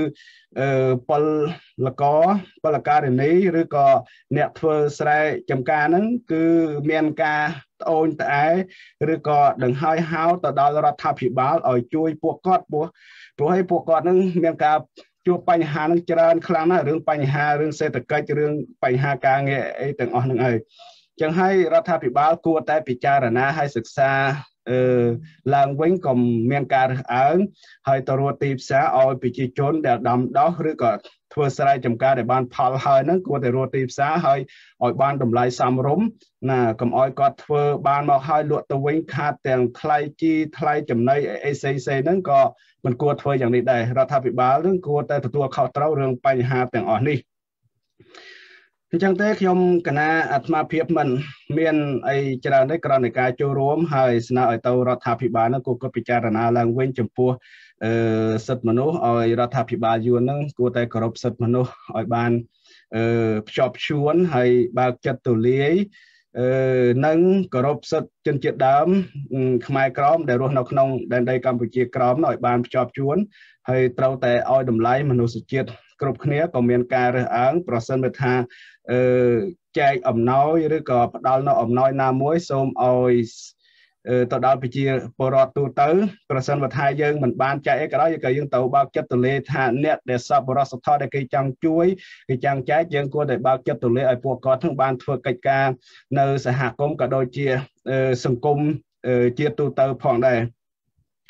ពលការិនីឬក៏អ្នកធ្វើស្រែចម្ការហ្នឹងគឺមានការត្អូញត្អែឬក៏ដង្ហើយហៅទៅដល់រដ្ឋាភិបាលឲ្យជួយពួកគាត់ព្រោះឲ្យពួកគាត់ហ្នឹងមានការជួបបញ្ហានឹងច្រើនខ្លាំងណាស់រឿងបញ្ហារឿងសេដ្ឋកិច្ចរឿងបញ្ហាការងារអីទាំងអស់ហ្នឹងហើយអញ្ចឹងហើយរដ្ឋាភិបាលគួរតែពិចារណាឲ្យសិក្សាឡើងវិញកុំមានការរើសអើងហើយទៅរកទីផ្សារឲ្យប្រជាជនដែលដាំដុះឬក៏ធ្វើស្រែចម្ការដែលបានផលហើយហ្នឹងគួរតែរកទីផ្សារហើយឲ្យបានតម្លៃសមរម្យណាកុំឲ្យគាត់ធ្វើបានមកហើយលក់ទៅវិញខាតទាំងថ្លៃជីថ្លៃចំណីអីផ្សេងហ្នឹងក៏មិនគួរធ្វើយ៉ាងនេះដែររដ្ឋាភិបាលនឹងគួរតែទទួលខុសត្រូវរឿងបញ្ហាទាំងអស់នេះអញ្ចឹងទេខ្ញុំគណៈអាត្មាភាពមិនមានអីច្រើនទេគ្រាន់តែការចូលរួមហើយស្នើឲ្យទៅរដ្ឋាភិបាលនឹងគួរគាត់ពិចារណាឡើងវិញចំពោះសិទ្ធិមនុស្សឲ្យរដ្ឋាភិបាលយួននឹងគួរតែគោរពសិទ្ធិមនុស្សឲ្យបានភ្ជាប់ព្យួនហើយបើកចិត្តទូលាយនិងគោរពសិទ្ធិជនជាតិដើមខ្មែរក្រមដែលរស់នៅក្នុងដែនដីកម្ពុជាក្រមឲ្យបានភ្ជាប់ព្យួនហើយត្រូវតែឲ្យតម្លៃមនុស្សជាតិគ្រប់គ្នាក៏មានការរើសអើងប្រសិនបើថាចែកអំណោយឬក៏ផ្ដល់នៅអំណោយណាមួយសូមឲ្យទៅដល់ប្រជាពលរដ្ឋទូទៅប្រសិនបើថាយើងមិនបានចែកអីក៏ដោយក៏យើងទៅបើកចិត្តទូលាយថាអ្នកដែលសប្បុរសធម៌ដែលគេចង់ជួយគេចង់ចែកយើងគួរតែបើកចិត្តទូលាយឲ្យពួកគាត់ទាំងបានធ្វើកិច្ចការនៅសហគមន៍ក៏ដូចជាសង្គមជាទូទៅផងដែរ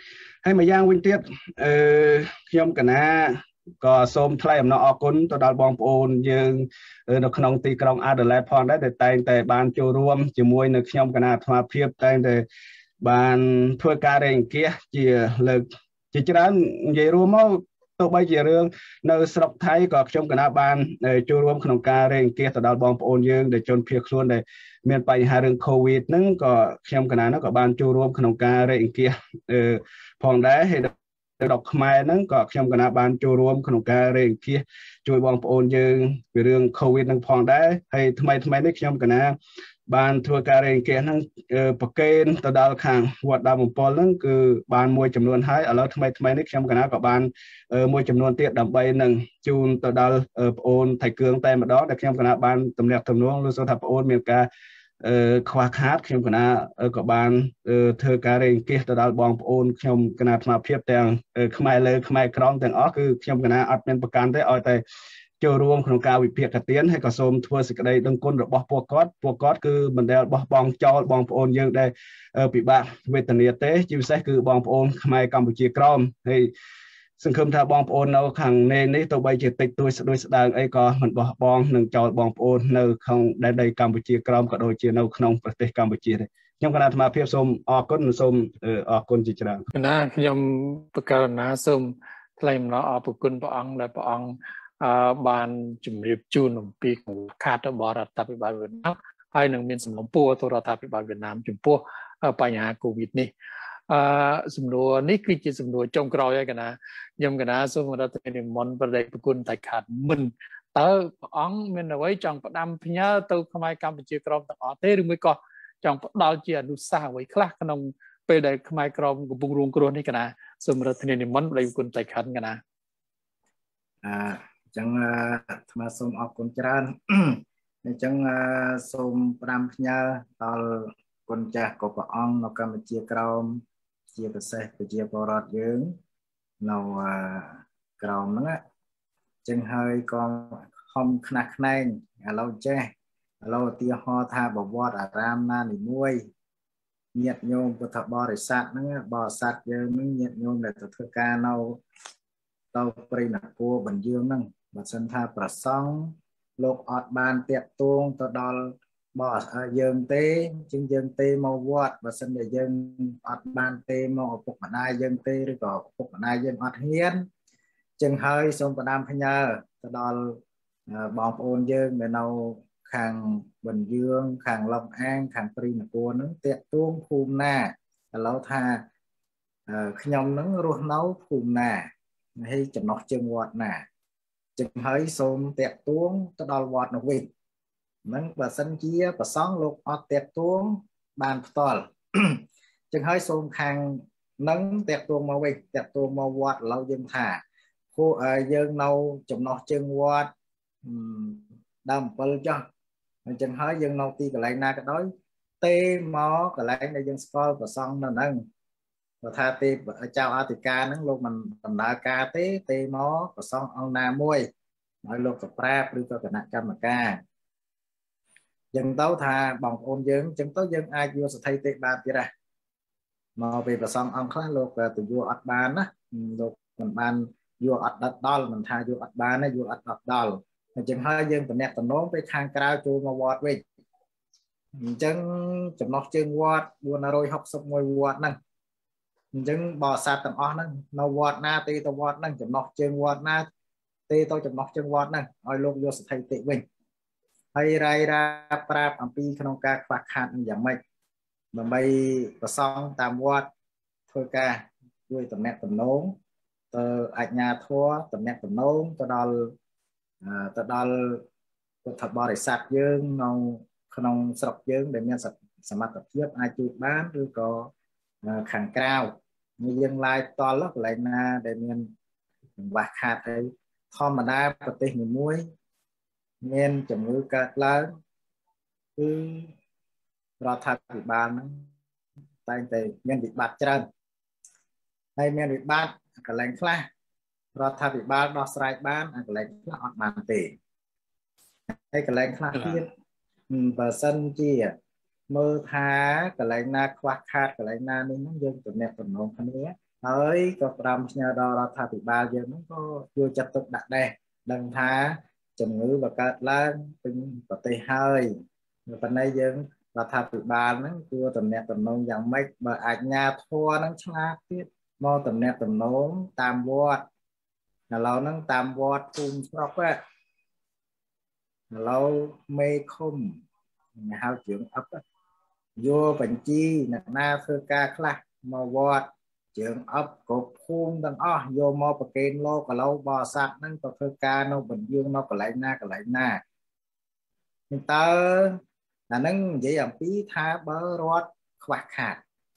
ហើយមួយយ៉ាងវិញទៀតខ្ញុំកណាក៏សូមថ្លែងអំណរអគុណទៅដល់បងប្អូនយើងនៅក្នុងទីក្រុង Adelaide ផងដែរដែលតែងតែបានចូលរួមជាមួយនៅខ្ញុំគណៈអាត្មាភាពតែងតែបានធ្វើការរែងអង្គាសជាលើកជាច្រើននិយាយរួមមកទោះបីជារឿងនៅស្រុកថៃក៏ខ្ញុំគណៈបានចូលរួមក្នុងការរែងអង្គាសទៅដល់បងប្អូនយើងដែលជនភៀសខ្លួនដែលមានបញ្ហារឿង COVID ហ្នឹងក៏ខ្ញុំគណៈនោះក៏បានចូលរួមក្នុងការរែងអង្គាសផងដែរហើយដល់ខ្មែរហ្នឹងក៏ខ្ញុំគណៈបានចូលរួមក្នុងការរែងអង្គាសជួយបងប្អូនយើងពីរឿង COVID ហ្នឹងផងដែរហើយថ្មីនេះខ្ញុំគណៈបានធ្វើការរែងអង្គាសហ្នឹងប្រកេនទៅដល់ខាងវត្តដើមបំពល់ហ្នឹងគឺបានមួយចំនួនហើយឥឡូវថ្មីនេះខ្ញុំគណៈក៏បានមួយចំនួនទៀតដើម្បីនឹងជូនទៅដល់ប្អូនថៃគ្រឿងតែម្ដងដែលខ្ញុំគណៈបានទំនាក់ទំនងឬសូថាប្អូនមានការខ្វះខាតខ្ញុំគណៈក៏បានធ្វើការរែងអង្គាសទៅដល់បងប្អូនខ្ញុំគណៈអាត្មាភាពទាំងខ្មែរលើខ្មែរក្រមទាំងអស់គឺខ្ញុំគណៈអត់មានប្រកាន់ទេឲ្យតែចូលរួមក្នុងការវិភាគទានហើយក៏សូមធ្វើសេចក្តីដឹងគុណរបស់ពួកគាត់គឺមិនដែលបោះបង់ចោលបងប្អូនយើងដែលពិបាកវេទនាទេជាពិសេសគឺបងប្អូនខ្មែរកម្ពុជាក្រមហើយសង្ឃឹមថាបងប្អូននៅខាងនេះទោះបីជាតិចតួចស្ដួយស្ដើងអីក៏មិនបោះបង់នឹងចោលបងប្អូននៅក្នុងដែនដីកម្ពុជាក្រមក៏ដូចជានៅក្នុងប្រទេសកម្ពុជាដែរខ្ញុំគណៈអាត្មាភាពសូមអរគុណសូមអរគុណជាច្រើនគណៈខ្ញុំបកករណាសូមថ្លែងអំណរអរគុណព្រះអង្គដែលព្រះអង្គបានជម្រាបជូនអំពីខាតរបស់រដ្ឋាភិបាលវៀតណាមហើយនឹងមានសំណុំពរទៅរដ្ឋាភិបាលវៀតណាមចំពោះបញ្ហា COVID នេះសំណួរនេះគឺជាសំណួរចុងក្រោយហើយគណៈខ្ញុំគណៈសូមរដ្ឋនិមន្តប្រដេកប្រគុណតែខាត់មិនតើព្រះអង្គមានអ្វីចង់ផ្ដាំផ្ញើទៅខ្មែរកម្ពុជាក្រមទាំងអស់ទេឬមួយក៏ចង់ផ្ដល់ជាអនុសាសន៍អ្វីខ្លះក្នុងពេលដែលខ្មែរក្រមកំពុងរងគ្រោះនេះគណៈសូមរដ្ឋនិមន្តប្រដេកប្រគុណតែខាត់គណៈចឹងអាត្មាសូមអរគុណច្រើនអញ្ចឹងសូមផ្ដាំផ្ញើដល់គុណចាស់ក៏ព្រះអង្គនៅកម្ពុជាក្រមជាពិសេសប្រជាពលរដ្ឋយើងនៅក្រមហ្នឹងចឹងហើយក៏ខំខ្នះខ្នែងឥឡូវចេះឥឡូវឧទាហរណ៍ថាបវត្តអារាមណានីមួយញាតិញោមពុទ្ធបរិស័ទហ្នឹងបរិស័ទយើងហ្នឹងញាតិញោមដែលទៅធ្វើការនៅទៅព្រៃនគរបញ្យើងហ្នឹងបើសិនថាប្រសង់លោកអត់បានតាក់ទងទៅដល់យើងទេជាងយើងទេមកវត្តបើសិនជាយើងអត់បានទេមកឪពុកម្ដាយយើងទេឬក៏ឪពុកម្ដាយយើងអត់ហ៊ានចឹងហើយសូមផ្ដាំផ្ញើទៅដល់បងប្អូនយើងដែលនៅខាងបញ្យើងខាងលំអាងខាងព្រៃនគរហ្នឹងតាក់ទងភូមិណាឥឡូវថាខ្ញុំហ្នឹងរស់នៅភូមិណាហើយចំណោះជើងវត្តណាចឹងហើយសូមតាក់ទងទៅដល់វត្តនោះវិញហ្នឹងបើសិនជាប្រសង់លោកអត់តាក់ទងបានផ្ទាល់ចឹងហើយសូមខាងនឹងតាក់ទងមកវិញតាក់ទងមកវត្តឥឡូវយើងថាពួកយើងនៅចំណោះជើងវត្តដើម7ចុះអញ្ចឹងហើយយើងនៅទីកន្លែងណាក៏ដោយទេមកកន្លែងដែលយើងស្គាល់ប្រសង់នៅហ្នឹងបើថាទេចៅអធិការហ្នឹងលោកមិនដំណើរការទេមកប្រសង់អង្គណាមួយឲ្យលោកទៅប្រាប់ឬក៏គណៈកម្មការចឹងទៅថាបងប្អូនយើងចឹងទៅយើងអាចយកស្ថិតិបានទៀតដែរមកពេលប្រសង់អង្គខ្លះលោកទៅយកអត់បានណាលោកមិនបានយកអត់ដល់មិនថាយកអត់បានទេយកអត់ដល់អញ្ចឹងហើយយើងតំណែងតំណងទៅខាងក្រៅចូលមកវត្តវិញអញ្ចឹងចំណោះជើងវត្ត461វត្តហ្នឹងអញ្ចឹងបរិស័ទទាំងអស់ហ្នឹងនៅវត្តណាទេទៅវត្តហ្នឹងចំណោះជើងវត្តណាទេទៅចំណោះជើងវត្តហ្នឹងឲ្យលោកយកស្ថិតិវិញហើយរាយរាប់ប្រាប់អំពីក្នុងការខ្វះខាតយ៉ាងម៉េចដើម្បីប្រសង់តាមវត្តធ្វើការជួយតំណែងតំណងទៅអាជ្ញាធរតំណែងតំណងទៅដល់ពុទ្ធបរិស័ទយើងនៅក្នុងស្រុកយើងដែលមានសមត្ថភាពអាចជួយបានឬក៏ខាងក្រៅយើងឡាយតល់កន្លែងណាដែលមានកង្វះខាតអីធម្មតាប្រទេសមួយមានជំងឺកើតឡើងគឺរដ្ឋាភិបាលហ្នឹងតែងតែមានវិបត្តិច្រើនហើយមានវិបត្តិកន្លែងខ្លះរដ្ឋាភិបាលដោះស្រាយបានកន្លែងខ្លះអត់បានទេហើយកន្លែងខ្លះទៀតបើសិនជាមើលថាកន្លែងណាខ្វះខាតកន្លែងណានេះយើងទំនាក់ទំនងគ្នាហើយក៏ផ្ដាំផ្ញើដល់រដ្ឋាភិបាលយើងហ្នឹងក៏ជួយចាត់ទុកដាក់ដែរដឹងថាជំងឺបើកើតឡើងពេញប្រទេសហើយប៉ុន្តែយើងរដ្ឋាភិបាលហ្នឹងគួរតំណាក់តំណងយ៉ាងម៉េចបើអាជ្ញាធរហ្នឹងឆ្លាតទៀតមកតំណាក់តំណងតាមវត្តឥឡូវហ្នឹងតាមវត្តភូមិស្រុកឥឡូវមេឃុំហៅជើងអឹបយកបញ្ជីអ្នកណាធ្វើការខ្លះមកវត្តជើងអឹបគ្រប់ភូមិទាំងអស់យកមកប្រកេនលោកឥឡូវបរិស័ទហ្នឹងក៏ធ្វើការនៅបញ្យើងនៅកន្លែងណាតើអាហ្នឹងនិយាយអំពីថាបើរដ្ឋខ្វះខាត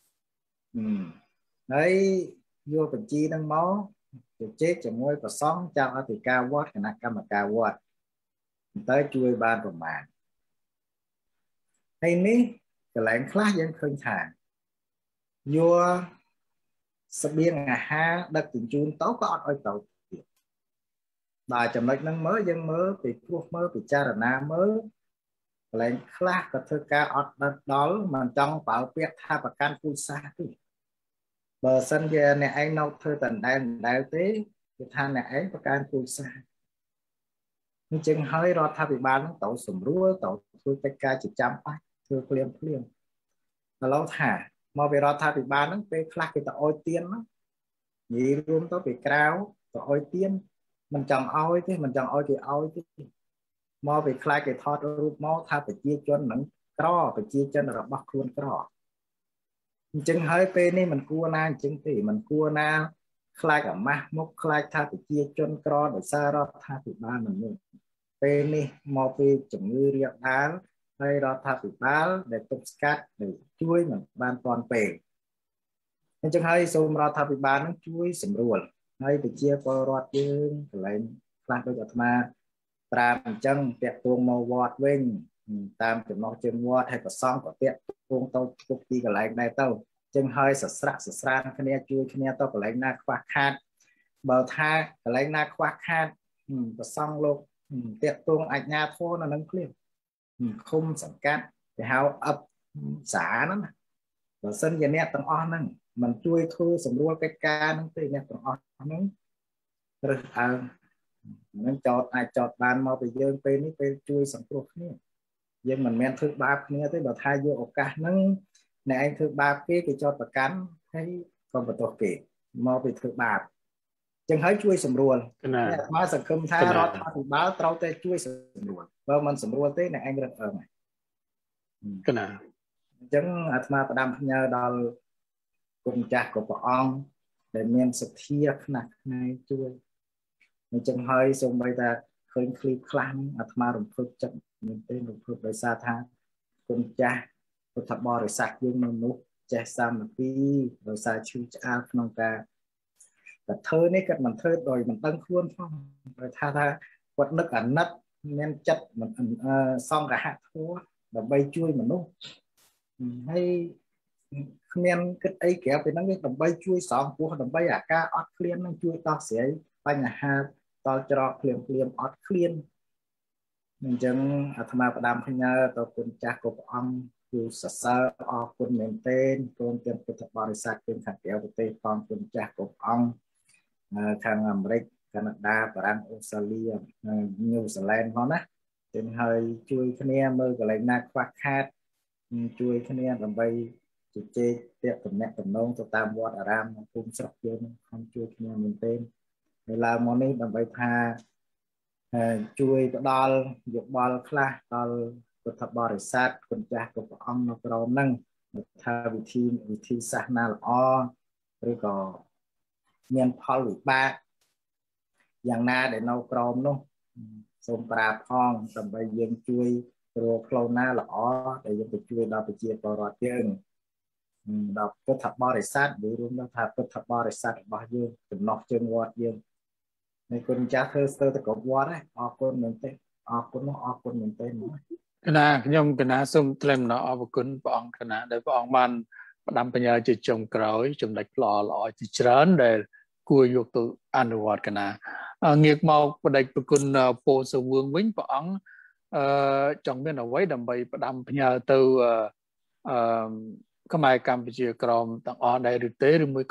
ហើយយកបញ្ជីហ្នឹងមកជជែកជាមួយប្រសង់ចៅអធិការវត្តគណៈកម្មការវត្តតើជួយបានប្រមាណហើយនេះកន្លែងខ្លះយើងឃើញថាយកស្បៀងអាហារដឹកជញ្ជូនទៅក៏អត់ឲ្យទៅទៀតដល់ចំណុចហ្នឹងមើលយើងមើលពីព្រោះមើលពិចារណាមើលកន្លែងខ្លះក៏ធ្វើការអត់ដល់មិនចង់ប្រើពាក្យថាប្រកាន់ពូជសាសន៍ទេបើសិនជាអ្នកឯងនៅធ្វើតដែលទេគឺថាអ្នកឯងប្រកាន់ពូជសាសន៍អញ្ចឹងហើយរដ្ឋាភិបាលនឹងទៅសម្រួលទៅធ្វើកិច្ចការជាចាំបាច់ធ្វើភ្លាមឥឡូវថាមកពីរដ្ឋាភិបាលហ្នឹងពេលខ្លះគេទៅអោយទៀនណានិយាយរួមទៅពីក្រៅទៅអោយទៀនមិនចង់អោយទេមិនចង់អោយគេអោយទេមកពីខ្លាចគេថតរូបមកថាប្រជាជនហ្នឹងក្រប្រជាជនរបស់ខ្លួនក្រអញ្ចឹងហើយពេលនេះមិនគួរណាអញ្ចឹងទេមិនគួរណាខ្លាចអាម៉ាស់មុខខ្លាចថាប្រជាជនក្រដោយសាររដ្ឋាភិបាលមិននោះពេលនេះមកពីជំងឺរាលដាលហើយរដ្ឋាភិបាលដែលទប់ស្កាត់ដែលជួយមិនបានទាន់ពេលអញ្ចឹងហើយសូមរដ្ឋាភិបាលនឹងជួយសម្រួលហើយប្រជាពលរដ្ឋយើងកន្លែងខ្លះដូចអាត្មាប្រាប់អញ្ចឹងតាក់ទងមកវត្តវិញតាមចំណុចជើងវត្តហើយប្រសង់ក៏តាក់ទងទៅគ្រប់ទីកន្លែងដែរទៅអញ្ចឹងហើយសស្រាក់សស្រានគ្នាជួយគ្នាទៅកន្លែងណាខ្វះខាតបើថាកន្លែងណាខ្វះខាតប្រសង់លោកតាក់ទងអាជ្ញាធរនៅនឹងភ្លាមឃុំសង្កាត់គេហៅអឹបសាហ្នឹងបើសិនជាអ្នកទាំងអស់ហ្នឹងមិនជួយធ្វើសម្រួលកិច្ចការហ្នឹងទេអ្នកទាំងអស់ហ្នឹងរើសអើងហ្នឹងអាចចោតបានមកពីយើងពេលនេះពេលជួយសង្គ្រោះគ្នាយើងមិនមែនធ្វើបាបគ្នាទេបើថាយកឱកាសហ្នឹងអ្នកឯងធ្វើបាបគេចោតប្រកាន់ហើយក៏បន្ទោសគេមកពីធ្វើបាបចឹងហើយជួយសម្រួលអាត្មាសង្ឃឹមថារដ្ឋាភិបាលត្រូវតែជួយសម្រួលបើមិនសម្រួលទេអ្នកឯងរឹតអើងហើយកណាអញ្ចឹងអាត្មាផ្ដាំផ្ញើដល់គុណចាស់ក៏ព្រះអង្គដែលមានសទ្ធាខ្នះខ្នែងជួយអញ្ចឹងហើយសូម្បីតែឃើញคลิปខ្លះអាត្មារំភើបចិត្តមែនទេរំភើបដោយសារថាគុណចាស់ពុទ្ធបរិស័ទយើងនៅនោះចេះសាមគ្គីដោយសារឈឺឆ្អាលក្នុងការតែធ្វើនេះគាត់មិនធ្វើដោយមិនដឹងខ្លួនផងព្រោះថាគាត់នឹកអាណិតមានចិត្តសង្ឃហធម៌ដើម្បីជួយមនុស្សហើយគ្មានគិតអីក្រៅពីហ្នឹងទេដើម្បីជួយសងពោះដើម្បីអាការអត់ឃ្លាននឹងជួយដោះស្រាយបញ្ហាតល់ច្រកភ្លាមអត់ឃ្លានអញ្ចឹងអាត្មាផ្ដាំផ្ញើទៅគុណចាស់គ្រប់ព្រះអង្គគឺសរសើរអរគុណមែនទែនព្រមទាំងពុទ្ធបរិស័ទទាំងខាងក្រៅប្រទេសផងគុណចាស់គ្រប់អង្គខាងអាមេរិកកាណាដាបារាំងអូស្ត្រាលីញូហ្សេឡង់ផងណាចឹងហើយជួយគ្នាមើលកន្លែងណាខ្វះខាតជួយគ្នាដើម្បីជជែកទាក់តំណែងតំណងទៅតាមវត្តអារាមភូមិស្រុកយើងខំជួយគ្នាមែនទែនហើយឡើងមកនេះដើម្បីថាជួយផ្ដល់យោបល់ខ្លះដល់ពុទ្ធបរិស័ទគុណចាស់គ្រប់ព្រះអង្គនៅក្រោមហ្នឹងថាវិធីសាសនាល្អឬក៏មានផលវិបាកយ៉ាងណាដែលនៅក្រោមនោះសូមប្រាប់ផងដើម្បីយើងជួយរកផ្លូវណាល្អដែលយើងទៅជួយដល់ប្រជាពលរដ្ឋយើងដល់ពុទ្ធបរិស័ទឬរួមដល់ថាពុទ្ធបរិស័ទរបស់យើងចំណុះជើងវត្តយើងនៃគុណចាស់ធ្វើស្ទើរតែគ្រប់វត្តហើយអរគុណមែនទេអរគុណមែនទេគណៈខ្ញុំគណៈសូមថ្លែងអំណរអរគុណព្រះអង្គគណៈដែលព្រះអង្គបានផ្ដាំបញ្ញាជាចុងក្រោយចំណុចល្អជាច្រើនដែលគួរយកទៅអនុវត្តគណៈងាកមកបដិប្រគុណពោធិ៍សវឿងវិញព្រះអង្គចង់មានអ្វីដើម្បីផ្ដាំផ្ញើទៅខ្មែរកម្ពុជាក្រមទាំងអស់ដែរឬទេឬមួយក៏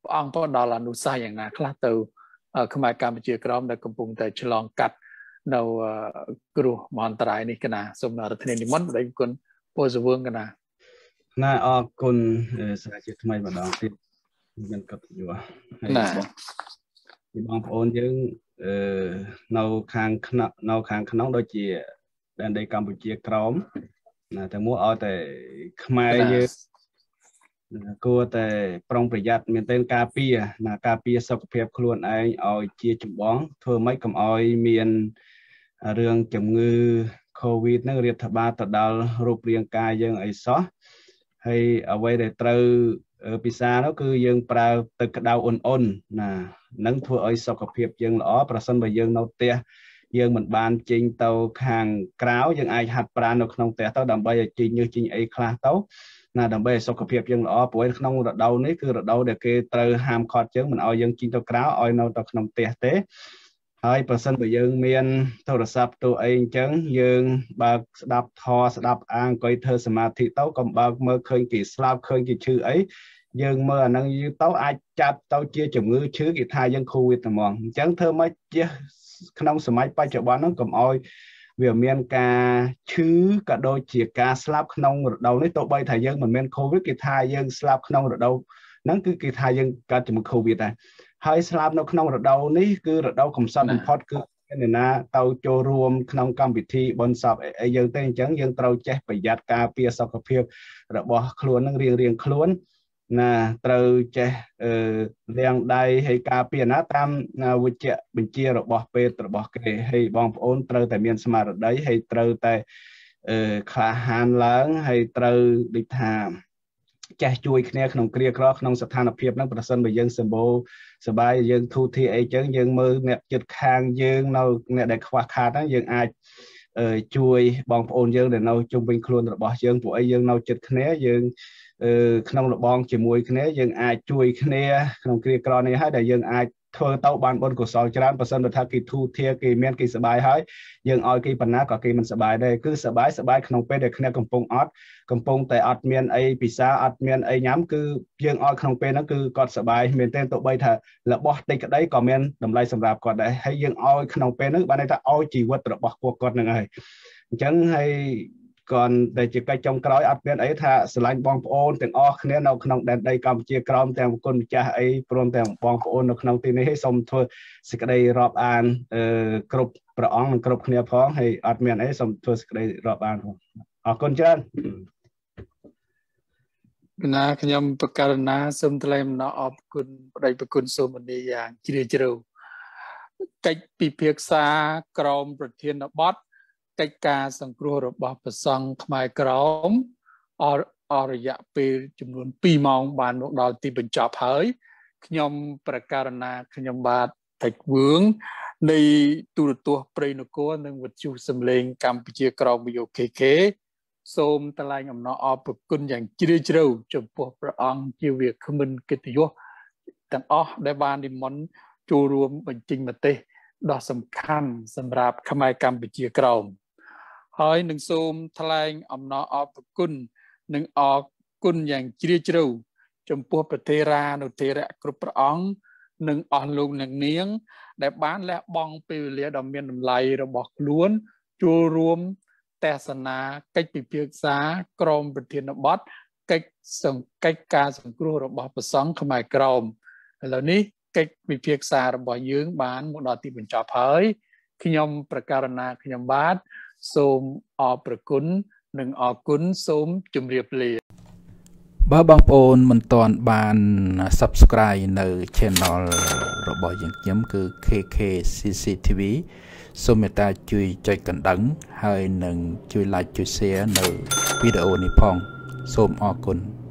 អង្គផ្ដល់អនុសាសន៍យ៉ាងណាខ្លះទៅខ្មែរកម្ពុជាក្រមដែលកំពុងតែឆ្លងកាត់នៅគ្រោះមហន្តរាយនេះកណាសូមរដ្ឋធានីនិមន្តបដិគុណពោសវឿងកណាណាអរគុណសាជាថ្មីម្ដងទៀតមានកិត្តិយសហើយបងប្អូនយើងនៅខាងក្នុងដូចជាដែនដីកម្ពុជាក្រមណាតែមួយឲ្យតែខ្មែរយើងគួរតែប្រុងប្រយ័ត្នមែនទែនការពារសុខភាពខ្លួនឯងឲ្យជាចម្បងធ្វើម៉េចកុំឲ្យមានរឿងជំងឺ COVID ហ្នឹងរាតត្បាតទៅដល់រូបរាងកាយយើងអីសោះហើយអ្វីដែលត្រូវពិសានោះគឺយើងប្រើទឹកក្តៅអ៊ុនណានឹងធ្វើឲ្យសុខភាពយើងល្អប្រសិនបើយើងនៅផ្ទះយើងមិនបានចេញទៅខាងក្រៅយើងអាចហាត់ប្រាណនៅក្នុងផ្ទះទៅដើម្បីឲ្យចេញញើសចេញអីខ្លះទៅណាដើម្បីឲ្យសុខភាពយើងល្អព្រោះក្នុងរដូវនេះគឺរដូវដែលគេត្រូវហាមឃាត់យើងមិនឲ្យយើងចេញទៅក្រៅឲ្យនៅទៅក្នុងផ្ទះទេហើយប្រសិនបើយើងមានទូរស័ព្ទទូអីអញ្ចឹងយើងបើកស្ដាប់ធម៌ស្ដាប់អាអង្គុយធ្វើសមាធិទៅកុំបើកមើលឃើញគេស្លាប់ឃើញគេឈឺអីយើងមើលអាហ្នឹងយើងទៅអាចចាប់ទៅជាជំងឺឈឺគេថាយើង COVID ហ្មងអញ្ចឹងធ្វើមកជាក្នុងសម័យបច្ចុប្បន្នហ្នឹងកុំឲ្យវាមានការឈឺក៏ដូចជាការស្លាប់ក្នុងរដូវនេះទោះបីថាយើងមិនមាន COVID គេថាយើងស្លាប់ក្នុងរដូវហ្នឹងគឺគេថាយើងកើតជំងឺ COVID ដែរហើយស្លាប់នៅក្នុងរដូវនេះគឺរដូវកំសត់បំផុតគឺអ្នកណាទៅចូលរួមក្នុងកម្មវិធីបុណ្យសពអីយើងទេអញ្ចឹងយើងត្រូវចេះប្រយ័ត្នការពារសុខភាពរបស់ខ្លួននឹងរៀងខ្លួនណាត្រូវចេះលាងដៃហើយការពារណាតាមវិជ្ជបញ្ជារបស់ពេទ្យរបស់គេហើយបងប្អូនត្រូវតែមានស្មារតីហើយត្រូវតែក្លាហានឡើងហើយត្រូវដូចថាចេះជួយគ្នាក្នុងគ្រាក្រក្នុងស្ថានភាពហ្នឹងប្រសិនបើយើងសម្បូរសบายយើងធូរធារអីចឹងយើងមើលអ្នកជិតខាងយើងនៅអ្នកដែលខ្វះខាតហ្នឹងយើងអាចជួយបងប្អូនយើងដែលនៅជុំវិញខ្លួនរបស់យើងពួកអីយើងនៅជិតគ្នាយើងក្នុងរបងជាមួយគ្នាយើងអាចជួយគ្នាក្នុងគ្រាក្រនេះហើយដែលយើងអាចធ្វើទៅបានបុណ្យកុសលច្រើនបើសិនបើថាគេធូរធារគេមានគេសบายហើយយើងឲ្យគេប៉ុណ្ណាក៏គេមិនសบายដែរគឺសบายក្នុងពេលដែលគ្នាកំពុងតែអត់មានអីពិសាអត់មានអីញ៉ាំគឺយើងឲ្យក្នុងពេលហ្នឹងគឺគាត់សบายមែនទែនទោះបីថារបស់តិចក្តីក៏មានតម្លៃសម្រាប់គាត់ដែរហើយយើងឲ្យក្នុងពេលហ្នឹងបានន័យថាឲ្យជីវិតរបស់ពួកគាត់ហ្នឹងហើយអញ្ចឹងហើយcòn để chỉ cái trong cõi ắt biết ấy tha sánh bong ôn tiếng o nên đâu không đèn đây cầm chia crom tiếng con cha ấy prom tiếng bong ôn đâu không tin ấy xong thôi sẽ cái đây rọp an cướp prong cướp kia phong hay ắt miền ấy xong thôi sẽ cái đây rọp an con chân na nhầm bậc na xâm thêm nó ọp kun đây bậc kun xôm đi chia chiều cách bị phiệt xa crom bậc thiên nó bót cách ca sang cua rồi bỏ sang mai crom ở dạ về chủng luôn pi mong bàn một đòn tìm bình chọc hỡi nhom bậc na nhom bát thạch vướng đây tu prenoco nâng vật chu xâm lên Campuchia crom bio keke xôm ta lại ngầm nó ọp bậc kun dạng chia chiều chụp bộ prong chiều việc không mình cái tiêu tận để bàn đi món chu rùm bình trình mà tê đó sầm khăn sầm rạp Khmer Campuchia cromហើយនឹងសូមថ្លែងអំណរអរគុណនិងអរគុណយ៉ាងជ្រាលជ្រៅចំពោះព្រះថេរានុថេរៈគ្រប់ព្រះអង្គនិងអស់លោកអ្នកនាងដែលបានលះបង់ពេលវេលាដ៏មានតម្លៃរបស់ខ្លួនចូលរួមទស្សនាកិច្ចពិភាក្សាក្រមប្រធានបទកិច្ចការសង្គ្រោះរបស់ព្រះសង្ឃខ្មែរក្រមឥឡូវនេះកិច្ចពិភាក្សារបស់យើងបានមកដល់ទីបញ្ចប់ហើយខ្ញុំប្រកាសណាខ្ញុំបាទសូមអរព្រគុណនិងអរគុណសូមជម្រាបលាបើបងប្អូនមិនទាន់បាន Subscribe នៅ Channel របស់យើងខ្ញុំគឺ KK CCTV សូមមេត្តាជួយចុចកណ្ដឹងហើយនិងជួយ Like ជួយ Share នៅវីដេអូនេះផងសូមអរគុណ